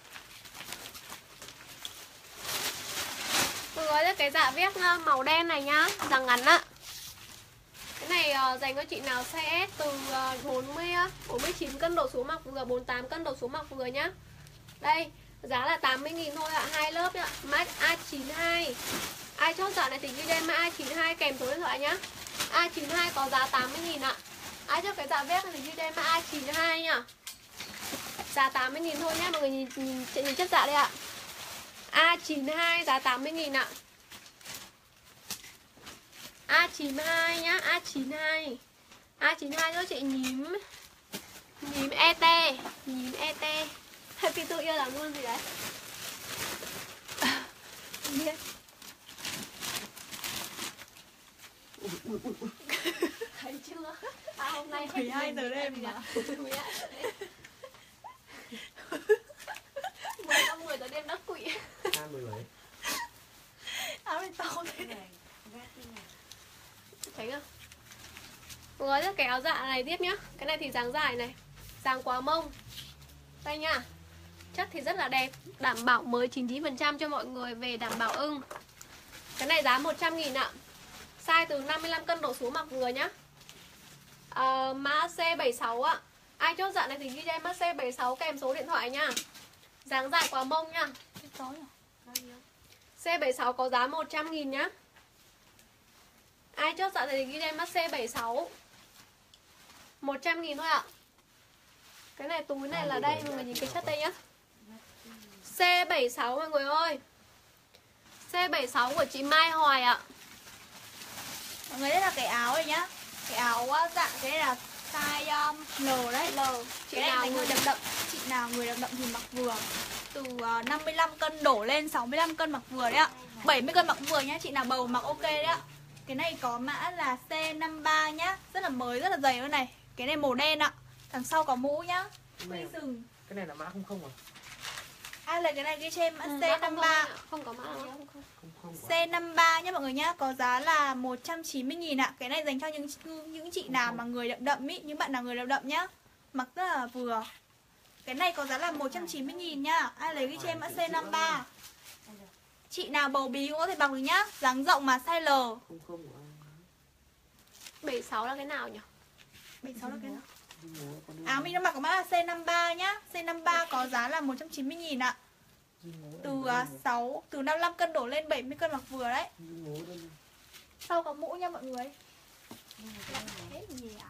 S1: Tôi gói cho cái dạ vest màu đen này nhá, dạng ngắn ạ. Cái này uh, dành cho chị nào size S từ uh, bốn mươi, bốn mươi chín cân đổ xuống mặc vừa, bốn mươi tám cân đổ xuống mặc vừa nhá. Đây, giá là tám mươi nghìn thôi ạ, hai lớp ạ. Max A chín mươi hai. Ai chốt dạo này thì ghi cho em A chín mươi hai kèm số điện thoại nhá. A chín mươi hai có giá tám mươi nghìn ạ. Ai chốt cái dạ vest thì ghi cho em A chín mươi hai nhá. Giá tám mươi nghìn thôi nhá, mọi người nhìn, nhìn, nhìn chất dạ đây ạ. A chín mươi hai giá tám mươi nghìn ạ. A chín mươi hai nhá, A chín mươi hai. A chín mươi hai cho chị nhím. Nhím e tê, nhím e tê. Happy tôi yêu làm luôn gì đấy.
S3: Biết.
S1: Thấy chưa? À, hôm nay
S3: mười hai giờ đêm mà.
S1: mười giờ đêm đã quỵ.
S2: A mười bảy.
S3: Áo này to thế.
S1: Thấy không? Gói cho cái áo dạ này tiếp nhá. Cái này thì dáng dài này, dáng quá mông. Đây nha. Chất thì rất là đẹp, đảm bảo mới chín mươi chín phần trăm cho mọi người về đảm bảo ưng. Cái này giá một trăm nghìn ạ. Size từ năm mươi lăm cân đổ xuống mặc vừa nhá. à, Mã C bảy mươi sáu ạ. Ai chốt dạ này thì ghi cho em mã C bảy mươi sáu kèm số điện thoại nha. Dáng dài quá mông nha. C bảy mươi sáu có giá một trăm nghìn nhá. Ai chốt dạ thì ghi cho em mã C bảy mươi sáu, một trăm nghìn thôi ạ. Cái này túi này là đây, mọi người nhìn cái chất đây nhá. C bảy mươi sáu mọi người ơi. C bảy mươi sáu của chị Mai Hoài ạ.
S3: Mọi người, đây là cái áo này nhá. Cái áo dạng cái này là size um, L đấy.
S1: L. Chị
S3: Cái này
S1: nào
S3: là người đậm đậm. Chị nào người đậm đậm thì mặc vừa. Từ uh, năm mươi lăm cân đổ lên sáu mươi lăm cân mặc vừa đấy ạ. bảy mươi cân mặc vừa nhá. Chị nào bầu mặc ok đấy ạ. Cái này có mã là C năm mươi ba nhá. Rất là mới, rất là dày luôn này. Cái này màu đen ạ. Đằng sau có mũ nhá. Quy sừng.
S2: Cái này là mã không không à?
S3: Ai lấy cái này ghi cho em mã
S1: ừ,
S3: C năm mươi ba.
S1: Không có mã nào không không.
S2: Không không.
S3: C năm mươi ba nhá mọi người nhá. Có giá là một trăm chín mươi nghìn ạ. Cái này dành cho những những chị nào mà người đậm đậm ý. Những bạn nào người đậm đậm nhá. Mặc rất là vừa. Cái này có giá là một trăm chín mươi nghìn nhá. Ai lấy ghi cho em mã C năm mươi ba. Chị nào bầu bí cũng có thể mặc được nhá. Dáng rộng mà size L.
S2: Không không của ai.
S1: bảy mươi sáu là cái nào nhỉ?
S3: bảy mươi sáu là cái nào? Áo mình nó mặc có mã là C năm mươi ba nhá. C năm mươi ba có giá là một trăm chín mươi nghìn ạ. Từ uh, sáu, từ năm mươi lăm cân đổ lên bảy mươi cân mặc vừa đấy. Sau có mũ nha mọi người. Thế gì ạ?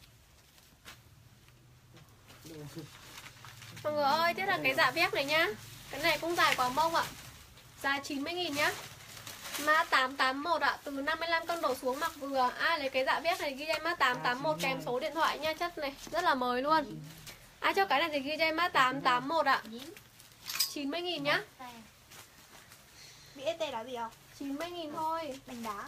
S1: Mọi người ơi, thế là cái dạ vest này nhá. Cái này cũng dài quá mông ạ. Giá chín mươi nghìn nhá. Mã tám tám mốt ạ, từ năm mươi lăm cân đổ xuống mặc vừa. Ai lấy cái dạ vest này ghi cho em mã tám tám mốt kèm số điện thoại nha, chất này rất là mới luôn. Ai cho cái này thì ghi cho em mã tám tám mốt ạ. chín mươi nghìn nhá.
S3: Bị ét tê là gì không?
S1: chín mươi nghìn thôi.
S3: Đánh đá.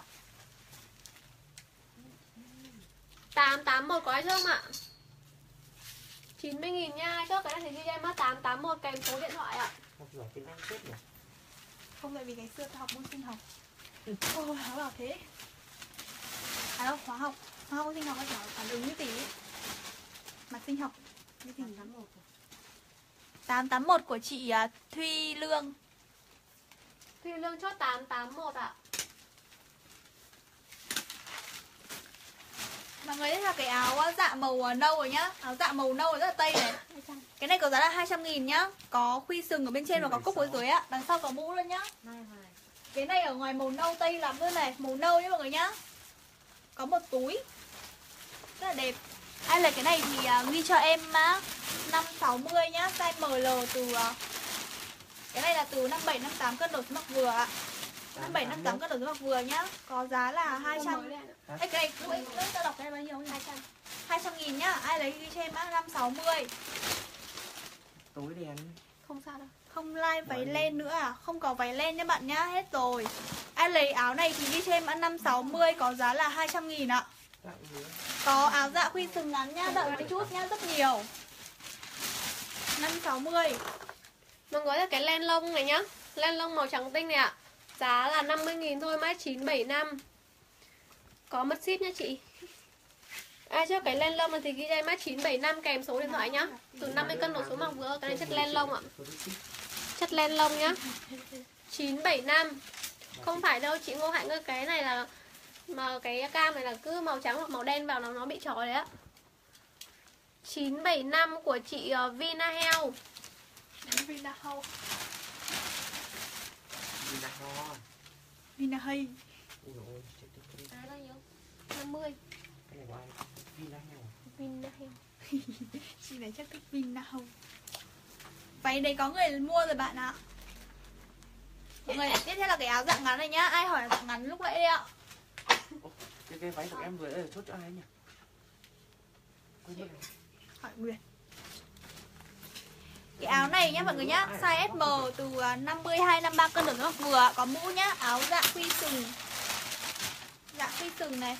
S1: tám tám mốt có ai chưa không ạ? chín mươi nghìn nha. Ai cho cái này thì ghi cho em mã tám tám mốt kèm số điện thoại ạ.
S2: Học giỏi tiếng Anh chết nhỉ?
S3: Không, tại vì ngày xưa tôi học môn sinh học. Ôi, nó bảo thế. À đâu, hóa học. Hóa học sinh học nó bảo phản ứng như tí. Mặt sinh học. Như tí. tám tám mốt của chị uh, Thuy Lương.
S1: Thuy Lương chốt tám tám mốt ạ.
S3: Mọi người, đây là cái áo dạ màu nâu rồi nhá. Áo dạ màu nâu rất là tây này. Cái này có giá là hai trăm nghìn nhá. Có khuy sừng ở bên trên và có cúc ở dưới á. Đằng sau có mũ luôn nhá. Cái này ở ngoài màu nâu tây lắm luôn này. Màu nâu nhá mọi người nhá. Có một túi rất là đẹp. Ai lấy cái này thì uh, ghi cho em mã uh, năm sáu mươi nhá. Size em lờ từ uh, cái này là từ năm bảy năm tám cân đổ xuống mặc vừa ạ. năm bảy năm tám cân đổ xuống mặc vừa nhá. Có giá là hai trăm. Ê, cái này, ui, ta đọc cái này bao nhiêu nhỉ?
S1: hai trăm.
S3: hai trăm nghìn nhá. Ai lấy ghi cho em mã năm sáu mươi.
S2: Tối đen.
S1: Không sao đâu.
S3: Không like váy len nữa à? Không có váy len nha bạn nhá, hết rồi. Ai lấy áo này thì ghi cho em mã năm sáu mươi, có giá là hai trăm nghìn ạ. Có áo dạ khuy sừng ngắn nhá, đợi một chút nhá, rất nhiều. năm sáu mươi.
S1: Mình có cái len lông này nhá. Len lông màu trắng tinh này ạ. Giá là năm mươi nghìn thôi, mã chín bảy năm. Có mất ship nhá chị. Ai cho cái len lông này thì ghi cho em mã chín bảy năm kèm số điện thoại nhá. Từ năm mươi cân đổ xuống mặc vừa. Cái này chất len lông ạ. Chất len lông nhá. chín bảy năm. Không phải đâu chị Ngô Hạnh ơi, cái này là mà cái cam này là cứ màu trắng hoặc màu đen vào nó nó bị chói đấy ạ. chín bảy năm của chị uh, Vina Heo.
S3: Vina Heo.
S2: Vina Heo.
S3: Vina Hay.
S2: Ui dồi ôi, chết chết chết.
S4: Giá bao nhiêu?
S1: năm mươi.
S2: Cái này của ai? Vina Heo.
S1: Vina Heo.
S3: Chị này chắc thích Vina Heo. Váy đấy có người mua rồi bạn ạ. Mọi người, tiếp theo là cái áo dạng ngắn này nhá. Ai hỏi là dạng ngắn lúc nãy đi ạ.
S2: Ô, cái, cái váy của em vừa ấy chốt cho ai nhỉ? Quên mất rồi.
S3: Hỏi Nguyệt. Cái áo này nhá mọi người nhá, size ét em từ năm mươi hai năm mươi ba cân được mặc vừa, có mũ nhá, áo dạ khuy sừng. Dạ khuy sừng này.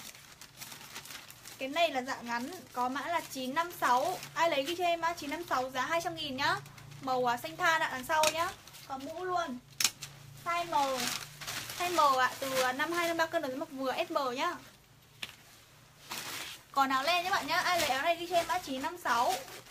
S3: Cái này là dạng ngắn, có mã là chín năm sáu. Ai lấy ghi cho em mã chín năm sáu giá hai trăm nghìn nhá. Màu xanh than ạ, đằng sau nhá. Có mũ luôn. Size M. Size M ạ, từ năm mươi hai năm mươi ba cân được mặc vừa ét em nhá. Còn áo len nhá bạn nhá. Ai lấy áo này ghi cho em mã chín năm sáu.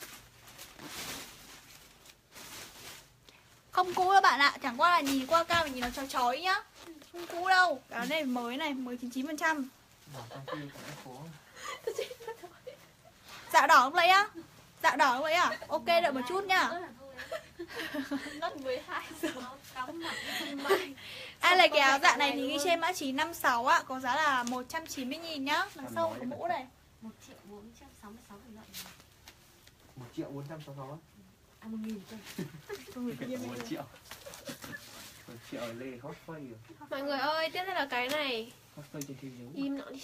S3: Không cũ đâu bạn ạ, chẳng qua là nhìn qua cao mình nhìn nó chói chói nhá. Không cũ đâu. Cái áo này mới này, mới chín mươi chín phần trăm.
S2: Bảo con Phi của em phố.
S3: Dạo đỏ lúc đấy á? Dạo đỏ lúc đấy à? Ok, đợi một chút nhá.
S1: Ngất mười hai giờ.
S3: Ai lấy cái áo dạ này thì ghi trên mã chín năm sáu ạ, có giá là một trăm chín mươi nghìn nhá. Đằng sau có mũ này.
S4: một triệu bốn trăm sáu mươi sáu nghìn lận.
S2: một triệu bốn trăm sáu mươi sáu.
S4: À một nghìn cơ.
S2: một triệu. một triệu lê hot phây rồi.
S1: Mọi người ơi, tiếp theo là cái này.
S2: Hot phây trên thế giới.
S1: Im nó đi.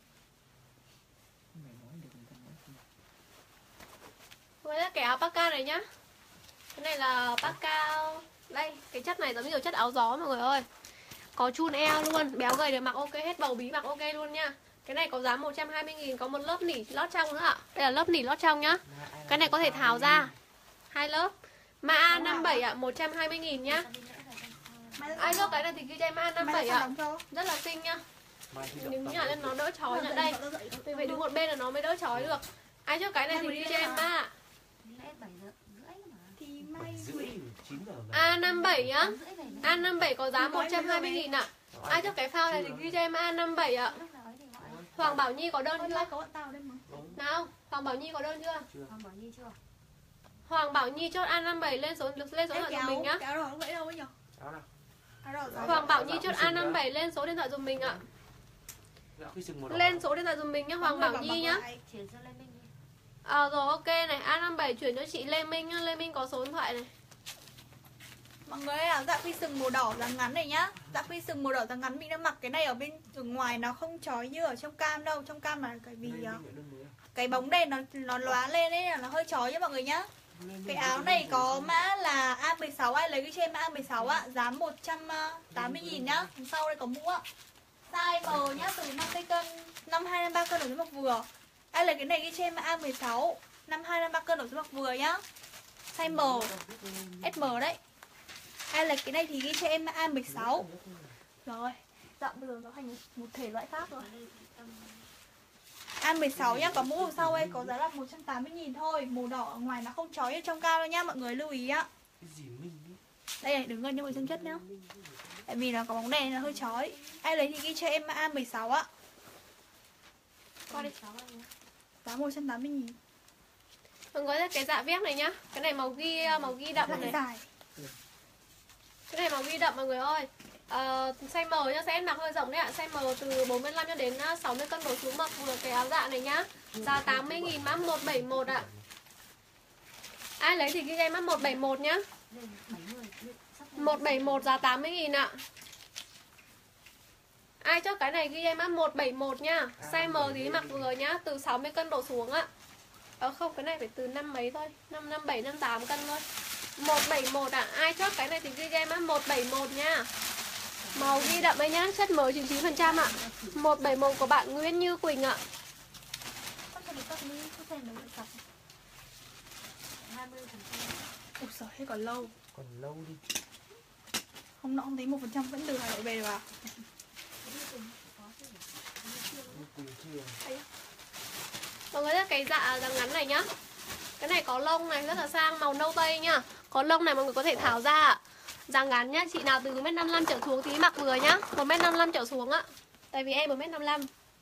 S2: Mày nói được người ta nói không?
S1: Với là cái áo Parka này nhá. Cái này là Parka. Đây, cái chất này giống như kiểu chất áo gió mọi người ơi. Có chun eo luôn, béo gầy được mặc ok, hết bầu bí mặc ok luôn nha. Cái này có giá một trăm hai mươi nghìn, có một lớp nỉ lót trong nữa ạ. Đây là lớp nỉ lót trong nhá. Cái này có thể tháo ra hai lớp. Mã A năm bảy ạ, một trăm hai mươi nghìn nhá. Ai chốt cái này thì ghi cho em A năm bảy ạ. Rất là xinh nhá. Đứng nhả lên nó đỡ chói nhá. Đây, mình phải đứng một bên là nó mới đỡ chói được. Ai chốt cái này thì ghi cho em A.
S4: Lẽ bảy giờ rưỡi mà.
S3: Thì may
S2: Rưỡi chín giờ về.
S1: A năm bảy nhá. A năm bảy có giá một trăm hai mươi nghìn ạ. Ai chốt cái phao này thì ghi cho em A năm bảy ạ.
S4: Lúc nào ấy thì gọi.
S1: Hoàng Bảo Nhi có đơn chưa?
S3: có bọn tao đây mà.
S1: Nào, Hoàng Bảo Nhi có đơn chưa?
S4: Hoàng Bảo Nhi chưa?
S1: Hoàng Bảo Nhi chốt A năm bảy lên số lên số điện thoại giùm mình nhá.
S3: Cái áo đỏ lúc nãy đâu ấy nhỉ?
S2: Áo nào?
S3: Áo đỏ giá.
S1: Hoàng Bảo Nhi chốt A năm bảy lên số điện thoại giùm mình ạ.
S2: Dạ, khi sừng màu đỏ.
S1: Lên số điện thoại giùm mình nhá, Hoàng Bảo Nhi nhá.
S4: Chuyển cho Lê Minh đi.
S1: Ờ rồi ok này, A năm bảy chuyển cho chị Lê Minh nhá, Lê Minh có số điện thoại này.
S3: Mọi người ơi, áo dạ phi sừng màu đỏ dáng ngắn này nhá. Dạ phi sừng màu đỏ dáng ngắn mình đang mặc cái này ở bên ở ngoài nó không chói như ở trong cam đâu. Trong cam là cái vì uh, cái bóng đèn nó nó lóa lên ấy là nó hơi chói nha mọi người nhá. Cái áo này có mã là A mười sáu, ai lấy cái trên mã A mười sáu ạ, giá một trăm tám mươi nghìn nhá. Đằng sau đây có mũ ạ. Size M nhá, từ năm mươi cân, năm mươi hai năm mươi ba cân đổ xuống mặc vừa. Ai lấy cái này ghi trên mã A mười sáu, năm mươi hai năm mươi ba cân đổ xuống mặc vừa nhá. Size M, ét em đấy. Ai lấy cái này thì ghi cho em A mười sáu. Rồi, giọng bây giờ nó thành một thể loại khác rồi. A mười sáu nhá, có mũ ở sau đây có giá là một trăm tám mươi nghìn thôi. Màu đỏ ở ngoài nó không chói ở trong cao đâu nhá, mọi người lưu ý á.
S2: Cái gì Minh ấy?
S3: Đây này, đứng gần như một chân chất nhá. Tại vì nó có bóng đèn nó hơi chói. Ai lấy thì ghi cho em A mười sáu á.
S1: Qua đi.
S3: Giá một trăm tám mươi nghìn.
S1: Mình có cái dạ vest này nhá. Cái này màu ghi màu ghi đậm
S3: Dài
S1: này.
S3: dài.
S1: Cái này màu ghi đậm mọi người ơi. Ờ, size M nhá, size mặc hơi rộng đấy ạ. Size M từ bốn mươi lăm cho đến sáu mươi cân đổ xuống mặc vừa cái áo dạ này nhá. Giá tám mươi nghìn, mã một bảy một ạ. Ai lấy thì ghi cho em mã một bảy một nhá. một bảy một giá tám mươi nghìn ạ. Ai chốt cái này ghi em mã một bảy một nhá. Size M thì mặc vừa nhá, từ sáu mươi cân đổ xuống ạ. Ờ không, cái này phải từ năm mấy thôi, năm năm bảy năm tám cân thôi. một bảy một ạ. Ai chốt cái này thì ghi em mã một bảy một nha. Màu ghi đậm ấy nhá, chất M chín mươi chín phần trăm ạ. một bảy một của bạn Nguyễn Như Quỳnh ạ.
S3: Ủa trời, hay còn lâu.
S2: Còn lâu đi.
S3: Hôm nọ không thấy một phần trăm vẫn từ Hà Nội về được à?
S1: Mọi người thấy cái dạ dáng ngắn này nhá. Cái này có lông này, rất là sang, màu nâu tây nhá. Có lông này mọi người có thể tháo ra ạ. Dáng ngắn nhá, chị nào từ một mét năm mươi lăm trở xuống thì mặc vừa nhá. một mét năm mươi lăm trở xuống ạ. Tại vì em một mét năm mươi lăm.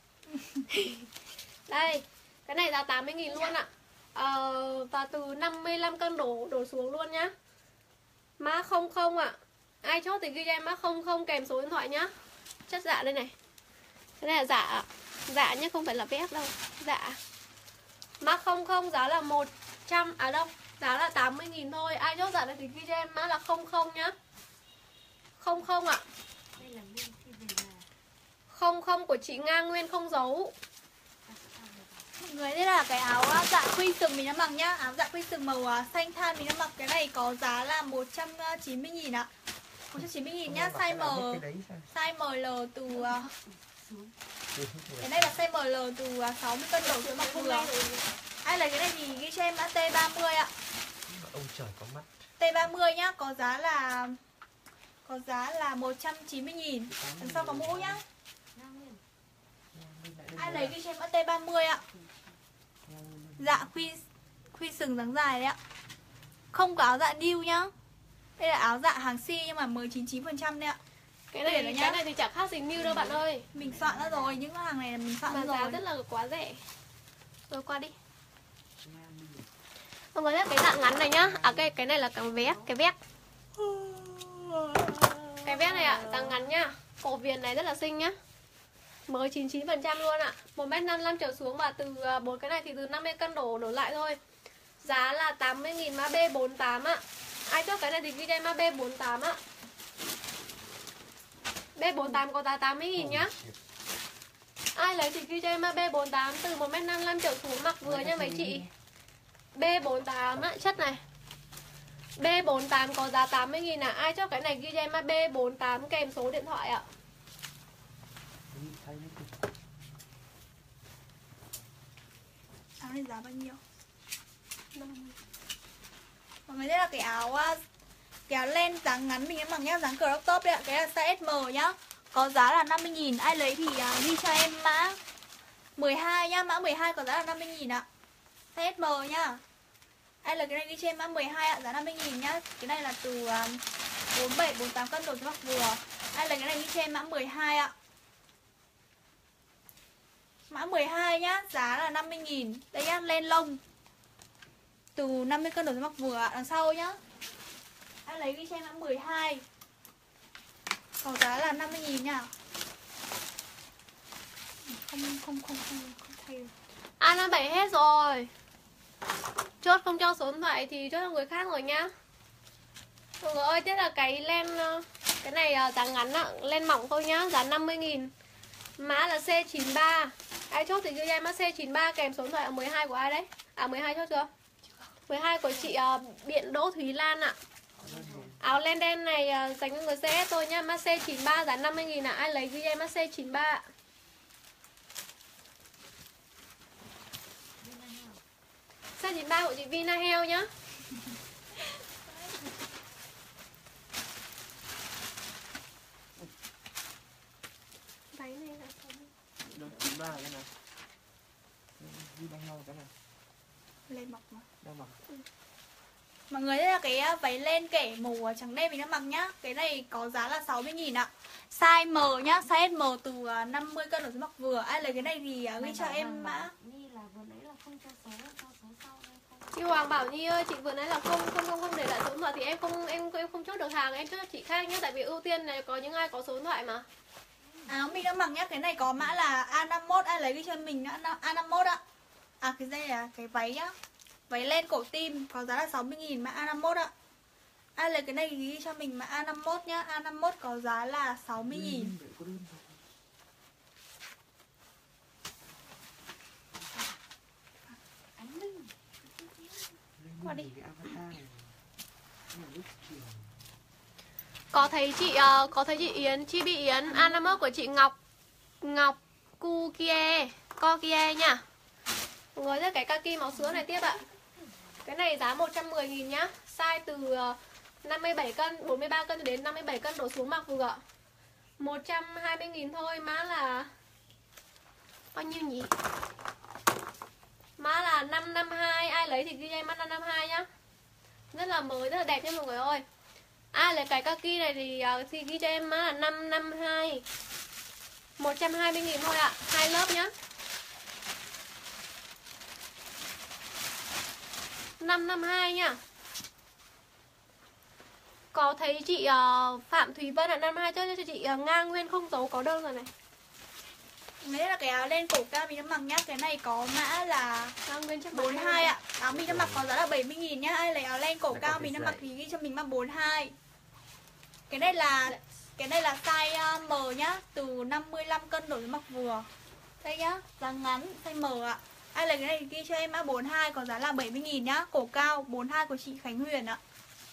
S1: Đây, cái này giá tám mươi nghìn luôn ạ. Ờ, và từ năm mươi lăm cân đổ đổ xuống luôn nhá. Mã không không ạ. Ai chốt thì ghi cho em mã không không kèm số điện thoại nhá. Chất dạ đây này. Cái này là dạ ạ. Dạ nhá, không phải là vét đâu. Dạ. Mã không không giá là một trăm, à đâu, giá là tám mươi nghìn thôi. Ai chốt dạ này thì ghi cho em mã là không không nhá. không không ạ.
S4: Đây là Nguyên khi về nhà.
S1: không không của chị Nga Nguyên không giấu.
S3: Mọi người, đây là cái áo à, dạ quy sừng mình đã mặc nhá. Áo dạ quy sừng màu à, xanh than mình đã mặc. Cái này có giá là một trăm chín mươi nghìn ạ. một trăm chín mươi nghìn nhá. Size M, size em lờ từ uh, cái này là size em lờ từ uh, sáu mươi cân đổ xuống mặc vừa. Ai lấy cái này thì ghi cho em mã T ba mươi ạ.
S2: Ông trời có mắt.
S3: T ba mươi nhá, có giá là có giá là một trăm chín mươi nghìn. Đằng sau có mũ nhá. Ai lấy ghi cho em mã T ba mươi ạ. Dạ quy quy sừng dáng dài đấy ạ. Không có áo dạ điêu nhá. Đây là áo dạ hàng si nhưng mà mới chín mươi chín phần trăm đấy ạ.
S1: Cái này cái này thì chẳng khác gì Miu đâu bạn ơi.
S3: Mình soạn ra rồi, những hàng này là mình soạn
S1: Mà
S3: ra
S1: giá
S3: rồi.
S1: rất là quá rẻ. Rồi qua đi. Mọi người thấy cái dạng ngắn này nhá. À cái cái này là cái vét, cái vét. Cái vét này ạ, à, dạng ngắn nhá. Cổ viền này rất là xinh nhá. Mới chín mươi chín phần trăm luôn ạ. một mét năm mươi lăm trở xuống và từ bốn cái này thì từ năm mươi cân đổ đổ lại thôi. Giá là tám mươi nghìn mã B bốn tám ạ. Ai chốt cái này thì ghi cho em mã B bốn tám ạ. B bốn tám có giá tám mươi nghìn nhá. Ai lấy thì ghi cho em mã B bốn tám từ một mét năm mươi lăm trở xuống mặc vừa nha mấy chị. B bốn tám á, chất này. B bốn tám có giá tám mươi nghìn à. Ai chốt cái này ghi cho em mã B bốn tám kèm số điện thoại ạ.
S3: Áo này giá bao nhiêu? Mọi người, đây là cái áo cái áo len dáng ngắn mình đã mặc nhá, dáng crop top đấy ạ. Cái là size S M nhá. Có giá là năm mươi nghìn. Ai lấy thì uh, ghi cho em mã mười hai nhá. Mã mười hai có giá là năm mươi nghìn ạ. Size S M nhá. Ai lấy cái này ghi cho em mã mười hai ạ, giá năm mươi nghìn nhá. Cái này là từ uh, bốn mươi bảy, bốn mươi tám cân đổ cho mặc vừa. Ai lấy cái này ghi cho em mã mười hai ạ. Mã mười hai nhá, giá là năm mươi nghìn. Đây nhá, len lông. Từ năm mươi cân đổ cho mặc vừa ạ, đằng sau nhá. Ai lấy ghi cho em mã mười hai. Có giá là năm mươi nghìn nha. Không không không không không thay được.
S1: A năm bảy hết rồi. Chốt không cho số điện thoại thì chốt cho người khác rồi nhá. Mọi người ơi, tiếp là cái len, cái này dáng ngắn ạ, len mỏng thôi nhá, giá năm mươi nghìn. Mã là C chín ba. Ai chốt thì gửi em mã C chín ba kèm số điện thoại ở mười hai của ai đấy? À mười hai chốt chưa? mười hai của chị uh, Biện Đỗ Thúy Lan ạ. Áo len đen này uh, dành cho người xê ét thôi nhá. Mã C chín ba giá năm mươi nghìn ạ. Ai lấy ghi em mã C chín ba ạ. C chín ba của chị Vina Heo nhá. Váy này là
S2: Đâu, chín ba cái này. Đi bằng nhau cái này.
S3: Lên mặc mà.
S2: Đâu mặc.
S3: Ừ. Mọi người, đây là cái váy len kẻ màu trắng đen mình đã mặc nhá. Cái này có giá là sáu mươi nghìn ạ. Size M nhá, size M từ năm mươi cân ở dưới mặc vừa. Ai lấy cái này thì ghi cho em mã.
S4: Nhi là vừa nãy là không cho số, cho số sau đây không.
S1: Chị Hoàng bảo Nhi ơi, chị vừa nãy là không không không không để lại số điện thoại thì em không em em không chốt được hàng, em chốt cho chị khác nhé, tại vì ưu tiên này có những ai có số điện thoại mà.
S3: Áo mình đã mặc nhá, cái này có mã là A năm mốt, ai lấy ghi cho mình A năm mốt ạ. À cái đây là cái váy nhá. Váy len cổ tim có giá là sáu mươi nghìn, mã A năm mốt ạ. Ai lấy cái này ghi cho mình mã A năm mốt nhá. A năm mốt có giá là sáu mươi nghìn. Qua đi.
S2: Cái avatar này. Nó rất chiều.
S1: Có thấy chị uh, có thấy chị Yến, chị bị Yến Anamok của chị Ngọc Ngọc Cu kia, co kia nha. Mọi người thấy cái kaki màu sữa này tiếp ạ. Cái này giá một trăm mười nghìn nhá. Size từ uh, năm mươi bảy cân, bốn mươi ba cân đến năm mươi bảy cân đổ xuống mặc vừa ạ. một trăm hai mươi nghìn thôi, mã là bao nhiêu nhỉ? Mã là năm năm hai, ai lấy thì ghi cho em mã năm năm hai nhá. Rất là mới, rất là đẹp nha mọi người ơi. Ai lấy cái kaki này thì, uh, thì ghi cho em mã là năm năm hai. một trăm hai mươi nghìn thôi ạ, hai lớp nhá. năm năm hai nha. Có thấy chị uh, Phạm Thúy Vân ở năm hai cho cho chị uh, Nga Nguyên không giấu có đơn rồi này.
S3: Đấy là cái áo len cổ cao mình đã mặc nhá. Cái này có mã là
S1: Nga Nguyên chắc
S3: bốn mươi hai ạ. Áo mình đã mặc có giá là bảy mươi nghìn nhá. Ai lấy áo len cổ cao mình đã mặc thì ghi cho mình mã bốn mươi hai. Cái này là cái này là size M nhá, từ năm mươi lăm cân đổ xuống mặc vừa. Đây nhá, dáng ngắn size M ạ. Ai lấy cái này thì ghi cho em mã bốn mươi hai có giá là bảy mươi nghìn nhá, cổ cao bốn mươi hai của chị Khánh Huyền ạ.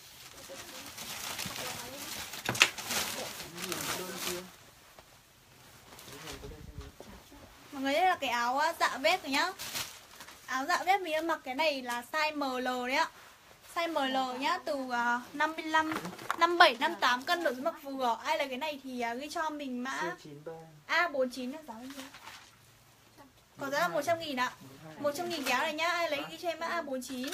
S3: Mọi người, đây là cái áo dạ vest rồi nhá. Áo dạ vest mình đã mặc cái này là size M L đấy ạ. Size M L nhá, từ uh, năm mươi lăm, năm mươi bảy, năm mươi tám cân đổ xuống mặc vừa. Ai lấy cái này thì uh, ghi cho mình mã A bốn mươi chín là giá bao nhiêu? Có giá là một trăm nghìn ạ. một trăm nghìn cái áo này nhá, ai lấy ghi cho em mã A bốn mươi chín.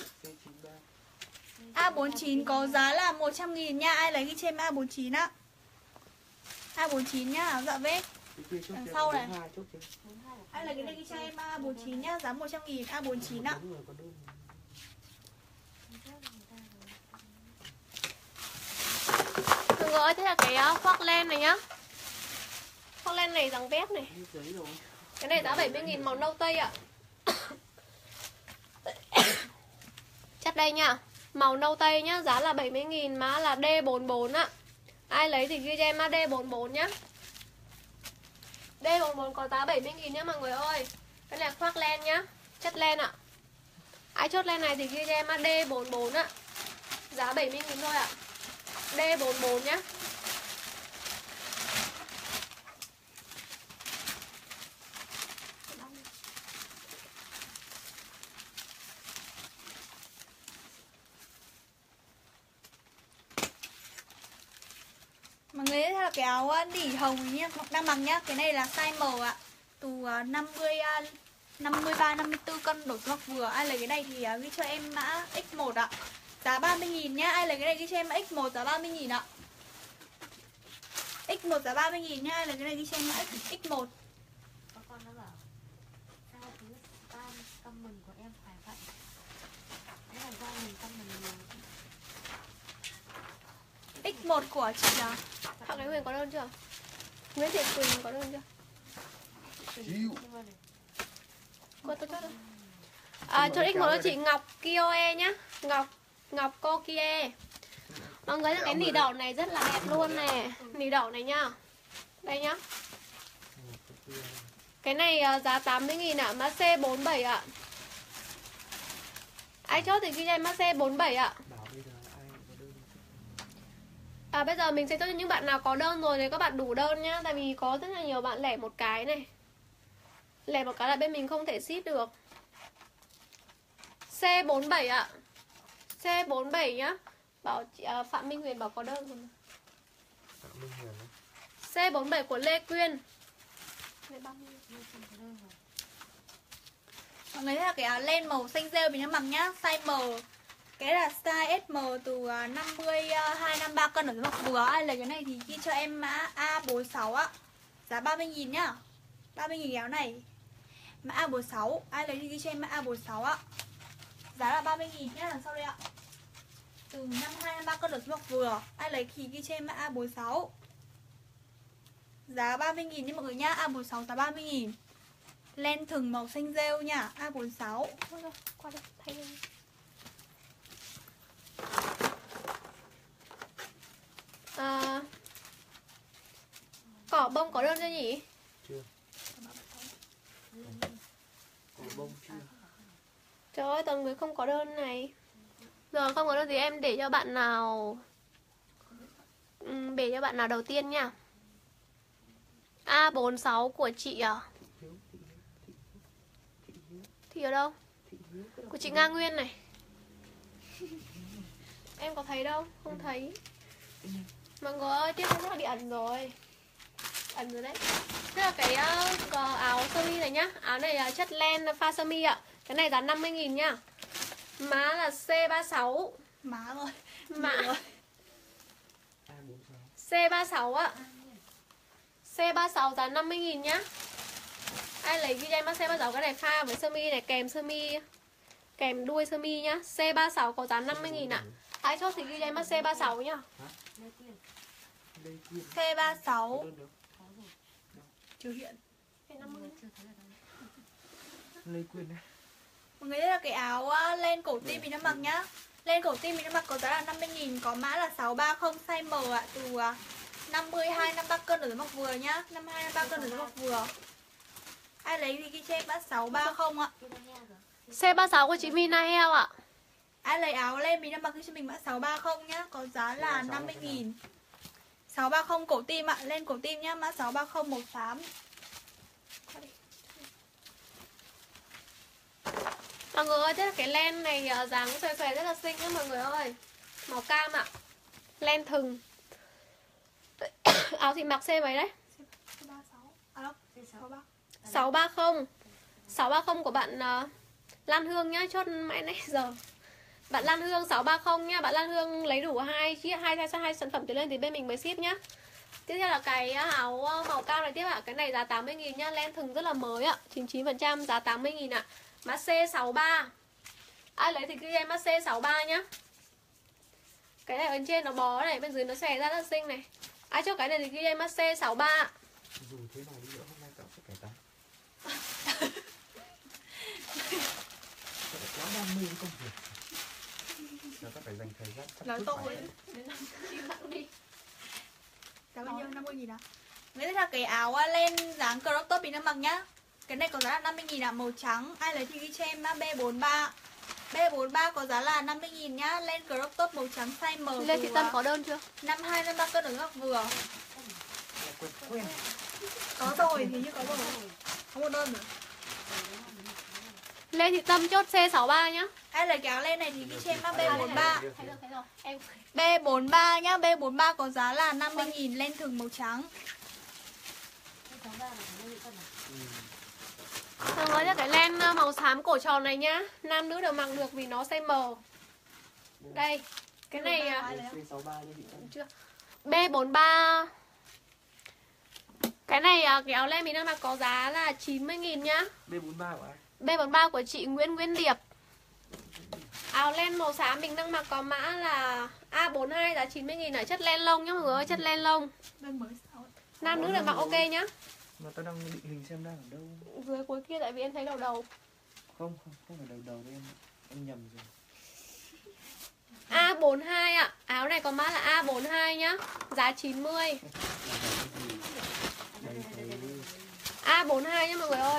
S3: A bốn mươi chín có giá là một trăm nghìn nha, ai lấy ghi cho em A bốn mươi chín á. A bốn mươi chín nhá, áo dạ vest. Đằng sau này. Ai lấy cái này ghi cho em A bốn mươi chín nhá, giá một trăm nghìn, A bốn mươi chín ạ.
S1: Mọi người ơi, thế là cái uh, khoác len này nhá. Khoác len này dáng vest này. Cái này giá bảy mươi nghìn, màu nâu tây ạ. Chất đây nha. Màu nâu tây nhá, giá là bảy mươi nghìn, mã là D bốn mươi bốn ạ. Ai lấy thì ghi cho em mã D bốn mươi bốn nhá. D bốn mươi bốn có giá bảy mươi nghìn nhá mọi người ơi. Cái này khoác len nhá, chất len ạ. Ai chốt len này thì ghi cho em mã D bốn mươi bốn ạ. Giá bảy mươi nghìn thôi ạ. D bốn mươi bốn nhá.
S3: Mọi người thấy là cái áo nỉ hồng nhá, đang mặc nhá. Cái này là size M ạ. Từ năm mươi, năm mươi ba, năm mươi tư cân đổ xuống mặc vừa. Ai lấy cái này thì ghi cho em mã X một ạ. Giá ba mươi nghìn nhá. Ai lấy cái này ghi cho em mã X một giá ba mươi nghìn ạ. X một giá ba mươi nghìn nhá. Ai lấy cái này ghi cho em mã X một.
S4: Có con nó bảo sao thứ tam comment của em phải vậy. Đấy là do mình comment nhiều.
S3: X một của chị là
S1: Phạm Khánh Huyền có đơn chưa? Nguyễn Thị Quỳnh có đơn chưa? Cô tôi chốt đâu? À, chốt X một cho chị Ngọc Kioe nhá. Ngọc Ngọc cô Kie. Mọi người, cái nỉ đỏ này rất là đẹp luôn nè. Nỉ đỏ này nhá. Đây nhá. Cái này uh, giá tám mươi nghìn ạ, mã C bốn mươi bảy ạ. Ai chốt thì ghi cho em mã C bốn mươi bảy ạ. À, bây giờ mình sẽ cho những bạn nào có đơn rồi thì các bạn đủ đơn nhá. Tại vì có rất là nhiều bạn lẻ một cái này. Lẻ một cái là bên mình không thể ship được. C bốn mươi bảy ạ. C bốn mươi bảy nhá. Bảo chị, à, Phạm Minh Huyền bảo có đơn rồi.
S2: Phạm Minh Huyền đấy.
S1: C bốn mươi bảy của Lê Quyên.
S3: mọi người thấy là cái áo len màu xanh rêu mình đã mặc nhá. Size M. Cái là size S M từ năm mươi hai, năm mươi ba cân ở dưới mặc vừa. Ai lấy cái này thì ghi cho em mã A bốn mươi sáu á. Giá ba mươi nghìn nhá. ba mươi nghìn cái áo này. Mã A bốn mươi sáu. Ai lấy thì ghi cho em mã A bốn mươi sáu á. Giá là ba mươi nghìn nhá, đằng sau đây ạ. Từ năm mươi hai, năm mươi ba cân ở dưới mặc vừa. Ai lấy thì ghi cho em mã A bốn mươi sáu. Giá ba mươi nghìn nha mọi người nhá. A bốn mươi sáu giá ba mươi nghìn. Len thừng màu xanh rêu nha. A bốn mươi sáu.
S1: Qua đây, thay đi. À, cỏ bông có đơn chưa nhỉ?
S2: Chưa. Cỏ bông chưa.
S1: Trời ơi, toàn người không có đơn này. Rồi không có đơn gì em để cho bạn nào ừ, để cho bạn nào đầu tiên nha. A bốn mươi sáu của chị à?
S2: Hiếu, thị hiếu, thị hiếu, thị hiếu,
S1: Thì ở đâu?
S2: thị hiếu.
S1: Của chị Nga Nguyên này. Em có thấy đâu? Không thấy. Mọi người ơi, tiếp theo là bị ẩn rồi. Ẩn rồi đấy. Thế là cái uh, áo sơ mi này nhá. Áo này là chất len pha sơ mi ạ. Cái này giá năm mươi nghìn nhá. Mã là C ba mươi sáu.
S3: Má rồi.
S1: Mã
S2: A bốn mươi sáu.
S1: C ba mươi sáu ạ. C ba mươi sáu giá năm mươi nghìn nhá. Ai lấy ghi cho em mã C ba mươi sáu, cái này pha với sơ mi này, kèm sơ mi, kèm đuôi sơ mi nhá. C ba mươi sáu có giá năm mươi nghìn ạ. Ai chốt thì ghi cho em mã C ba mươi sáu nhá.
S4: Lê Quyên.
S2: Lê Quyên.
S3: C ba mươi sáu
S2: Có đơn được.
S4: Có rồi.
S3: chưa hiện.
S1: năm mươi.
S4: Chưa thấy ở đâu.
S2: Lê Quyên này.
S3: Mọi người thấy là cái áo uh, len cổ tim mình đang mặc nhá. Len cổ tim mình đang mặc có giá là năm mươi nghìn, có mã là sáu ba không size M ạ, từ uh, năm mươi hai năm mươi ba cân ở dưới mặc vừa nhá, năm mươi hai năm mươi ba cân ở dưới mặc vừa. Ai lấy thì ghi cho em mã sáu ba không ạ.
S4: Chưa thấy nghe rồi.
S1: C ba mươi sáu của chị Mina Heo ạ.
S3: Ai lấy áo len mình đang mặc cho mình mã sáu ba không nhá, có giá là năm mươi nghìn. sáu ba không cổ tim ạ, len cổ tim nhá, mã sáu ba không màu xám.
S1: Mọi người ơi, thế là cái len này uh, dáng xòe xòe rất là xinh nhá mọi người ơi. Màu cam ạ. Len thừng. Áo thì mặc C mấy đấy?
S3: ba sáu. À đâu? sáu ba.
S1: sáu ba không. sáu ba không của bạn uh, Lan Hương nhá, chốt mãi nãy giờ. Bạn Lan Hương sáu ba không nhá, bạn Lan Hương lấy đủ hai chiếc hai hai hai sản phẩm trở lên thì bên mình mới ship nhá. Tiếp theo là cái áo màu cam này tiếp ạ, cái này giá tám mươi nghìn nhá, len thừng rất là mới ạ, chín mươi chín phần trăm giá tám mươi nghìn ạ. Mã C sáu ba. Ai lấy thì ghi em mã C sáu ba nhá. Cái này bên trên nó bó này, bên dưới nó xòe ra rất là xinh này. Ai cho cái này thì ghi em mã C sáu ba.
S2: Dù thế nào đi nữa hôm nay cậu sẽ cải tán. Cậu đã quá đam mê với công việc. Giờ ta phải dành thời gian chăm
S3: Nói
S2: chút
S3: tội.
S2: bài.
S3: Giá bao nhiêu? năm mươi nghìn à? Đấy là cái áo len dáng crop top mình đang mặc nhá. Cái này có giá là năm mươi nghìn ạ, màu trắng. Ai lấy thì ghi cho em mã B bốn mươi ba. B bốn mươi ba có giá là năm mươi nghìn nhá, len crop top màu trắng size M.
S1: Lê Thị Tâm có đơn chưa?
S3: năm mươi hai năm mươi ba cân ở mặc vừa.
S2: Quen quen.
S3: Có rồi, hình như có rồi. Có một đơn rồi.
S1: Lê Thị Tâm chốt C sáu ba nhá.
S3: Ai lấy cái áo len này thì ghi cho em mã B bốn mươi ba.
S1: Thấy rồi, thấy rồi. Em
S3: B bốn mươi ba nhá, B bốn mươi ba có giá là năm mươi nghìn, len thừng màu trắng.
S4: Tháng ba là tháng Lê Tân à?
S1: Mọi người nhá, cái len màu xám cổ tròn này nhá, nam nữ đều mặc được vì nó size M. Đây, cái này
S2: C sáu ba như chị Tâm.
S1: chưa. B bốn mươi ba. Cái này cái áo len mình đang mặc có giá là chín mươi nghìn nhá.
S2: B bốn mươi ba của ai?
S1: B bốn mươi ba của chị Nguyễn Nguyễn Điệp. Áo len màu xám mình đang mặc có mã là A bốn mươi hai giá chín mươi nghìn ở chất len lông nhá mọi người ơi, chất len lông.
S3: Đơn mới sao?
S1: Nam nữ đều mặc ok nhá.
S2: Mà tao đang định hình xem đang ở đâu.
S1: Dưới cuối kia tại vì em thấy đầu đầu.
S2: Không, không, không phải đầu đầu đấy em. Em nhầm rồi.
S1: A bốn mươi hai ạ. Áo này có mã là A bốn mươi hai nhá. Giá chín mươi.
S2: Đây, đây, đây.
S1: A bốn mươi hai nhá mọi người ơi.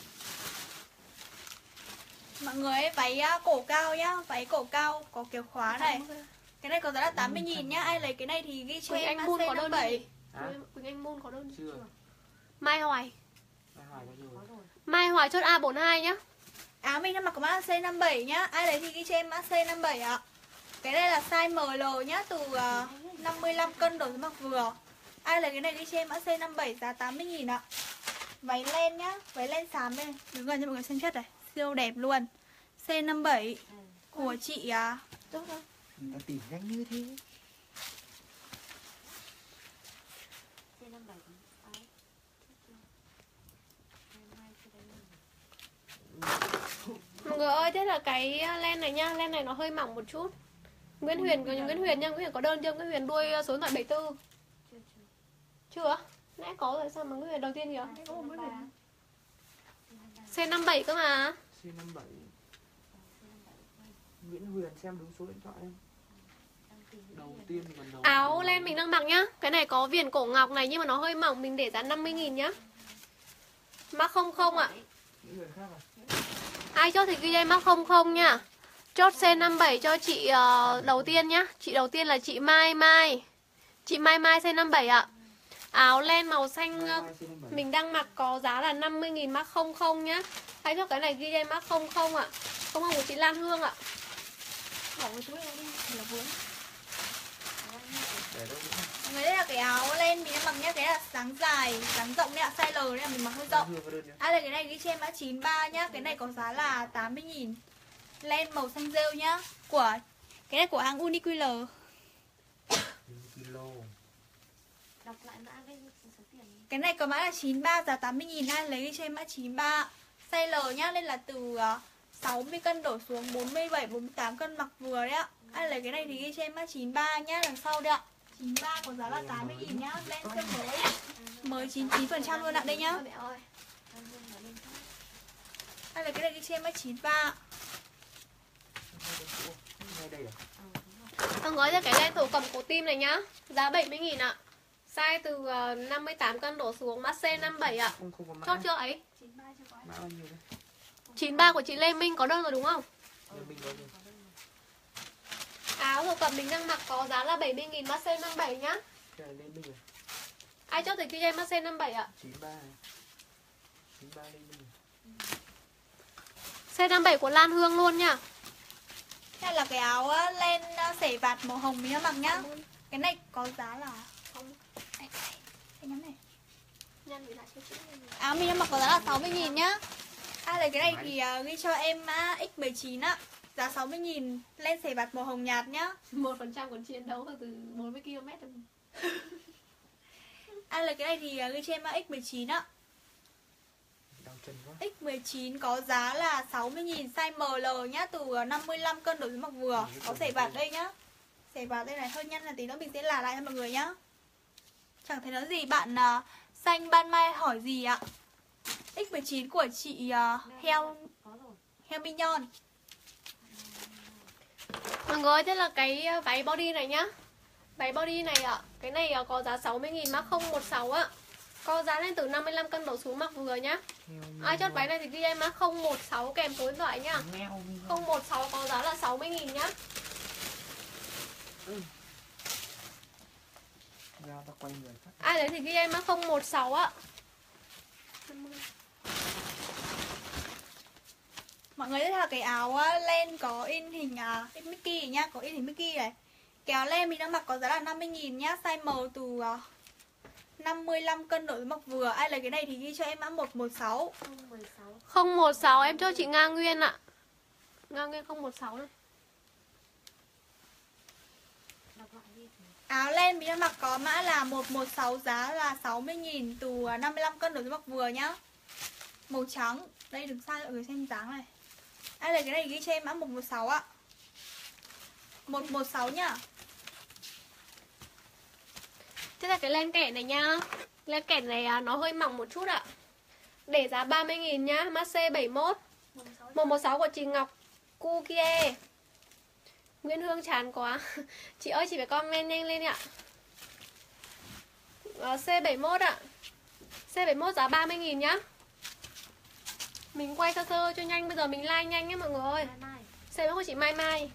S3: Mọi người ấy, váy uh, cổ cao nhá, váy cổ cao có kéo khóa này. Cái này có giá là tám mươi nghìn nhá, ai lấy cái này thì ghi cho
S1: Quỳnh
S3: em
S1: Anh
S3: mã
S1: Moon
S3: C
S1: có
S3: năm
S1: đơn
S3: bảy.
S1: gì?
S2: Hả?
S1: Quỳnh Anh Moon có đơn
S2: Chưa.
S1: Mai Hoài.
S2: Mai Hoài có rồi.
S4: Có rồi.
S1: Mai Hoài chốt A bốn mươi hai nhá.
S3: Áo mình đang mặc có mã là C năm bảy nhá, ai lấy thì ghi cho em mã C năm bảy ạ. Cái này là size M L nhá, từ uh, năm mươi lăm cân đổ xuống mặc vừa. Ai lấy cái này ghi cho em mã C năm bảy giá tám mươi nghìn ạ. Váy len nhá, váy len xám đây. Đứng gần cho mọi người xem chất này, siêu đẹp luôn. C năm bảy của chị à.
S2: Người ta tìm nhanh như thế.
S4: C năm bảy của ai? Hai hai chưa thấy luôn.
S1: Mọi người ơi, thế là cái len này nhá, len này nó hơi mỏng một chút. Nguyễn Huyền có Nguyễn Huyền nha, Nguyễn Huyền có đơn chưa? Nguyễn Huyền đuôi số điện thoại bảy tư.
S4: Chưa chưa.
S1: Chưa? Nãy có rồi sao mà Nguyễn Huyền đầu tiên kìa?
S4: C năm ba.
S1: C năm bảy cơ mà.
S2: C năm bảy. Nguyễn Huyền xem đúng số điện thoại em. Đầu tiên gần đầu.
S1: Áo len mình đang mặc nhá. Cái này có viền cổ ngọc này nhưng mà nó hơi mỏng, mình để giá năm mươi nghìn nhá. Mắc không không ạ.
S2: Những người khác à?
S1: Ai chốt thì ghi em mắc không không nha. Chốt C năm bảy cho chị uh, đầu tiên nhá. Chị đầu tiên là chị Mai Mai. Chị Mai Mai C năm bảy ạ. Áo len màu xanh uh, mình đang mặc có giá là năm mươi nghìn mắc không không nhá. Hay cho cái này ghi trên mắc không không ạ. Không không của chị Lan Hương ạ.
S3: Bỏ cái túi này đi, là vướng.
S2: Để đâu cũng
S3: Người đây là cái áo len mình đang mặc nhá, cái là dáng dài, dáng rộng đấy ạ, size L đấy là mình mặc hơi rộng.
S2: hương có đơn nhá.
S3: À đây cái này ghi trên mã chín ba nhá, cái này có giá là tám mươi nghìn. Len màu xanh rêu nhá, của cái này của hãng Uniqlo.
S2: Kilo.
S4: Đọc lại mã với số tiền.
S3: Cái này có mã là chín ba, giá tám mươi nghìn, ai lấy ghi trên mã chín ba. Size L nhá, nên là từ uh, sáu mươi cân đổ xuống bốn mươi bảy, bốn mươi tám cân mặc vừa đấy ạ. Ai lấy cái này thì ghi trên mã chín ba nhá, đằng sau đấy ạ. chín ba có giá là tám mươi nghìn nhá, len sơn mới. Mới chín mươi chín phần trăm luôn ạ, đây nhá.
S1: Mẹ ơi.
S3: Ai lấy cái này ghi trên mã chín ba.
S2: Ngay đây à?
S1: Xong gói cho cái len thổ cầm cổ tim này nhá. Giá bảy mươi nghìn ạ. Size từ uh, năm mươi tám cân đổ xuống, mã C năm bảy ạ.
S2: Không không có mã.
S1: Chốt chưa ấy?
S2: Mã bao nhiêu đấy?
S1: chín ba của chị Lê Minh có đơn rồi đúng không?
S2: Lê Minh có gì?
S1: Áo thổ cầm mình đang mặc có giá là bảy mươi nghìn, mã C năm bảy nhá.
S2: Cái này Lê Minh rồi.
S1: Ai chốt thì ghi cho em mã C năm bảy ạ.
S2: chín ba. chín ba Lê Minh.
S1: C năm bảy của Lan Hương luôn nha.
S3: Đây là cái áo uh, len uh, xẻ vạt màu hồng mình đang mặc nhá. Cái này có giá là
S1: Không.
S3: Đây, đây. Cái nhắm này.
S1: Nhân bị lại cho chị.
S3: Áo mình đang mặc có giá là sáu mươi nghìn nhá. Ai lấy cái này thì uh, ghi cho em mã X mười chín á. Giá sáu mươi nghìn, len xẻ vạt màu hồng nhạt nhá.
S1: một phần trăm còn chiến đấu từ bốn mươi ki lô mét.
S3: Ai lấy cái này thì uh, ghi cho em mã X mười chín á.
S2: Đau chân quá.
S3: X mười chín có giá là sáu mươi nghìn, size em lờ nhá, từ năm mươi lăm cân đổ xuống mặc vừa. Có xẻ vạt đây nhá. Xẻ vạt đây này, hơi nhăn là tí nữa mình sẽ là lại cho mọi người nhá. Chẳng thấy nói gì, bạn uh, xanh ban mai hỏi gì ạ? X mười chín của chị uh, heo
S4: Có rồi.
S3: heo mignon.
S1: Mọi người, thế là cái váy body này nhá. Váy body này ạ, cái này có giá sáu mươi nghìn, mã không một sáu ạ. Có giá lên từ năm mươi lăm cân đổ xuống mặc vừa nhá. Ai chốt váy này thì ghi em mã không một sáu kèm số điện thoại nhá. không một sáu có giá là sáu mươi nghìn nhá.
S2: Ra ta quay người phát.
S1: Ai đấy thì ghi em mã không một sáu ạ.
S3: Mọi người, đây là cái áo uh, len có in hình uh, in Mickey nhá, có in hình Mickey này. Cái áo len mình đang mặc có giá là năm mươi nghìn nhá, size M từ uh, năm mươi lăm cân đổ xuống mặc vừa. Ai lấy cái này thì ghi cho em mã một một sáu.
S4: không một sáu.
S1: không một sáu em cho chị Nga Nguyên ạ. Nga Nguyên không một sáu này.
S4: Đọc lại đi.
S3: Áo len mình đang mặc có mã là một một sáu, giá là sáu mươi nghìn, từ năm mươi lăm cân đổ xuống mặc vừa nhá. Màu trắng. Đây đừng sai mọi người xem dáng này. Ai lấy cái này ghi cho em mã một một sáu ạ. một một sáu nhá.
S1: Thế là cái len kẻ này nhá. Len kẻ này à, nó hơi mỏng một chút ạ. Để giá ba mươi nghìn nhá, mã C bảy mốt. một một sáu của chị Ngọc Cu kia. Nguyễn Hương chán quá. Chị ơi, chị phải comment nhanh lên ạ. à, C bảy mốt ạ. C bảy mốt giá ba mươi nghìn nhá. Mình quay sơ sơ cho nhanh, bây giờ mình like nhanh nhé mọi người ơi.
S4: Mai mai.
S1: C bảy mốt của chị Mai Mai.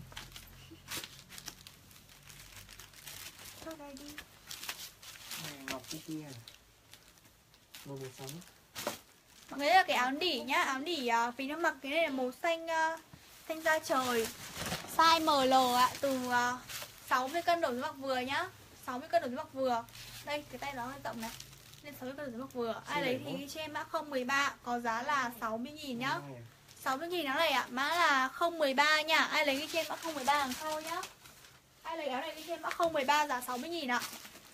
S3: Cho đây đi.
S2: Này, Ngọc cái kia. một một sáu.
S3: Mọi người, đây là cái áo nỉ nhá. Áo nỉ uh, vì nó mặc cái này là màu xanh uh, xanh da trời, size em lờ ạ, từ uh, sáu mươi cân đổ xuống mặc vừa nhá. sáu mươi cân đổ xuống mặc vừa. Đây, cái tay nó hơi rộng này, lên sáu mươi cân đổ xuống mặc vừa. Ai lấy thì ghi cho em mã không một ba, có giá là sáu mươi nghìn nhá. sáu mươi nghìn áo này ạ, mã là không một ba nha. Ai lấy ghi cho em mã không một ba đằng sau nhá. Ai lấy áo này ghi cho em mã không một ba, giá sáu mươi nghìn ạ.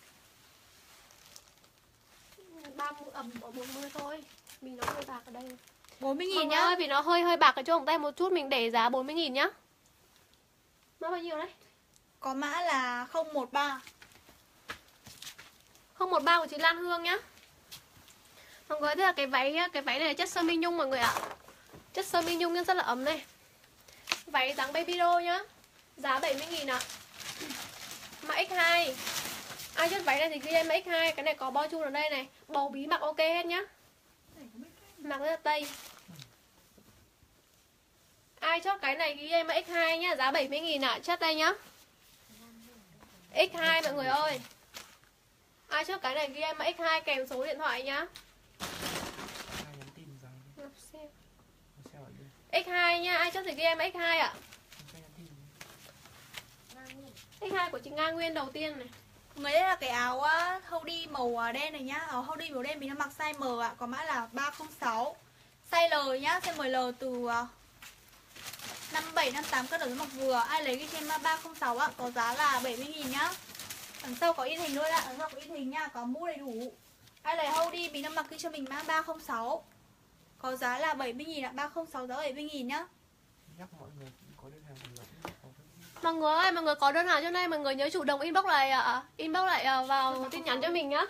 S1: ba mươi ẩm ở bốn mươi thôi. Mình nó hơi bạc ở đây.
S3: bốn mươi
S1: Mọi
S3: nghìn
S1: người
S3: nhá.
S1: ơi, vì nó hơi hơi bạc ở chỗ tay một chút, mình để giá bốn mươi nghìn nhá. Mã bao nhiêu đấy?
S3: Có mã là không một ba.
S1: không một ba của chị Lan Hương nhá. Mọi người, thế là cái váy cái váy này là chất sơ mi nhung mọi người ạ. Chất sơ mi nhung rất là ấm này. Váy dáng baby doll nhá. Giá bảy mươi nghìn ạ. Mã ích hai. Ai chốt váy này thì ghi em mã ích hai. Cái này có bao chu ở đây này. Bầu bí mặc ok hết nhá. Mặc rất là tây. Ai chốt cái này ghi em ích hai nhá, giá bảy mươi nghìn ạ, chất đây nhá. ích hai mọi người ơi. Ai chốt cái này ghi em ích hai kèm số điện thoại nhá.
S2: Ai nhắn tin rằng
S1: Ngọc Xem.
S2: Ngọc Xem ở đây.
S1: ích hai nha, ai chốt thì ghi em ích hai ạ.
S2: Ngọc Xem nhắn tin.
S1: ích hai của chị Nga Nguyên đầu tiên này.
S3: Người đây là cái áo uh, hoodie màu à, đen này nhá. Áo hoodie màu đen mình nó mặc size M ạ, có mã là ba không sáu. Size L nhá, size em lờ từ uh, năm bảy năm tám cân ở dưới mặc vừa. Ai lấy cái trên mã ba không sáu ạ, có giá là bảy mươi nghìn nhá. Đằng sau có in hình luôn ạ, đằng sau có in hình nha, có mũ đầy đủ. Ai lấy hoodie mình nó mặc cái cho mình mã ba không sáu. Có giá là bảy mươi nghìn ạ, ba không sáu giá bảy mươi nghìn nhá.
S2: Nhắc mọi người cũng có đơn hàng của Lộc.
S1: Mọi người ơi, mọi người có đơn hàng cho nay mọi người nhớ chủ động inbox lại ạ. Inbox lại uh, vào tin nhắn cho mình nhá.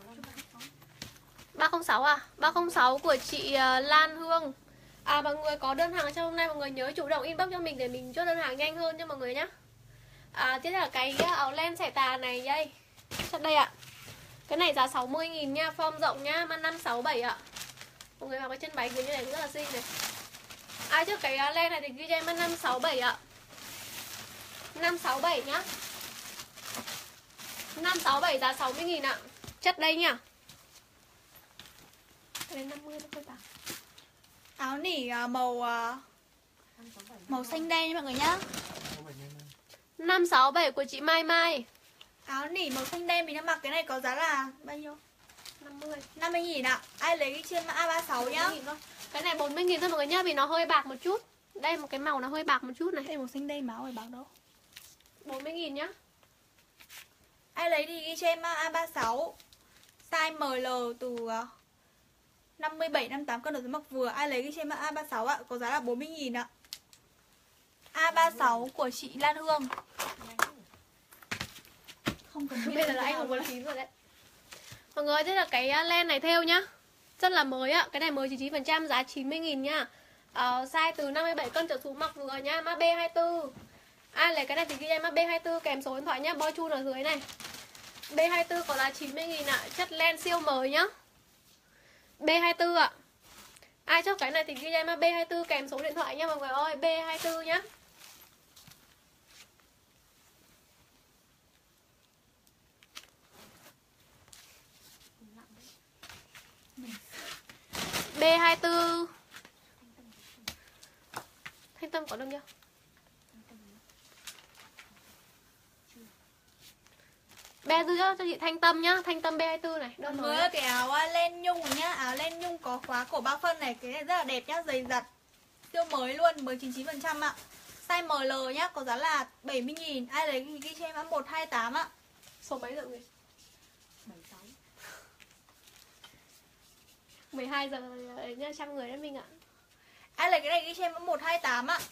S1: ba không sáu à? ba không sáu của chị uh, Lan Hương. À mọi người có đơn hàng cho hôm nay mọi người nhớ chủ động inbox cho mình để mình chốt đơn hàng nhanh hơn cho mọi người nhá. À tiếp theo là cái áo len xẻ tà này đây. Chất đây ạ. Cái này giá sáu mươi nghìn nha, form rộng nhá, mã năm sáu bảy ạ. Mọi người mặc cái chân váy kiểu như này cũng rất là xinh này. Ai trước cái áo len này thì ghi cho em mã năm sáu bảy ạ. năm sáu bảy nhá. năm sáu bảy giá sáu mươi nghìn ạ. Chất đây nhá. Đến năm mươi thôi bà.
S3: Áo nỉ uh, màu uh, màu xanh đen nha mọi người nhá.
S1: năm sáu bảy của chị Mai Mai.
S3: Áo nỉ màu xanh đen mình đã mặc cái này có giá là bao nhiêu?
S1: năm mươi.
S3: năm mươi nghìn ạ. Ai lấy cái trên mã A ba sáu nhá.
S1: Cái này bốn mươi nghìn thôi mọi người nhá, vì nó hơi bạc một chút. Đây một cái màu nó hơi bạc một chút này.
S3: Đây màu xanh đen máu ở bạc đâu.
S1: bốn mươi nghìn nhá.
S3: Ai lấy thì ghi trên mã A ba sáu. Size em lờ từ năm mươi bảy năm mươi tám cân ở dưới mặc vừa. Ai lấy cái trên mã A ba sáu ạ, có giá là bốn mươi nghìn ạ. A ba sáu của chị Lan Hương. Không cần biết.
S1: Bây giờ là anh một bốn chín rồi đấy. Mọi người, thế là cái len này theo nhá. Rất là mới ạ. Cái này mới chín phần trăm, giá chín mươi nghìn nhá. Ờ, size từ năm mươi bảy cân trở xuống mặc vừa nhá, mã B hai tư. Ai lấy cái này thì ghi em mã B hai tư kèm số điện thoại nhá, boy chun ở dưới này. B hai tư có giá chín mươi nghìn ạ, chất len siêu mới nhá. B hai tư ạ. Ai chốt cái này thì ghi em mã B hai tư kèm số điện thoại nhá mọi người ơi, B hai tư nhá. B hai tư. Thanh Tâm có đơn chưa? B hai tư cho chị Thanh Tâm nhá, Thanh Tâm B hai tư này.
S3: Mọi người ơi, cái áo len nhung này nhá, áo len nhung có khóa cổ ba phân này, cái này rất là đẹp nhá, dày dặt. Siêu mới luôn, mới chín mươi chín phần trăm ạ. Size em lờ nhá, có giá là bảy mươi nghìn. Ai lấy thì ghi cho em mã một hai tám ạ.
S1: Số mấy giờ người? mười hai giờ nha, trăm người đấy mình ạ.
S3: Ai lấy cái này ghi cho em mã một hai tám ạ.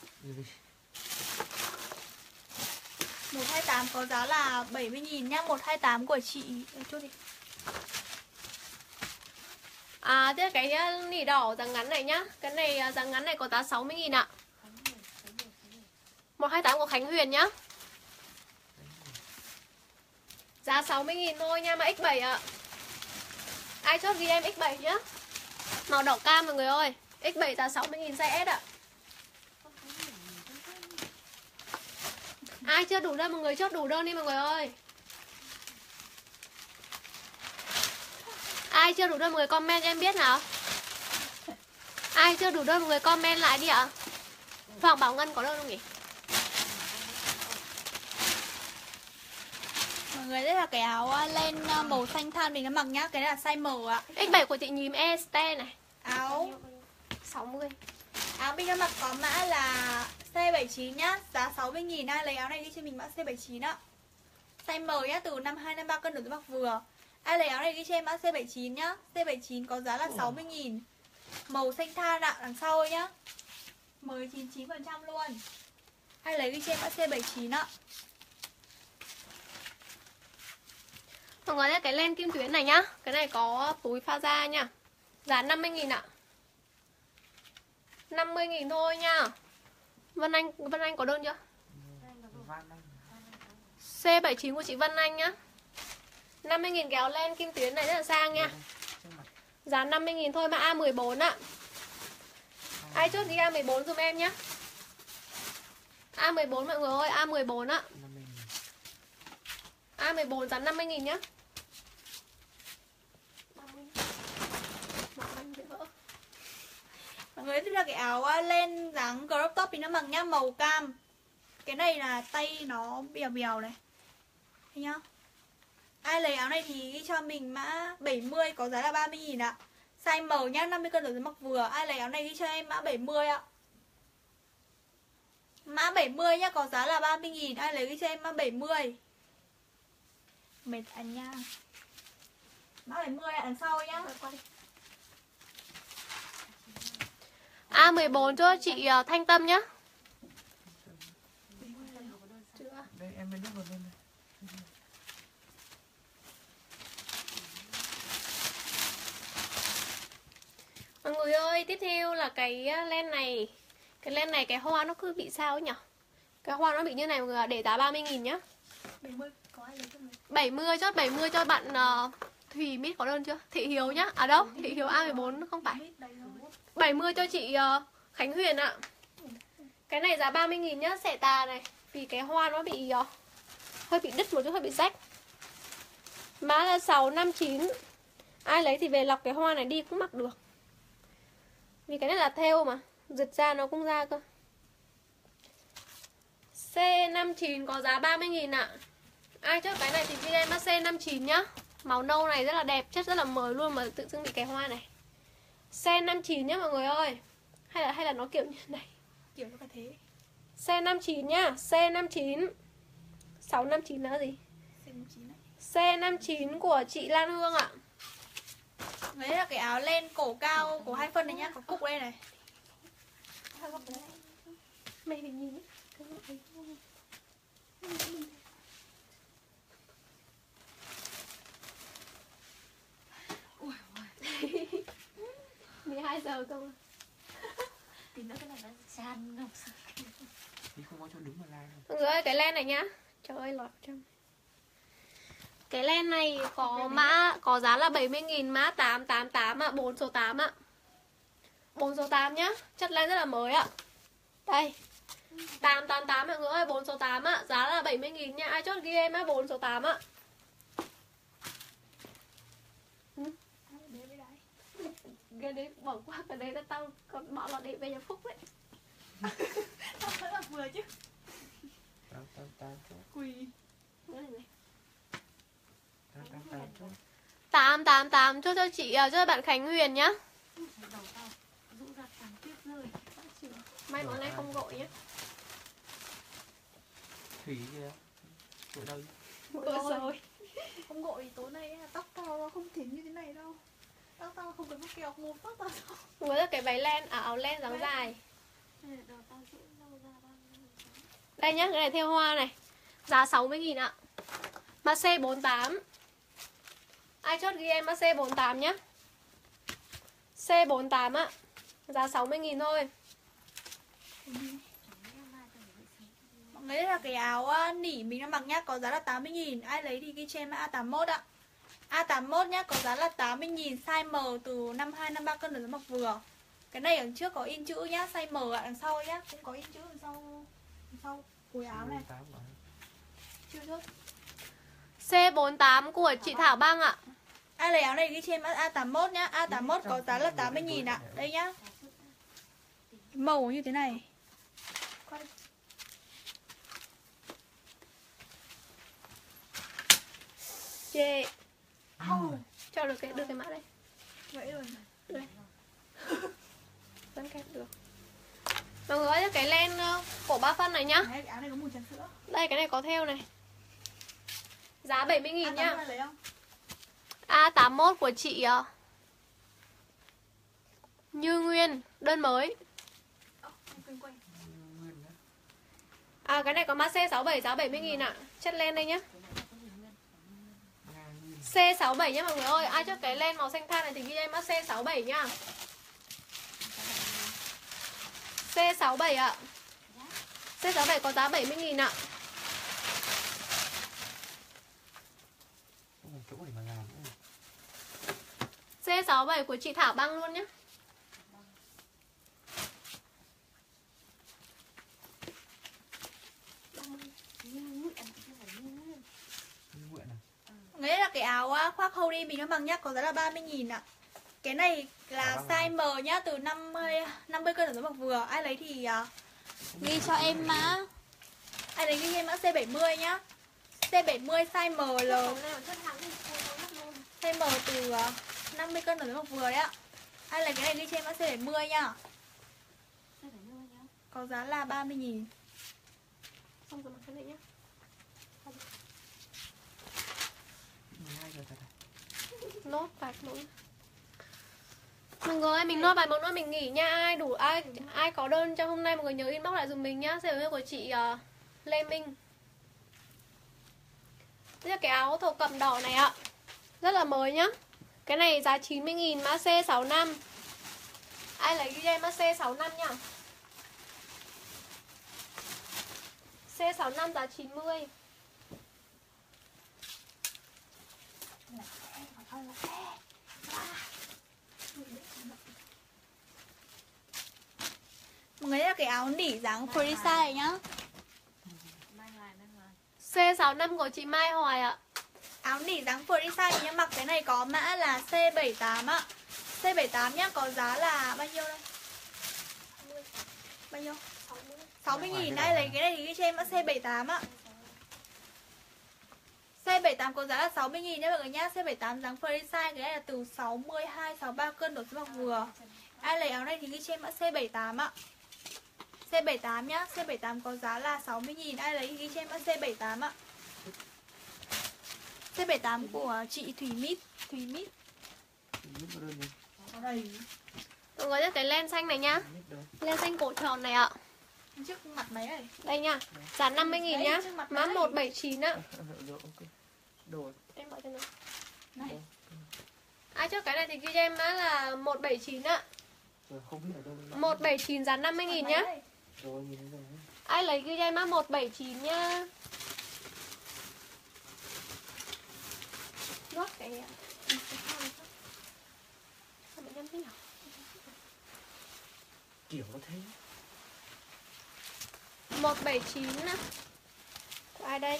S3: một hai tám có giá là bảy mươi nghìn nhá, một hai tám của chị chút đi.
S1: À, thế là cái nỉ đỏ dáng ngắn này nhá. Cái này dáng ngắn này có giá sáu mươi nghìn ạ. một hai tám của Khánh Huyền nhá. Giá sáu mươi nghìn thôi nha, mà X bảy ạ. Ai chốt ghi em X bảy nhá. Màu đỏ cam mọi người ơi. X bảy giá sáu mươi nghìn size S ạ. Ai chưa đủ đơn mọi người chốt đủ đơn đi mọi người ơi. Ai chưa đủ đơn mọi người comment cho em biết nào. Ai chưa đủ đơn mọi người comment lại đi ạ. Hoàng Bảo Ngân có đơn không nhỉ?
S3: Mọi người, đây là cái áo len màu xanh than mình đã mặc nhá. Cái này là size M ạ.
S1: X bảy của chị nhím Este này.
S3: Áo
S1: sáu mươi.
S3: Áo mình đã mặc có mã là C bảy chín nhá, giá sáu mươi nghìn. Ai lấy áo này đi cho mình mã C bảy chín ạ. Size M nhá, từ năm mươi hai năm mươi ba cân ở dưới mặc vừa. Ai lấy áo này đi cho em mã C bảy chín nhá. C bảy chín có giá là sáu mươi nghìn. Màu xanh than ạ, đằng sau nhá. Mới chín mươi chín phần trăm luôn. Ai lấy đi cho em mã C bảy chín ạ.
S1: Mọi người thấy cái len kim tuyến này nhá. Cái này có túi pha da nha. Giá năm mươi nghìn ạ. năm mươi nghìn thôi nha. Vân Anh Vân Anh có đơn chưa? C bảy chín của chị Vân Anh nhá. năm mươi nghìn cái áo len kim tuyến này rất là sang nha. Giá năm mươi nghìn thôi, mà A mười bốn ạ. Ai chốt đi A mười bốn dùm em nhá. A mười bốn mọi người ơi, A mười bốn ạ.
S2: năm mươi nghìn.
S1: A mười bốn giá năm mươi nghìn nhá.
S3: Mọi người tiếp theo cái áo uh, len dáng crop top thì nó mặc nhá, màu cam. Cái này là tay nó bèo bèo này. Thấy nhá. Ai lấy áo này thì ghi cho mình mã bảy mươi có giá là ba mươi nghìn ạ. Size M nhá, năm mươi cân trở xuống mặc vừa. Ai lấy áo này ghi cho em mã bảy mươi ạ. Mã bảy mươi nhá, có giá là ba mươi nghìn. Ai lấy ghi cho em mã bảy mươi. Mệt anh nha. Mã bảy mươi ạ, đằng sau nhá.
S1: A mười bốn cho chị uh, Thanh Tâm nhá.
S2: Đây em mới nhấc vào bên này.
S1: Mọi người ơi, tiếp theo là cái len này. Cái len này cái hoa nó cứ bị sao ấy nhỉ? Cái hoa nó bị như này mọi người ạ, để giá ba mươi nghìn nhá.
S3: bảy mươi có ai lấy cho mình?
S1: bảy mươi chốt bảy mươi cho bạn uh, Thùy Mít có đơn chưa? Thị Hiếu nhá. À đâu? Thị Hiếu A mười bốn không phải. bảy mươi cho chị uh, Khánh Huyền ạ. Cái này giá ba mươi nghìn nhá, xẻ tà này. Vì cái hoa nó bị uh, hơi bị đứt một chút, hơi bị rách. Mã là sáu năm chín. Ai lấy thì về lọc cái hoa này đi cũng mặc được. Vì cái này là thêu mà, giật ra nó cũng ra cơ. C năm chín có giá ba mươi nghìn ạ. Ai chốt cái này thì ghi em mã C năm chín nhá. Màu nâu này rất là đẹp, chất rất là mới luôn mà tự dưng bị cái hoa này. C năm chín nhá mọi người ơi. Hay là hay là nó kiểu như này.
S3: Kiểu nó phải thế.
S1: C năm chín nhá, C năm chín. sáu năm chín là gì? C năm chín của chị Lan Hương ạ.
S3: Đấy là cái áo len cổ cao, cổ hai phân này nhá, có cúc đây này.
S1: Mày phải nhìn mười hai giờ cơ.
S4: Tí nữa cái này nó tràn ngập.
S2: Thì không có chỗ đứng mà lai đâu.
S1: Mọi người ơi, cái len này nhá. Trời ơi, lọt trong. Cái len này có mã, có giá là bảy mươi nghìn, mã tám tám tám ạ, bốn số tám ạ. bốn số tám nhá, chất len rất là mới ạ. Đây. tám tám tám mọi người ơi, bốn số tám ạ, giá là bảy mươi nghìn nha. Ai chốt ghi em á, bốn số tám ạ. Ừ. Cái đấy bỏ qua, cái đấy là tao còn bỏ lọt để về nhà Phúc đấy.
S3: Tao vẫn là vừa chứ.
S2: tám tám tám chỗ.
S3: Quỳ.
S1: Cái này này.
S2: tám tám tám chỗ.
S1: tám tám tám cho cho chị, cho bạn Khánh Huyền nhá.
S4: Đầu tao rũ ra càng tuyết rơi.
S1: May món này không gội nhá.
S2: Thủy kìa. Gội đâu?
S1: Gội rồi.
S3: Không gội thì tối nay tóc tao nó không thính như thế này đâu. Tóc tao không cần mắc kẹo một tóc tao.
S1: Với là cái váy len, à, áo len dáng dài.
S4: Đầu tao rũ đâu ra bao nhiêu.
S1: Đây nhá, cái này theo hoa này. Giá sáu mươi nghìn ạ. Mã C bốn tám. Ai chốt ghi em mã C bốn tám nhá. C bốn tám ạ. Giá sáu mươi nghìn thôi.
S3: Mọi người là cái áo uh, nỉ mình đang mặc nhá, có giá là tám mươi nghìn. Ai lấy thì ghi cho em A tám mốt ạ. A tám mốt nhá, có giá là tám mươi nghìn, size M từ năm hai năm ba cân được mặc vừa. Cái này đằng trước có in chữ nhá, size M ạ, đằng sau nhá cũng có in chữ đằng sau. Đằng sau cùi áo này. Chưa chốt.
S1: C bốn tám của chị Thảo Bang ạ.
S3: Ai lấy áo này ghi cho em A tám mốt nhá. A tám mốt có giá là tám mươi nghìn ạ. Đây nhá. Màu như thế này.
S1: Chê. Oh. Cho được cái, đưa cái mã đây.
S3: Vậy rồi.
S1: Đây. Vẫn kẹp được. Mọi người ơi, cái len cổ ba phân này nhá.
S3: Cái áo này có mùi trắng sữa.
S1: Đây, cái này có theo này. Giá bảy mươi nghìn nhá.
S3: Lấy không?
S1: A tám mốt của chị uh, Như Nguyên, đơn mới. À, cái này có mã C sáu bảy, giá bảy mươi nghìn ạ. Chất len đây nhá. C sáu bảy nhá mọi người ơi. Ai chốt cái len màu xanh than này thì ghi em mã C sáu bảy nhá. C sáu bảy ạ. C sáu bảy có giá bảy mươi nghìn ạ.
S2: Chỗ để mà làm.
S1: C sáu bảy của chị Thảo Bang luôn nhé.
S3: á, khoác hoodie mình nó bằng nhá, có giá là ba mươi nghìn ạ. Cái này là size M nhá, từ năm mươi năm mươi cân trở xuống mặc vừa. Ai lấy thì uh, ghi cho em mã. Ai lấy ghi cho em mã C bảy mươi nhá. C bảy mươi size M L. Size M từ uh, năm mươi cân trở xuống mặc vừa đấy ạ. Ai lấy cái này ghi cho em mã C bảy mươi nhá. Có giá là ba mươi nghìn.
S1: Xong rồi mặc cái này nhá. Nốt vài mẫu. Mọi người ơi, mình nốt vài mẫu nữa mình nghỉ nha. Ai đủ ai ai có đơn cho hôm nay mọi người nhớ inbox lại dùm mình nhá. Xe của chị uh, Lê Minh. Đây là cái áo thổ cẩm đỏ này ạ. Rất là mới nhá. Cái này giá chín mươi nghìn, mã C sáu năm. Ai lấy ghi em mã C sáu năm nhá. C sáu năm giá chín mươi.
S3: Mọi người thấy là cái áo nỉ dáng free size nhá.
S1: C sáu năm của chị Mai Hoài ạ.
S3: Áo nỉ dáng free size nhá, mặc cái này có mã là C bảy tám ạ. C bảy tám nhá, có giá là bao nhiêu đây? Bao nhiêu? sáu mươi nghìn. Đây lấy cái này thì ghi cho em mã C bảy tám ạ. C bảy tám có giá là sáu mươi nghìn nhá mọi người nhá. C bảy tám dáng free size, cái này là từ sáu mươi hai sáu mươi ba cân đổ xuống mặc vừa. Ai lấy áo này thì ghi cho em mã C bảy tám ạ. C bảy tám nhá, C bảy tám có giá là sáu mươi nghìn. Ai lấy ghi cho em mã C bảy tám ạ. C bảy tám của chị Thủy Mít. Thủy Mít.
S1: Mọi người nhớ cái len xanh này nhá. Len xanh cổ tròn này ạ.
S3: Trước mặt máy này.
S1: Đây nha. Giá năm mươi nghìn nhá. Mã một bảy chín ạ.
S2: Đồ.
S1: Em gọi cho nó. Này. Ai trước cái này thì ghi cho em mã là một bảy chín ạ.
S2: Không biết ở đâu.
S1: một bảy chín giá năm mươi nghìn nhá.
S2: Rồi nhìn thấy rồi.
S1: Ai lấy ghi cho em mã một bảy chín nhá. Nốt cái này. Sao bệnh nhân thế nhỉ?
S2: Kiểu nó thế.
S1: một bảy chín á. Của ai đây?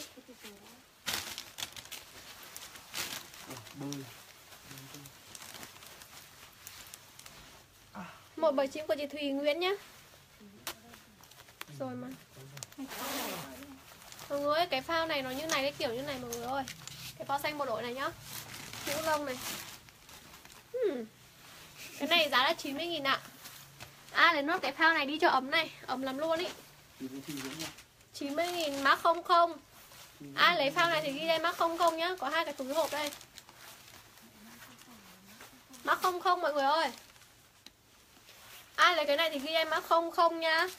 S2: Bơi.
S1: một bảy chín của chị Thùy Nguyễn nhá. Rồi mà. Mọi người ơi, cái phao này nó như này, cái kiểu như này mọi người ơi. Cái phao xanh bộ đội này nhá. Mũ lông này. hmm. Cái này giá là chín mươi nghìn ạ. À lấy nốt cái phao này đi cho ấm này. Ấm lắm luôn ý. chín mươi nghìn mã không không. Ai lấy phao này thì ghi đây mã không không nhá. Có hai cái túi hộp đây. Mã không không mọi người ơi. Ai lấy cái này thì ghi em mã không không nhá.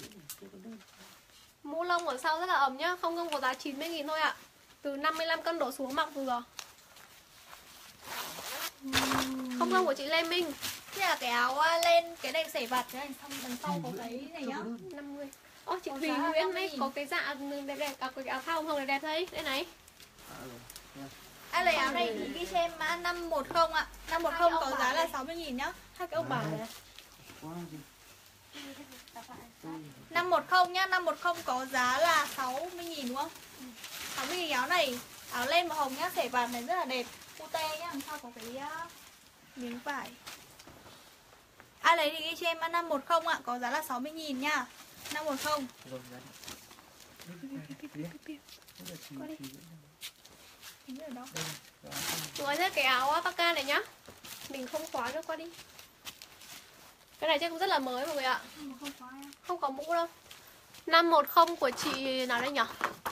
S1: Mũ lông ở sau rất là ấm nhá. Không không có giá chín mươi nghìn thôi ạ. Từ năm mươi lăm cân đổ xuống mặc vừa. Không không của chị Lê Minh.
S3: Thế là cái áo lên, cái này xẻ vạt, cái này xong đằng sau có cái này nhá.
S1: năm mươi. Ô chị Thùy Nguyễn này có cái dạ đẹp đẹp, à, cái áo phao hồng này đẹp thấy. Đây này.
S3: Ai lấy áo này thì ghi cho em mã năm một không ạ. năm một không có giá là sáu mươi nghìn nhá. Hai cái ông bà này. năm một không nhá, năm một không có giá là sáu mươi nghìn đúng không? sáu mươi nghìn áo này, áo len màu hồng nhá, xẻ vạt này rất là đẹp. Cute nhá, đằng sau có cái uh, miếng vải. Ai lấy thì ghi cho em mã năm một không ạ, có giá là sáu mươi nghìn nha. năm một không.
S1: Mọi người cái áo Parka này nhá. Mình không khóa nữa, qua đi. Cái này chắc cũng rất là mới mọi người ạ. Không có mũ đâu. năm một không của chị nào đây nhỉ?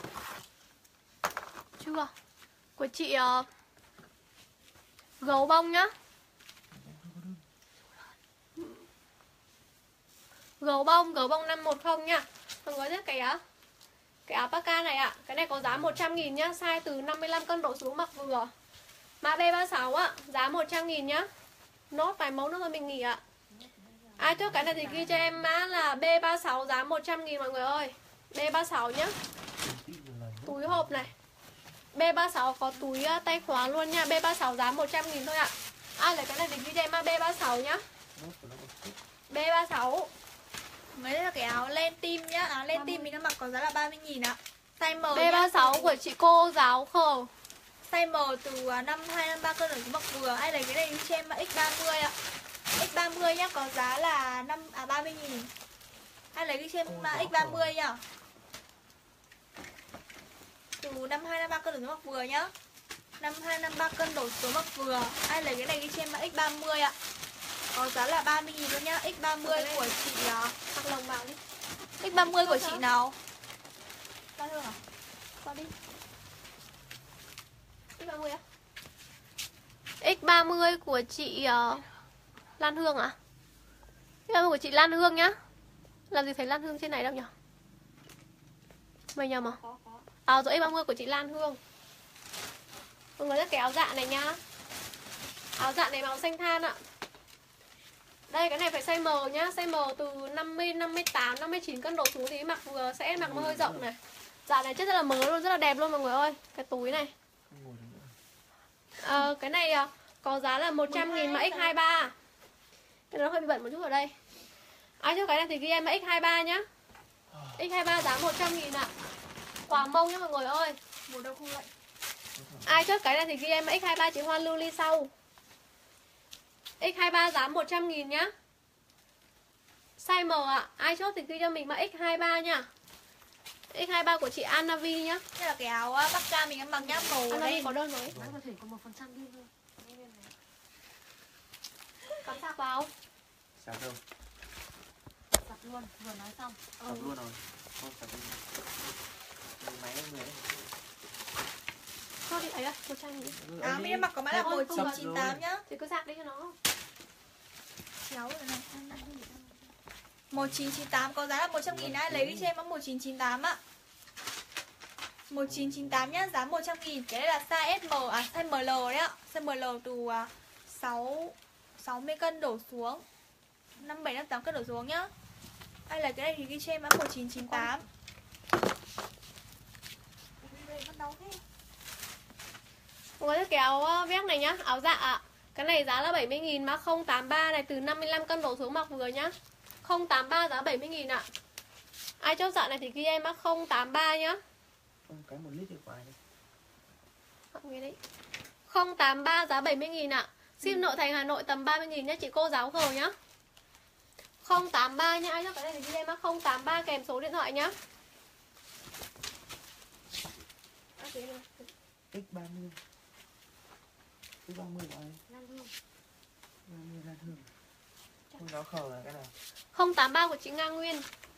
S1: Chưa. Của chị uh, Gấu Bông nhá. Gấu Bông, Gấu Bông năm một không nhá. Mọi người biết cái áo Cái áo Parka này ạ. Cái này có giá một trăm nghìn nhá. Size từ năm mươi lăm cân đổ xuống mặc vừa. Mã B ba sáu ạ. Giá một trăm nghìn nhá. Nốt vài mẫu nữa thôi mình nghỉ ạ. Ai chốt cái này thì ghi cho em mã là B ba sáu giá một trăm nghìn mọi người ơi. B ba sáu nhá. Túi hộp này. B ba sáu có túi tay khóa luôn nha. B ba sáu giá một trăm nghìn thôi ạ. Ai lấy cái này thì ghi cho em mã B ba sáu nhá. B ba sáu.
S3: Mấy là cái áo len tim nhá. Áo len tim mình nó mặc có giá là ba mươi nghìn ạ. Size M
S1: B ba sáu của chị cô giáo khờ.
S3: Size M từ năm hai năm ba cân nổi xuống mặc vừa. Ai lấy cái này đi cho em mã X ba mươi ạ. X ba mươi nhá, có giá là năm à ba mươi nghìn. Ai lấy cái cho em mã X ba mươi nhá. Từ năm hai năm ba cân nổi xuống mặc vừa nhá. năm hai năm ba cân đổ xuống mặc vừa. Ai lấy cái này đi cho em mã X ba mươi ạ. Có giá là ba mươi nghìn luôn nhá. X ba mươi của chị
S1: Mặc lồng vào đi.
S3: X ba mươi của chị nào? Lan Hương à?
S1: Qua đi. X ba mươi á? X ba mươi của chị uh, Lan Hương à? X ba mươi của chị Lan Hương nhá. Làm gì thấy Lan Hương trên này đâu nhỉ? Mày nhầm à?
S4: Có có.
S1: À rồi, X ba mươi của chị Lan Hương. Mọi người rất cái áo dạ này nhá. Áo dạ này màu xanh than ạ. Đây cái này phải size M nhá. Size M từ năm mươi, năm mươi tám, năm mươi chín cân đổ xuống thì mặc vừa sẽ mặc hơi rộng này. Dạ này chất rất là mới luôn, rất là đẹp luôn mọi người ơi. Cái túi này à, cái này có giá là một trăm nghìn mã X hai mươi ba. Cái nó hơi bị bẩn một chút ở đây. Ai cho cái này thì ghi em mã X hai mươi ba nhá. X hai mươi ba giá một trăm nghìn ạ. Quả mông nhá mọi người ơi.
S3: Mùa đâu không lạnh.
S1: Ai chốt cái này thì ghi em mã X hai mươi ba chị Hoa lưu ly sau. X hai mươi ba giá một trăm nghìn nhá. Size M ạ. Ai chốt thì ghi cho mình mã X hai mươi ba nha. X hai mươi ba của chị Anna Vi nhá.
S3: Đây là cái áo Bắc Ca mình ăn bằng nhá, màu
S1: Anna Vi
S3: đen.
S1: có đơn mới.
S4: Bán có thể có một phần trăm đi thôi.
S1: Cắm sạc vào.
S2: Sạc đâu?
S4: Sạc luôn, vừa nói xong.
S2: Sạc luôn rồi. Không sạc đi. Máy em người đấy.
S1: Cho đi ấy à, một trăm nghìn.
S3: Áo mình mặc có mã là
S1: Không,
S3: một
S1: không
S3: chín
S1: cần.
S3: chín tám nhá.
S1: Thì cứ sạc đi cho nó.
S3: Chéo rồi này. một chín chín tám có giá là một trăm nghìn. Ai lấy đi cho em mã một chín chín tám ạ. một chín chín tám nhá, giá một trăm nghìn. Cái này là size S M, à size M L đấy ạ. Size M L từ sáu, sáu mươi cân đổ xuống, năm bảy, năm tám cân đổ xuống nhá. Ai lấy cái này thì ghi cho em mã một chín chín tám.
S1: Mọi người cái áo vest này nhá, áo dạ ạ. Cái này giá là bảy mươi nghìn mã không tám ba này, từ năm mươi lăm cân đổ xuống mặc vừa nhá. không tám ba giá bảy mươi nghìn ạ. Ai chốt dạ này thì ghi em mã không tám ba nhá.
S2: Cái một lít thì quái đấy.
S1: Mọi người đấy. không tám ba giá bảy mươi nghìn ạ. Ship nội thành Hà Nội tầm ba mươi nghìn nhá, chị cô giáo khờ nhá. không tám ba nhá, ai chốt cái này thì ghi em mã không tám ba kèm số điện thoại nhá.
S2: X ba mươi. X ba mươi của ai?
S4: Lan Hương.
S2: ba mươi Lan Hương. Không giáo khờ là cái nào?
S1: không tám ba của chị Nga Nguyên.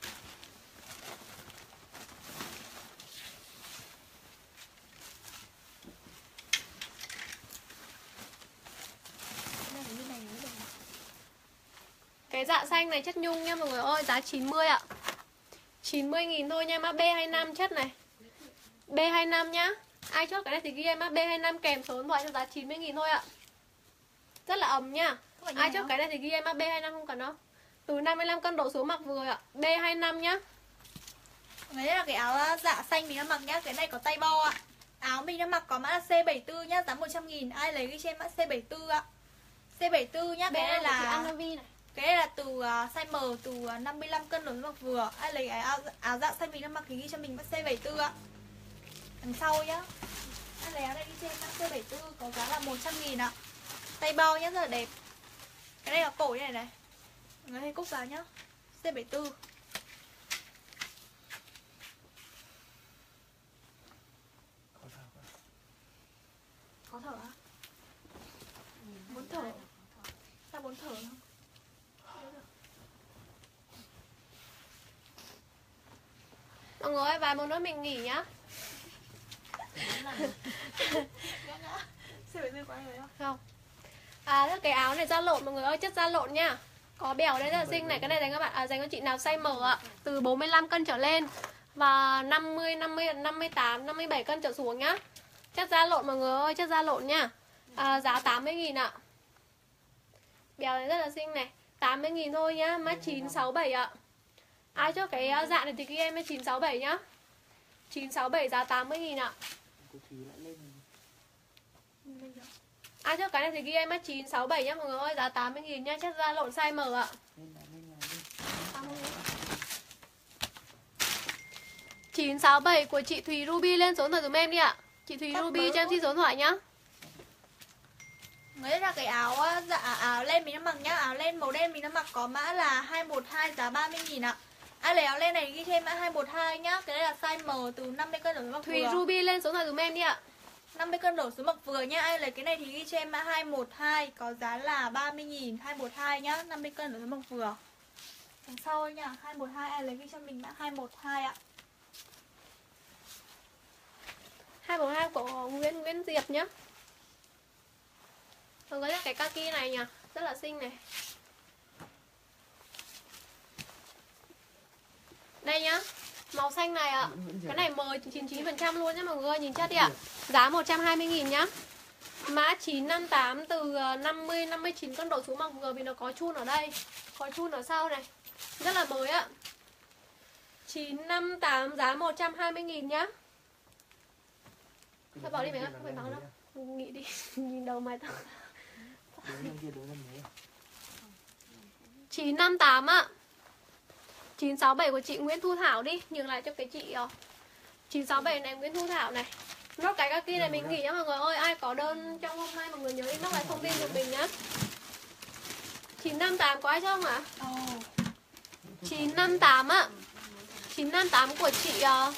S1: Cái dạ xanh này chất nhung nha mọi người ơi, giá chín mươi ạ. chín mươi nghìn thôi nha, mã B hai mươi lăm chất này. B hai mươi lăm nhá. Ai chốt cái này thì ghi em mã B hai mươi lăm kèm số điện thoại cho giá chín mươi nghìn thôi ạ. Rất là ấm nha. Ai chốt cái này thì ghi em mã B hai mươi lăm không cần đâu. Từ năm mươi lăm cân đổ xuống mặc vừa ạ. B hai mươi lăm nhá.
S3: Đấy là cái áo dạ xanh mình đang mặc nhá. Cái này có tay bo ạ. Áo mình đang mặc có mã là C bảy mươi tư nhá, giá một trăm nghìn. Ai lấy ghi cho em mã C bảy mươi tư ạ. C bảy mươi tư nhá. Cái này là
S1: Anna Vi này.
S3: Cái này là từ uh, size M, từ uh, năm mươi lăm cân đổ xuống mặc vừa. Ai lấy cái áo, áo dạ xanh mình đang mặc thì ghi cho mình mã C bảy mươi tư ạ. Đằng sau nhá. Ai lấy áo này ghi cho em mã C bảy mươi tư có giá là một trăm nghìn ạ. Tay bo nhá, rất là đẹp. Cái này là cổ như này này. Mọi người hay cúc vào nhá. C bảy mươi tư.
S2: Khó thở quá.
S3: Có thở á? Muốn thở. Sao muốn thở không?
S1: Mọi người ơi, vài một nữa mình nghỉ nhá.
S3: C bảy mươi tư có ai lấy không?
S1: Không. À, cái áo này da lộn mọi người ơi, chất da lộn nha. Có bèo đây rất là xinh này, cái này dành các bạn à, dành cho chị nào size M ạ, từ bốn mươi lăm cân trở lên và năm mươi, năm mươi, năm mươi tám, năm mươi bảy cân trở xuống nhá. Chất da lộn mọi người ơi, chất da lộn nha. À, giá tám mươi nghìn ạ. Bèo này rất là xinh này, tám mươi nghìn thôi nhá, mã chín sáu bảy ạ. Ai chốt cái dạ này thì ghi em chín sáu bảy nhá. chín sáu bảy giá tám mươi nghìn ạ.
S2: Cô Thúy lại lên rồi.
S1: Ai chốt cái này thì ghi em chín sáu bảy nhá mọi người ơi, giá tám mươi nghìn nhá, chất da lộn size M ạ.
S2: Lên là lên là lên.
S1: chín sáu bảy của chị Thùy Ruby lên số điện thoại dùm em đi ạ. Chị Thúy
S3: Cắt
S1: Ruby
S3: bớt.
S1: cho em xin số điện thoại nhá.
S3: Mới ra cái áo á, dạ áo len mình đang mặc nhá, áo len màu đen mình đang mặc có mã là hai một hai giá ba mươi nghìn ạ. Ai lấy áo len này ghi thêm mã hai một hai nhá. Cái đây là size M từ năm mươi cân đổ xuống mặc
S1: Thùy
S3: vừa.
S1: Ruby lên số điện thoại dùm em đi ạ.
S3: năm mươi cân đổ xuống mặc vừa nhá. Ai lấy cái này thì ghi cho em mã hai một hai có giá là ba mươi nghìn, hai một hai nhá, năm mươi cân đổ xuống mặc vừa. Đằng sau nhá, hai một hai ai lấy ghi cho mình mã hai một hai ạ.
S1: hai một hai của Nguyễn Nguyễn Diệp nhá. Còn có cái kaki này nhỉ, rất là xinh này. Đây nhá, màu xanh này ạ. Cái này M chín mươi chín phần trăm luôn nhá mọi người, nhìn chất đi ạ. Giá một trăm hai mươi nghìn nhá. Mã chín năm tám từ năm mươi năm mươi chín cân đổ xuống mặc vừa vì nó có chun ở đây, có chun ở sau này. Rất là mới ạ. chín năm tám giá một trăm hai mươi nghìn nhá. Thôi bỏ đi mày ơi, không phải báo đâu. Nghĩ đi, nhìn đầu mày tao. chín năm tám ạ. chín sáu bảy của chị Nguyễn Thu Thảo đi, nhường lại cho cái chị uh, chín sáu bảy này Nguyễn Thu Thảo này. Nốt cái kaki này mình nghỉ nhá mọi người ơi. Ai có đơn trong hôm nay mọi người nhớ inbox lại thông tin của mình nhá. chín năm tám có ai cho không ạ? À?
S3: Oh.
S1: chín năm tám ạ. chín năm tám của chị uh...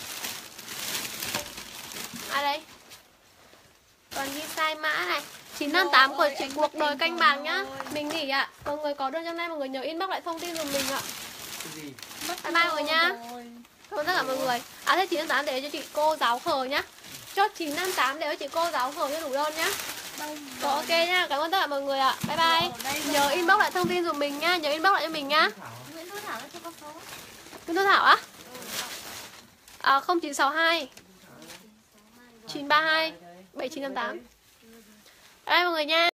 S1: ai đây? Còn ghi size mã này. chín năm tám của chị Cuộc Đời Canh Bạc nhá. Mình nghỉ ạ. Mọi người có đơn trong nay mọi người nhớ inbox lại thông tin giùm mình ạ. Bye bye mọi người nhá. Cảm ơn tất cả mọi người. À thế chín năm tám để cho chị cô giáo khờ nhá. Chốt chín năm tám để cho chị cô giáo khờ cho đủ đơn nhá. Có ok nhá. Cảm ơn tất cả mọi người ạ. Bye bye. Nhớ inbox lại thông tin giùm mình nhá. Nhớ inbox lại cho mình nhá.
S4: Nguyễn Thu Thảo nó chưa có số.
S1: Nguyễn Thu Thảo á? À không chín sáu hai chín ba hai bảy chín năm tám. Bye mọi người nha.